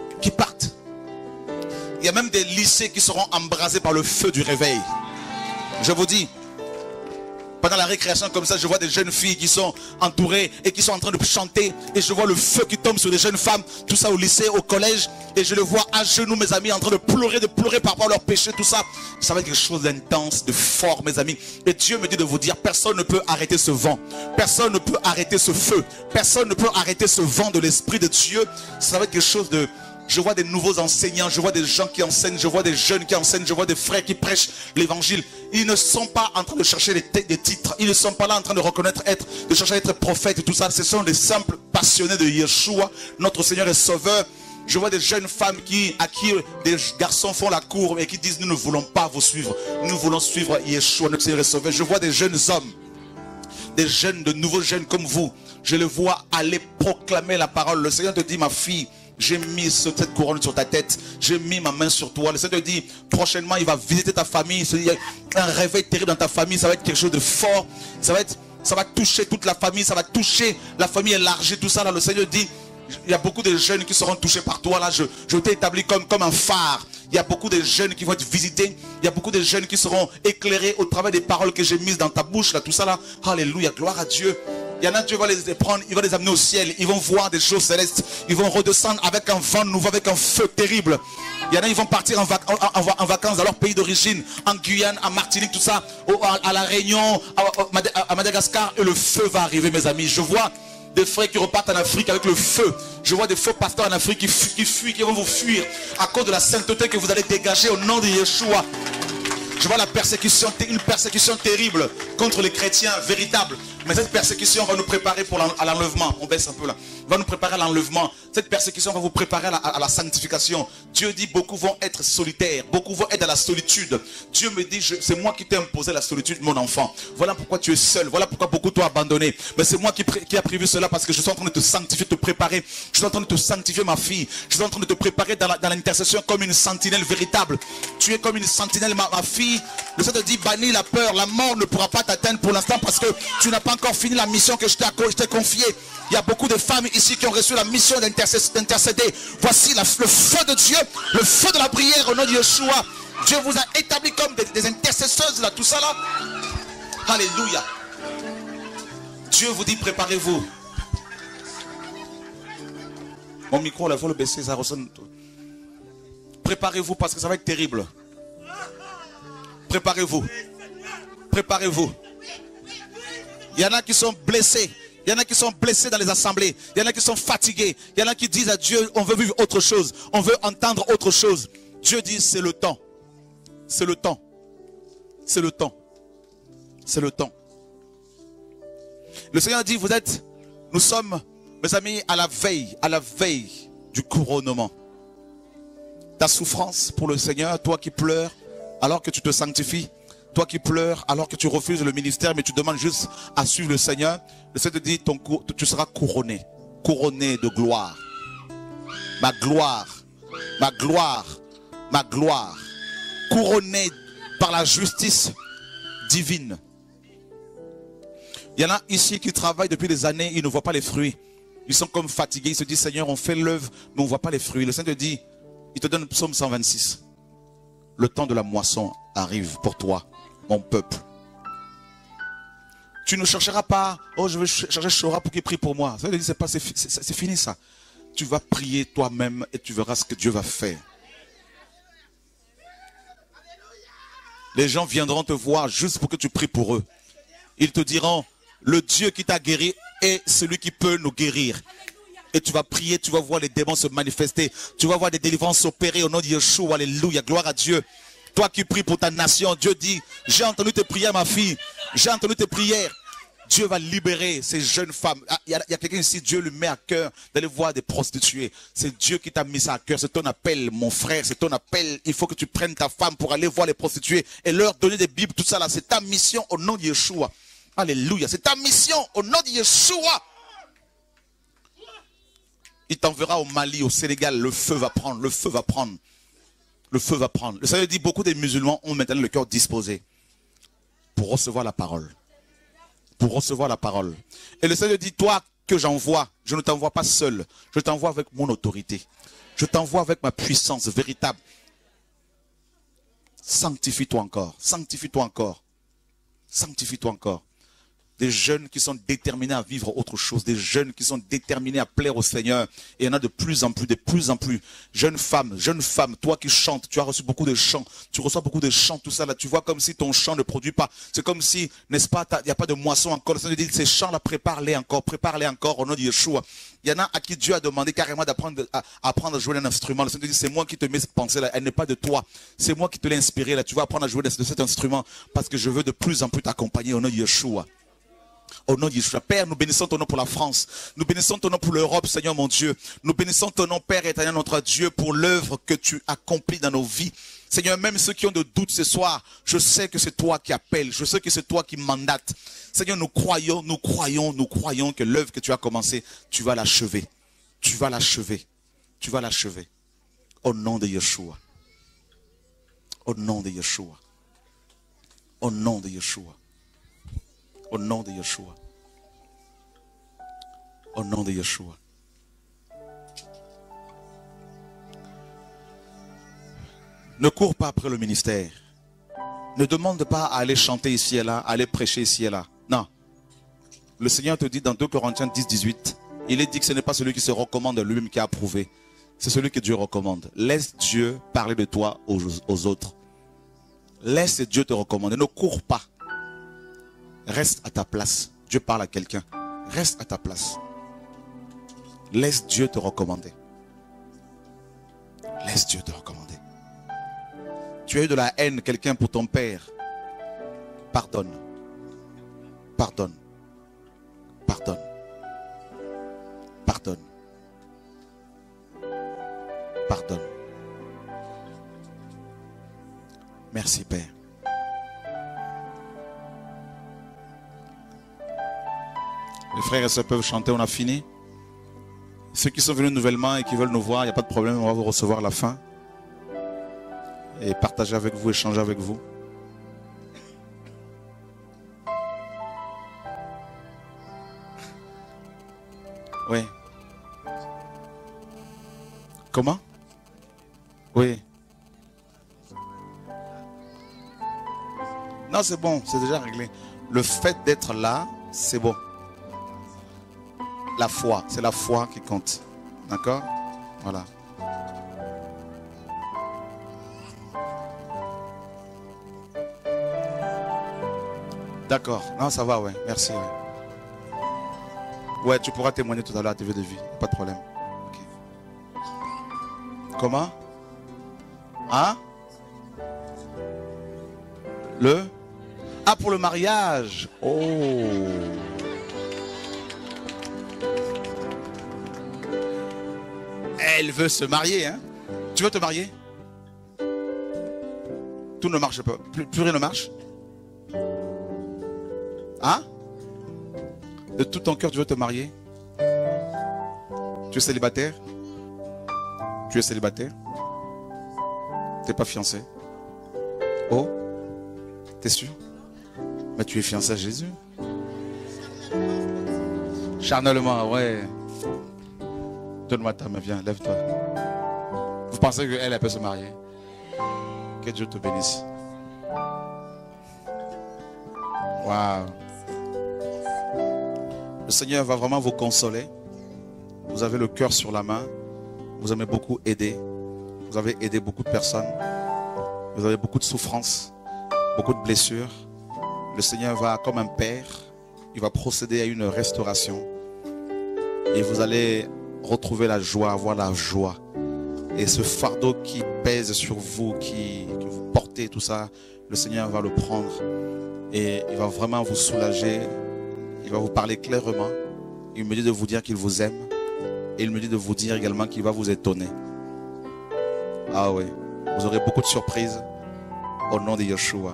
Il y a même des lycées qui seront embrasés par le feu du réveil. Je vous dis, pendant la récréation comme ça, je vois des jeunes filles qui sont entourées et qui sont en train de chanter. Et je vois le feu qui tombe sur des jeunes femmes, tout ça au lycée, au collège. Et je les vois à genoux, mes amis, en train de pleurer par rapport à leur péché, tout ça. Ça va être quelque chose d'intense, de fort, mes amis. Et Dieu me dit de vous dire, personne ne peut arrêter ce vent. Personne ne peut arrêter ce feu. Personne ne peut arrêter ce vent de l'Esprit de Dieu. Ça va être quelque chose de... Je vois des nouveaux enseignants, je vois des gens qui enseignent, je vois des jeunes qui enseignent, je vois des frères qui prêchent l'évangile. Ils ne sont pas en train de chercher des titres. Ils ne sont pas là en train de reconnaître de chercher à être prophète et tout ça. Ce sont des simples passionnés de Yeshua, notre Seigneur et Sauveur. Je vois des jeunes femmes à qui des garçons font la cour et qui disent, nous ne voulons pas vous suivre. Nous voulons suivre Yeshua, notre Seigneur et Sauveur. Je vois des jeunes hommes, de nouveaux jeunes comme vous. Je les vois aller proclamer la parole. Le Seigneur te dit, ma fille, j'ai mis cette couronne sur ta tête. J'ai mis ma main sur toi. Le Seigneur te dit, prochainement, il va visiter ta famille. Il y a un réveil terrible dans ta famille. Ça va être quelque chose de fort. Ça va toucher toute la famille. Ça va toucher la famille élargie. Tout ça, là, le Seigneur dit, il y a beaucoup de jeunes qui seront touchés par toi. Là, je t'ai établi comme un phare. Il y a beaucoup de jeunes qui vont être visités. Il y a beaucoup de jeunes qui seront éclairés au travers des paroles que j'ai mises dans ta bouche. Là, tout ça, là. Alléluia, gloire à Dieu. Il y en a, Dieu va les prendre, il va les amener au ciel. Ils vont voir des choses célestes. Ils vont redescendre avec un vent nouveau, avec un feu terrible. Il y en a, ils vont partir en vacances dans leur pays d'origine, en Guyane, en Martinique, tout ça, à La Réunion, à Madagascar. Et le feu va arriver, mes amis. Je vois des frères qui repartent en Afrique avec le feu. Je vois des faux pasteurs en Afrique qui fuient, qui vont vous fuir à cause de la sainteté que vous allez dégager au nom de Yeshua. Je vois la persécution, une persécution terrible contre les chrétiens véritables. Mais cette persécution va nous préparer à l'enlèvement. On baisse un peu là. Va nous préparer à l'enlèvement. Cette persécution va vous préparer à la sanctification. Dieu dit, beaucoup vont être solitaires. Beaucoup vont être dans la solitude. Dieu me dit, c'est moi qui t'ai imposé la solitude, mon enfant. Voilà pourquoi tu es seul. Voilà pourquoi beaucoup t'ont abandonné. Mais c'est moi qui a prévu cela parce que je suis en train de te sanctifier, de te préparer. Je suis en train de te sanctifier, ma fille. Je suis en train de te préparer dans l'intercession comme une sentinelle véritable. Tu es comme une sentinelle, ma fille. Le Seigneur te dit, bannis la peur. La mort ne pourra pas t'atteindre pour l'instant parce que tu n'as pas encore fini la mission que je t'ai confiée. Il y a beaucoup de femmes ici qui ont reçu la mission d'intercéder. Voici le feu de Dieu, le feu de la prière au nom de Yeshua. Dieu vous a établi comme des intercesseuses là, tout ça là. Alléluia. Dieu vous dit, préparez-vous. Mon micro là, il faut le baisser, ça ressonne. Préparez-vous parce que ça va être terrible. Préparez-vous. Préparez-vous. Il y en a qui sont blessés. Il y en a qui sont blessés dans les assemblées. Il y en a qui sont fatigués. Il y en a qui disent à Dieu, on veut vivre autre chose. On veut entendre autre chose. Dieu dit, c'est le temps. C'est le temps. C'est le temps. C'est le temps. Le Seigneur dit, nous sommes, mes amis, à la veille du couronnement. Ta souffrance pour le Seigneur, toi qui pleures alors que tu te sanctifies, toi qui pleures alors que tu refuses le ministère mais tu demandes juste à suivre le Seigneur, le Seigneur te dit, tu seras couronné, couronné de gloire. Ma gloire, ma gloire, ma gloire, couronné par la justice divine. Il y en a ici qui travaillent depuis des années, ils ne voient pas les fruits. Ils sont comme fatigués, ils se disent, Seigneur, on fait l'œuvre, mais on ne voit pas les fruits. Le Seigneur te dit, il te donne Psaume 126. Le temps de la moisson arrive pour toi, mon peuple. Tu ne chercheras pas, oh je vais chercher Chora pour qu'il prie pour moi. C'est fini ça. Tu vas prier toi-même et tu verras ce que Dieu va faire. Les gens viendront te voir juste pour que tu pries pour eux. Ils te diront, le Dieu qui t'a guéri est celui qui peut nous guérir. Et tu vas prier, tu vas voir les démons se manifester. Tu vas voir des délivrances s'opérer au nom de Yeshua. Alléluia, gloire à Dieu. Toi qui pries pour ta nation, Dieu dit, j'ai entendu tes prières ma fille. J'ai entendu tes prières. Dieu va libérer ces jeunes femmes. Il y a quelqu'un ici, Dieu lui met à cœur d'aller voir des prostituées. C'est Dieu qui t'a mis ça à cœur. C'est ton appel, mon frère. C'est ton appel. Il faut que tu prennes ta femme pour aller voir les prostituées et leur donner des bibles, tout ça là. C'est ta mission au nom de Yeshua. Alléluia. C'est ta mission au nom de Yeshua. Il t'enverra au Mali, au Sénégal. Le feu va prendre. Le feu va prendre. Le feu va prendre. Le Seigneur dit, beaucoup des musulmans ont maintenant le cœur disposé pour recevoir la parole. Pour recevoir la parole. Et le Seigneur dit, toi que j'envoie, je ne t'envoie pas seul. Je t'envoie avec mon autorité. Je t'envoie avec ma puissance véritable. sanctifie-toi encore, sanctifie-toi encore, sanctifie-toi encore. Des jeunes qui sont déterminés à vivre autre chose, des jeunes qui sont déterminés à plaire au Seigneur. Et il y en a de plus en plus, de plus en plus. Jeunes femmes, toi qui chantes, tu as reçu beaucoup de chants, tu reçois beaucoup de chants, tout ça là, tu vois comme si ton chant ne produit pas. C'est comme si, n'est-ce pas, il n'y a pas de moisson encore. Le Seigneur dit, ces chants-là, prépare-les encore au nom de Yeshua. Il y en a à qui Dieu a demandé carrément d'apprendre à jouer un instrument. Le Seigneur dit, c'est moi qui te mets cette pensée là, elle n'est pas de toi. C'est moi qui te l'ai inspiré là, tu vas apprendre à jouer de cet instrument parce que je veux de plus en plus t'accompagner au nom de Yeshua. Au nom de Yeshua. Père, nous bénissons ton nom pour la France. Nous bénissons ton nom pour l'Europe, Seigneur mon Dieu. Nous bénissons ton nom, Père éternel, notre Dieu, pour l'œuvre que tu accomplis dans nos vies. Seigneur, même ceux qui ont de doutes ce soir, je sais que c'est toi qui appelles. Je sais que c'est toi qui mandates. Seigneur, nous croyons que l'œuvre que tu as commencée, tu vas l'achever. Tu vas l'achever. Tu vas l'achever. Au nom de Yeshua. Au nom de Yeshua. Au nom de Yeshua. Au nom de Yeshua. Au nom de Yeshua. Ne cours pas après le ministère. Ne demande pas à aller chanter ici et là, à aller prêcher ici et là. Non. Le Seigneur te dit dans 2 Corinthiens 10, 18, il est dit que ce n'est pas celui qui se recommande lui-même qui a approuvé. C'est celui que Dieu recommande. Laisse Dieu parler de toi aux autres. Laisse Dieu te recommander. Ne cours pas. Reste à ta place. Dieu parle à quelqu'un. Reste à ta place. Laisse Dieu te recommander. Laisse Dieu te recommander. Tu as eu de la haine, quelqu'un pour ton père. Pardonne. Pardonne. Pardonne. Pardonne. Pardonne. Merci Père. Les frères et sœurs peuvent chanter, on a fini. Ceux qui sont venus nouvellement et qui veulent nous voir, il n'y a pas de problème, on va vous recevoir à la fin. Et partager avec vous, échanger avec vous. Oui. Comment? Oui. Non, c'est bon, c'est déjà réglé. Le fait d'être là, c'est bon. La foi, c'est la foi qui compte. D'accord? Voilà. D'accord. Non, ça va, ouais. Merci. Ouais, tu pourras témoigner tout à l'heure à TV de vie. Pas de problème. Okay. Comment? Hein? Ah, pour le mariage. Oh. Elle veut se marier, hein? Tu veux te marier? Tout ne marche pas. Plus rien ne marche? Hein? De tout ton cœur, tu veux te marier? Tu es célibataire? Tu es célibataire? Tu n'es pas fiancé? Oh? T'es sûr? Mais tu es fiancé à Jésus. Charnellement, ouais. Donne-moi ta main, viens, lève-toi. Vous pensez qu'elle peut se marier? Que Dieu te bénisse. Waouh. Le Seigneur va vraiment vous consoler. Vous avez le cœur sur la main. Vous avez beaucoup aidé. Vous avez aidé beaucoup de personnes. Vous avez beaucoup de souffrances, beaucoup de blessures. Le Seigneur va, comme un père, il va procéder à une restauration. Et vous allez retrouver la joie, avoir la joie. Et ce fardeau qui pèse sur vous, que vous portez, tout ça, le Seigneur va le prendre. Et il va vraiment vous soulager. Il va vous parler clairement. Il me dit de vous dire qu'il vous aime. Et il me dit de vous dire également qu'il va vous étonner. Ah oui. Vous aurez beaucoup de surprises. Au nom de Yeshua.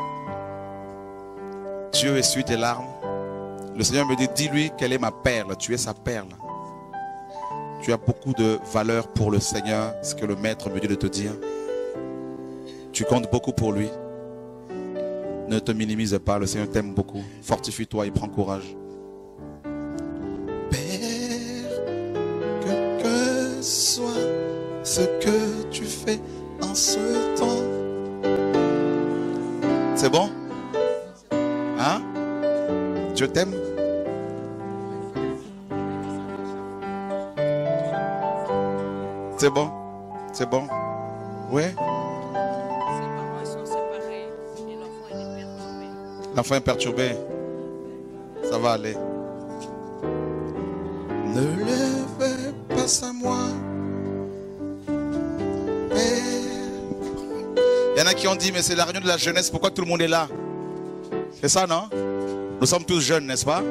Dieu essuie tes larmes. Le Seigneur me dit, dis-lui quelle est ma perle. Tu es sa perle. Tu as beaucoup de valeur pour le Seigneur. Ce que le Maître me dit de te dire. Tu comptes beaucoup pour lui. Ne te minimise pas. Le Seigneur t'aime beaucoup. Fortifie-toi et prends courage. Père, que soit ce que tu fais en ce temps, C'est bon? Hein? Dieu t'aime? C'est bon? C'est bon? Ouais? L'enfant est perturbé. Ça va aller. Ne levez pas à moi. Il y en a qui ont dit, mais c'est la réunion de la jeunesse, pourquoi tout le monde est là? C'est ça, non? Nous sommes tous jeunes, n'est-ce pas?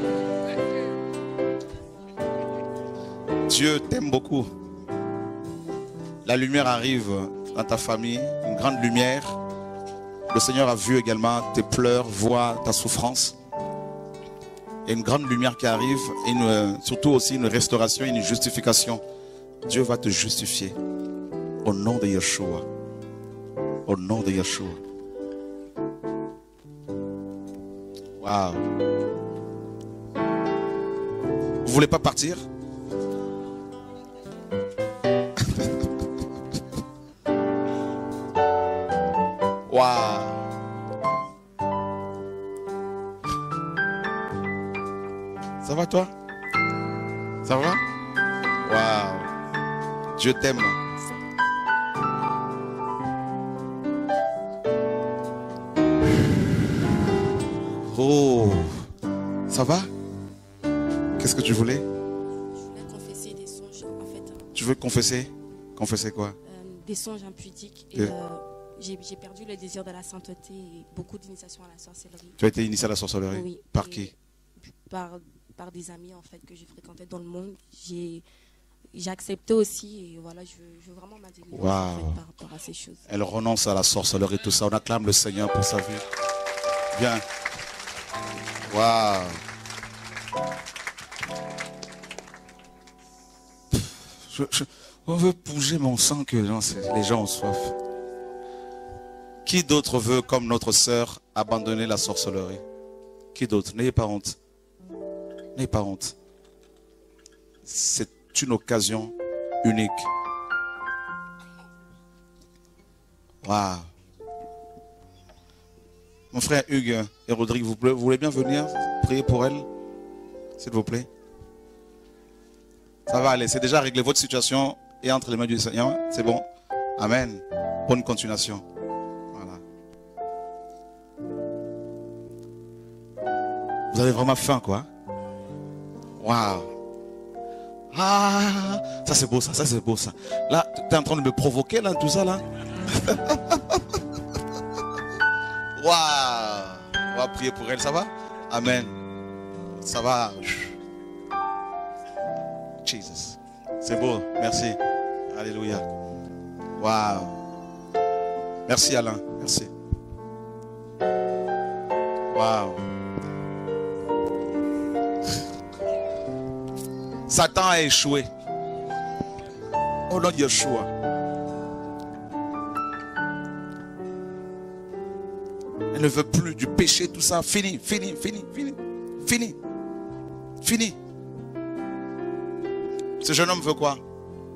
Dieu t'aime beaucoup. La lumière arrive dans ta famille, une grande lumière. Le Seigneur a vu également tes pleurs, voit ta souffrance. Il y a une grande lumière qui arrive, et surtout aussi une restauration, une justification. Dieu va te justifier. Au nom de Yeshua. Au nom de Yeshua. Waouh. Vous voulez pas partir? Waouh. Ça va toi? Ça va? Waouh. Dieu t'aime. Oh. Ça va? Qu'est-ce que tu voulais? Je voulais confesser des songes, en fait. Tu veux confesser? Confesser quoi? Des songes impudiques. Et j'ai perdu le désir de la sainteté et beaucoup d'initiation à la sorcellerie. Tu as été initié à la sorcellerie? Oui. Par qui? Par des amis en fait que je fréquentais dans le monde. J'ai accepté aussi et voilà, je veux vraiment m'adhérer Wow. en fait, par rapport à ces choses. Elle renonce à la sorcellerie et tout ça. On acclame le Seigneur pour sa vie. Bien. Waouh. On veut bouger mon sang que les gens ont soif. Qui d'autre veut, comme notre sœur, abandonner la sorcellerie? Qui d'autre? N'ayez pas honte. N'ayez pas honte. C'est une occasion unique. Waouh. Mon frère Hugues et Rodrigue, vous voulez bien venir prier pour elle? S'il vous plaît. Ça va aller. C'est déjà réglé. Votre situation est entre les mains du Seigneur. C'est bon. Amen. Bonne continuation. Voilà. Vous avez vraiment faim, quoi. Waouh. Ah, ça c'est beau, ça c'est beau, ça. Là, tu es en train de me provoquer, là, tout ça, là. Waouh. On va prier pour elle, ça va? Amen. Ça va. Jesus. C'est beau, merci. Alléluia. Waouh. Merci Alain, merci. Waouh. Satan a échoué. Au nom de Yeshua. Elle ne veut plus du péché, tout ça. Fini, fini, fini, fini. Fini. Fini. Ce jeune homme veut quoi?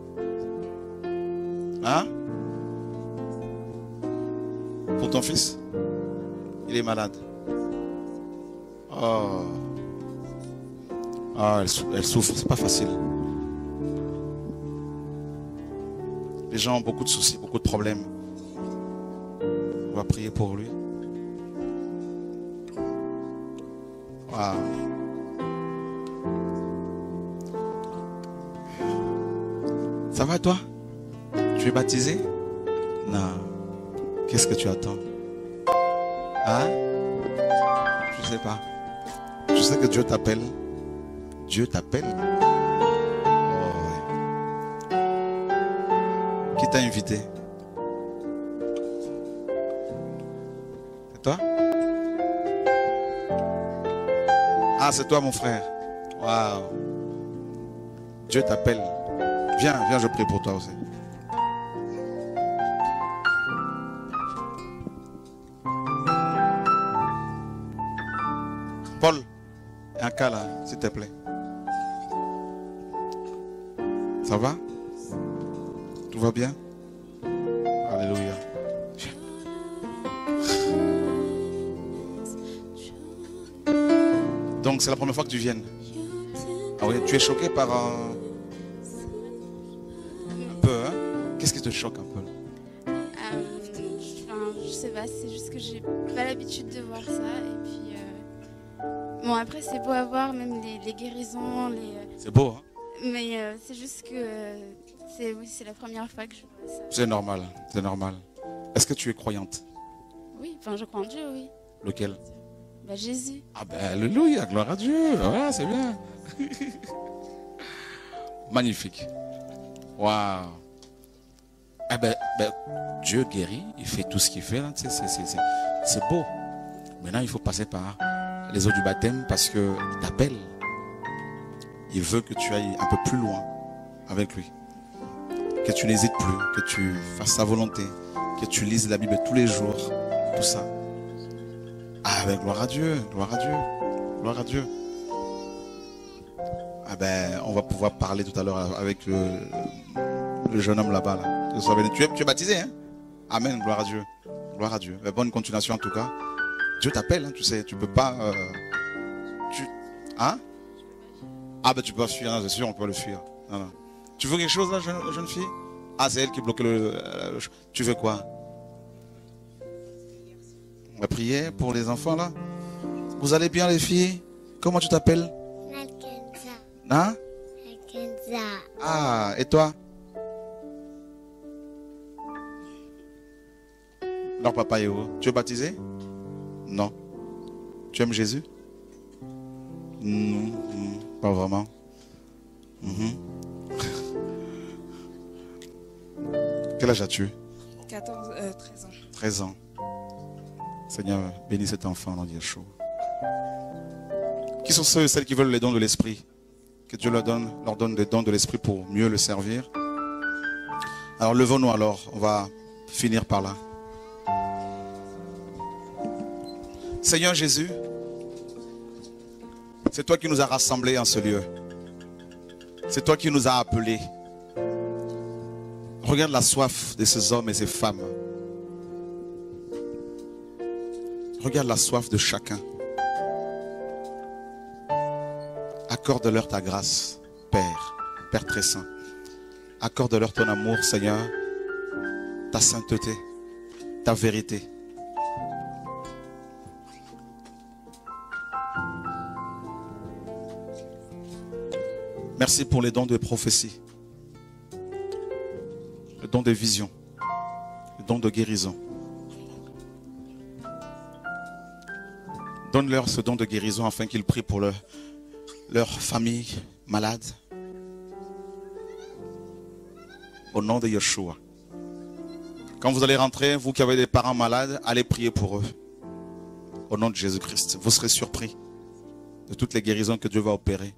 Hein? Pour ton fils? Il est malade. Oh. Ah, elle souffre, c'est pas facile. Les gens ont beaucoup de soucis, beaucoup de problèmes. On va prier pour lui. Wow. Ça va toi? Tu es baptisé? Non. Qu'est-ce que tu attends? Hein? Je sais pas. Je sais que Dieu t'appelle. Dieu t'appelle. Oh, ouais. Qui t'a invité? C'est toi? Ah, c'est toi mon frère. Waouh. Dieu t'appelle. Viens, viens, je prie pour toi aussi. Paul, il y a un cas là, s'il te plaît. Ça va? Tout va bien? Alléluia. Donc c'est la première fois que tu viennes. Ah oui, tu es choqué par un peu, hein? Qu'est-ce qui te choque un peu? Je sais pas, c'est juste que j'ai pas l'habitude de voir ça. Et puis, bon, après, c'est beau à voir, même les guérisons. C'est beau, hein? Mais c'est juste que c'est la première fois que je vois ça. C'est normal, c'est normal. Est-ce que tu es croyante? Oui, enfin, je crois en Dieu, oui. Lequel? Bah, Jésus. Ah ben, alléluia, gloire à Dieu. Ouais, c'est bien. Magnifique. Waouh. Eh ben, Dieu guérit, il fait tout ce qu'il fait là, c'est beau. Maintenant, il faut passer par les eaux du baptême parce qu'il t'appelle. Il veut que tu ailles un peu plus loin avec lui. Que tu n'hésites plus, que tu fasses sa volonté, que tu lises la Bible tous les jours, tout ça. Ah ben, gloire à Dieu, gloire à Dieu, gloire à Dieu. Ah ben, on va pouvoir parler tout à l'heure avec le jeune homme là-bas. Là. Tu es baptisé, hein? Amen, gloire à Dieu. Gloire à Dieu. Mais bonne continuation en tout cas. Dieu t'appelle, hein, tu sais, tu peux pas... Hein? Ah ben tu peux fuir, hein, c'est sûr, on peut le fuir. Non, non. Tu veux quelque chose là, jeune fille? Ah, c'est elle qui bloque tu veux quoi? On va prier pour les enfants là. Vous allez bien les filles? Comment tu t'appelles? Makenza. Hein? Makenza. Ah, et toi? Leur papa est où? Tu es baptisé? Non. Tu aimes Jésus? Non, pas vraiment. Quel âge as-tu? 13 ans. 13 ans. Seigneur, bénis cet enfant, dans Yeshua. Qui sont ceux et celles qui veulent les dons de l'esprit? Que Dieu leur donne les dons de l'esprit pour mieux le servir. Alors levons-nous alors, on va finir par là. Seigneur Jésus, c'est toi qui nous as rassemblés en ce lieu. C'est toi qui nous as appelés. Regarde la soif de ces hommes et ces femmes. Regarde la soif de chacun. Accorde-leur ta grâce, Père, Père très saint. Accorde-leur ton amour, Seigneur, ta sainteté, ta vérité. Merci pour les dons de prophétie, le don de vision, le don de guérison. Donne-leur ce don de guérison afin qu'ils prient pour leur famille malade. Au nom de Yeshua. Quand vous allez rentrer, vous qui avez des parents malades, allez prier pour eux. Au nom de Jésus-Christ. Vous serez surpris de toutes les guérisons que Dieu va opérer.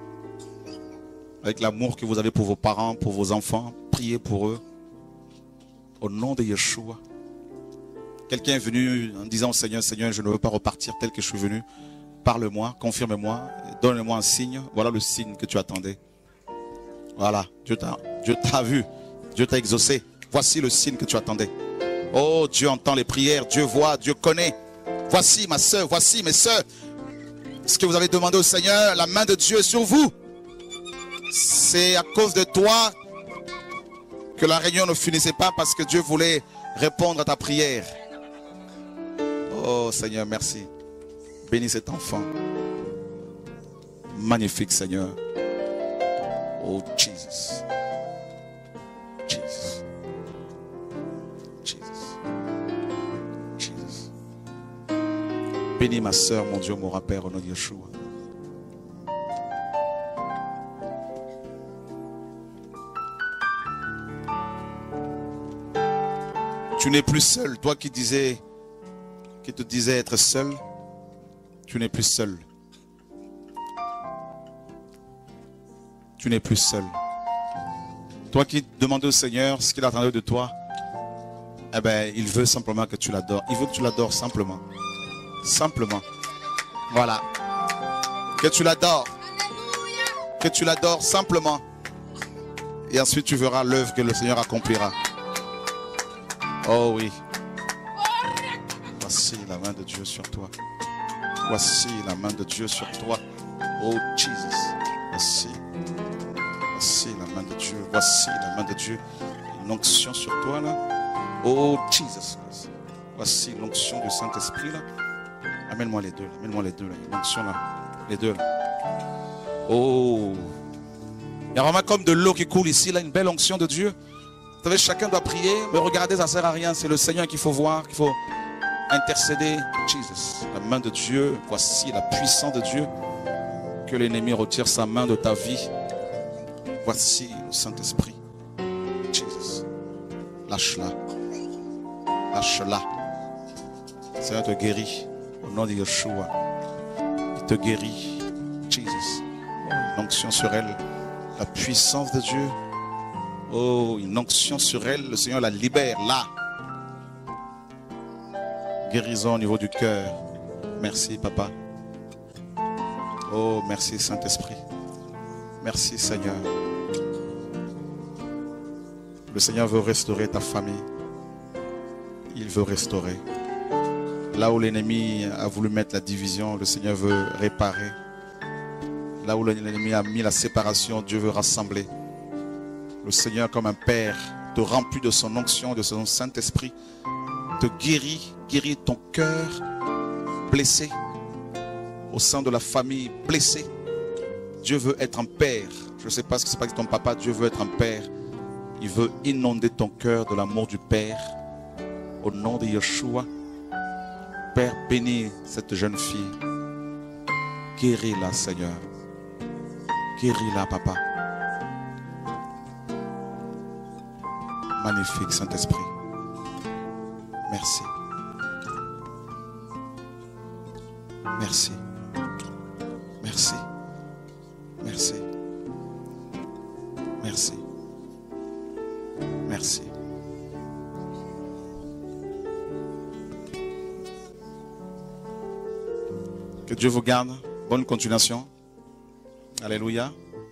Avec l'amour que vous avez pour vos parents, pour vos enfants, priez pour eux. Au nom de Yeshua. Quelqu'un est venu en disant au Seigneur, Seigneur, je ne veux pas repartir tel que je suis venu. Parle-moi, confirme-moi, donne-moi un signe. Voilà le signe que tu attendais. Voilà, Dieu t'a vu, Dieu t'a exaucé. Voici le signe que tu attendais. Oh, Dieu entend les prières, Dieu voit, Dieu connaît. Voici ma soeur, voici mes soeurs. Ce que vous avez demandé au Seigneur, la main de Dieu est sur vous. C'est à cause de toi que la réunion ne finissait pas parce que Dieu voulait répondre à ta prière. Oh Seigneur, merci. Bénis cet enfant. Magnifique Seigneur. Oh Jesus. Jesus. Jesus. Jesus. Bénis ma soeur, mon Dieu, mon Père, au nom de Yeshua. Tu n'es plus seul. Toi qui te disais être seul, tu n'es plus seul. Tu n'es plus seul. Toi qui demandais au Seigneur ce qu'il attendait de toi, eh ben, il veut simplement que tu l'adores. Il veut que tu l'adores simplement. Simplement. Voilà. Que tu l'adores. Que tu l'adores simplement. Et ensuite tu verras l'œuvre que le Seigneur accomplira. Oh oui. Voici la main de Dieu sur toi. Voici la main de Dieu sur toi. Oh Jesus. Voici. Voici la main de Dieu. Voici la main de Dieu. Une onction sur toi là. Oh Jesus. Voici l'onction du Saint-Esprit là. Amène-moi les deux là. Amène-moi les deux là. Une onction là. Les deux là. Oh. Il y a vraiment comme de l'eau qui coule ici là. Une belle onction de Dieu. Vous savez, chacun doit prier. Mais regardez, ça ne sert à rien. C'est le Seigneur qu'il faut voir. Qu'il faut intercéder. Jesus. La main de Dieu. Voici la puissance de Dieu. Que l'ennemi retire sa main de ta vie. Voici le Saint-Esprit. Jesus. Lâche-la. Lâche-la. Le Seigneur te guérit. Au nom de Yeshua. Il te guérit. Jesus. Une onction sur elle. La puissance de Dieu. Oh, une onction sur elle. Le Seigneur la libère là. Guérison au niveau du cœur. Merci, Papa. Oh, merci, Saint-Esprit. Merci, Seigneur. Le Seigneur veut restaurer ta famille. Il veut restaurer. Là où l'ennemi a voulu mettre la division, le Seigneur veut réparer. Là où l'ennemi a mis la séparation, Dieu veut rassembler. Le Seigneur, comme un Père, te remplit de son onction, de son Saint-Esprit, te guérit ton cœur blessé, au sein de la famille blessée. Dieu veut être un Père. Je ne sais pas ce que c'est pas ton papa, Dieu veut être un Père. Il veut inonder ton cœur de l'amour du Père. Au nom de Yeshua, Père, bénis cette jeune fille. Guéris-la, Seigneur. Guéris-la, Papa. Magnifique Saint-Esprit. Merci. Merci. Merci. Merci. Merci. Merci. Que Dieu vous garde. Bonne continuation. Alléluia.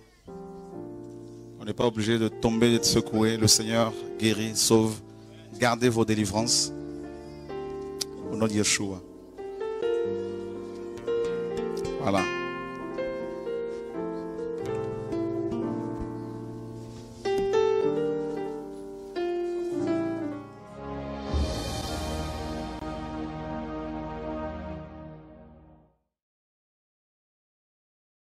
On n'est pas obligé de tomber et de secouer. Le Seigneur guérit, sauve. Gardez vos délivrances. Au nom de Yeshua. Voilà.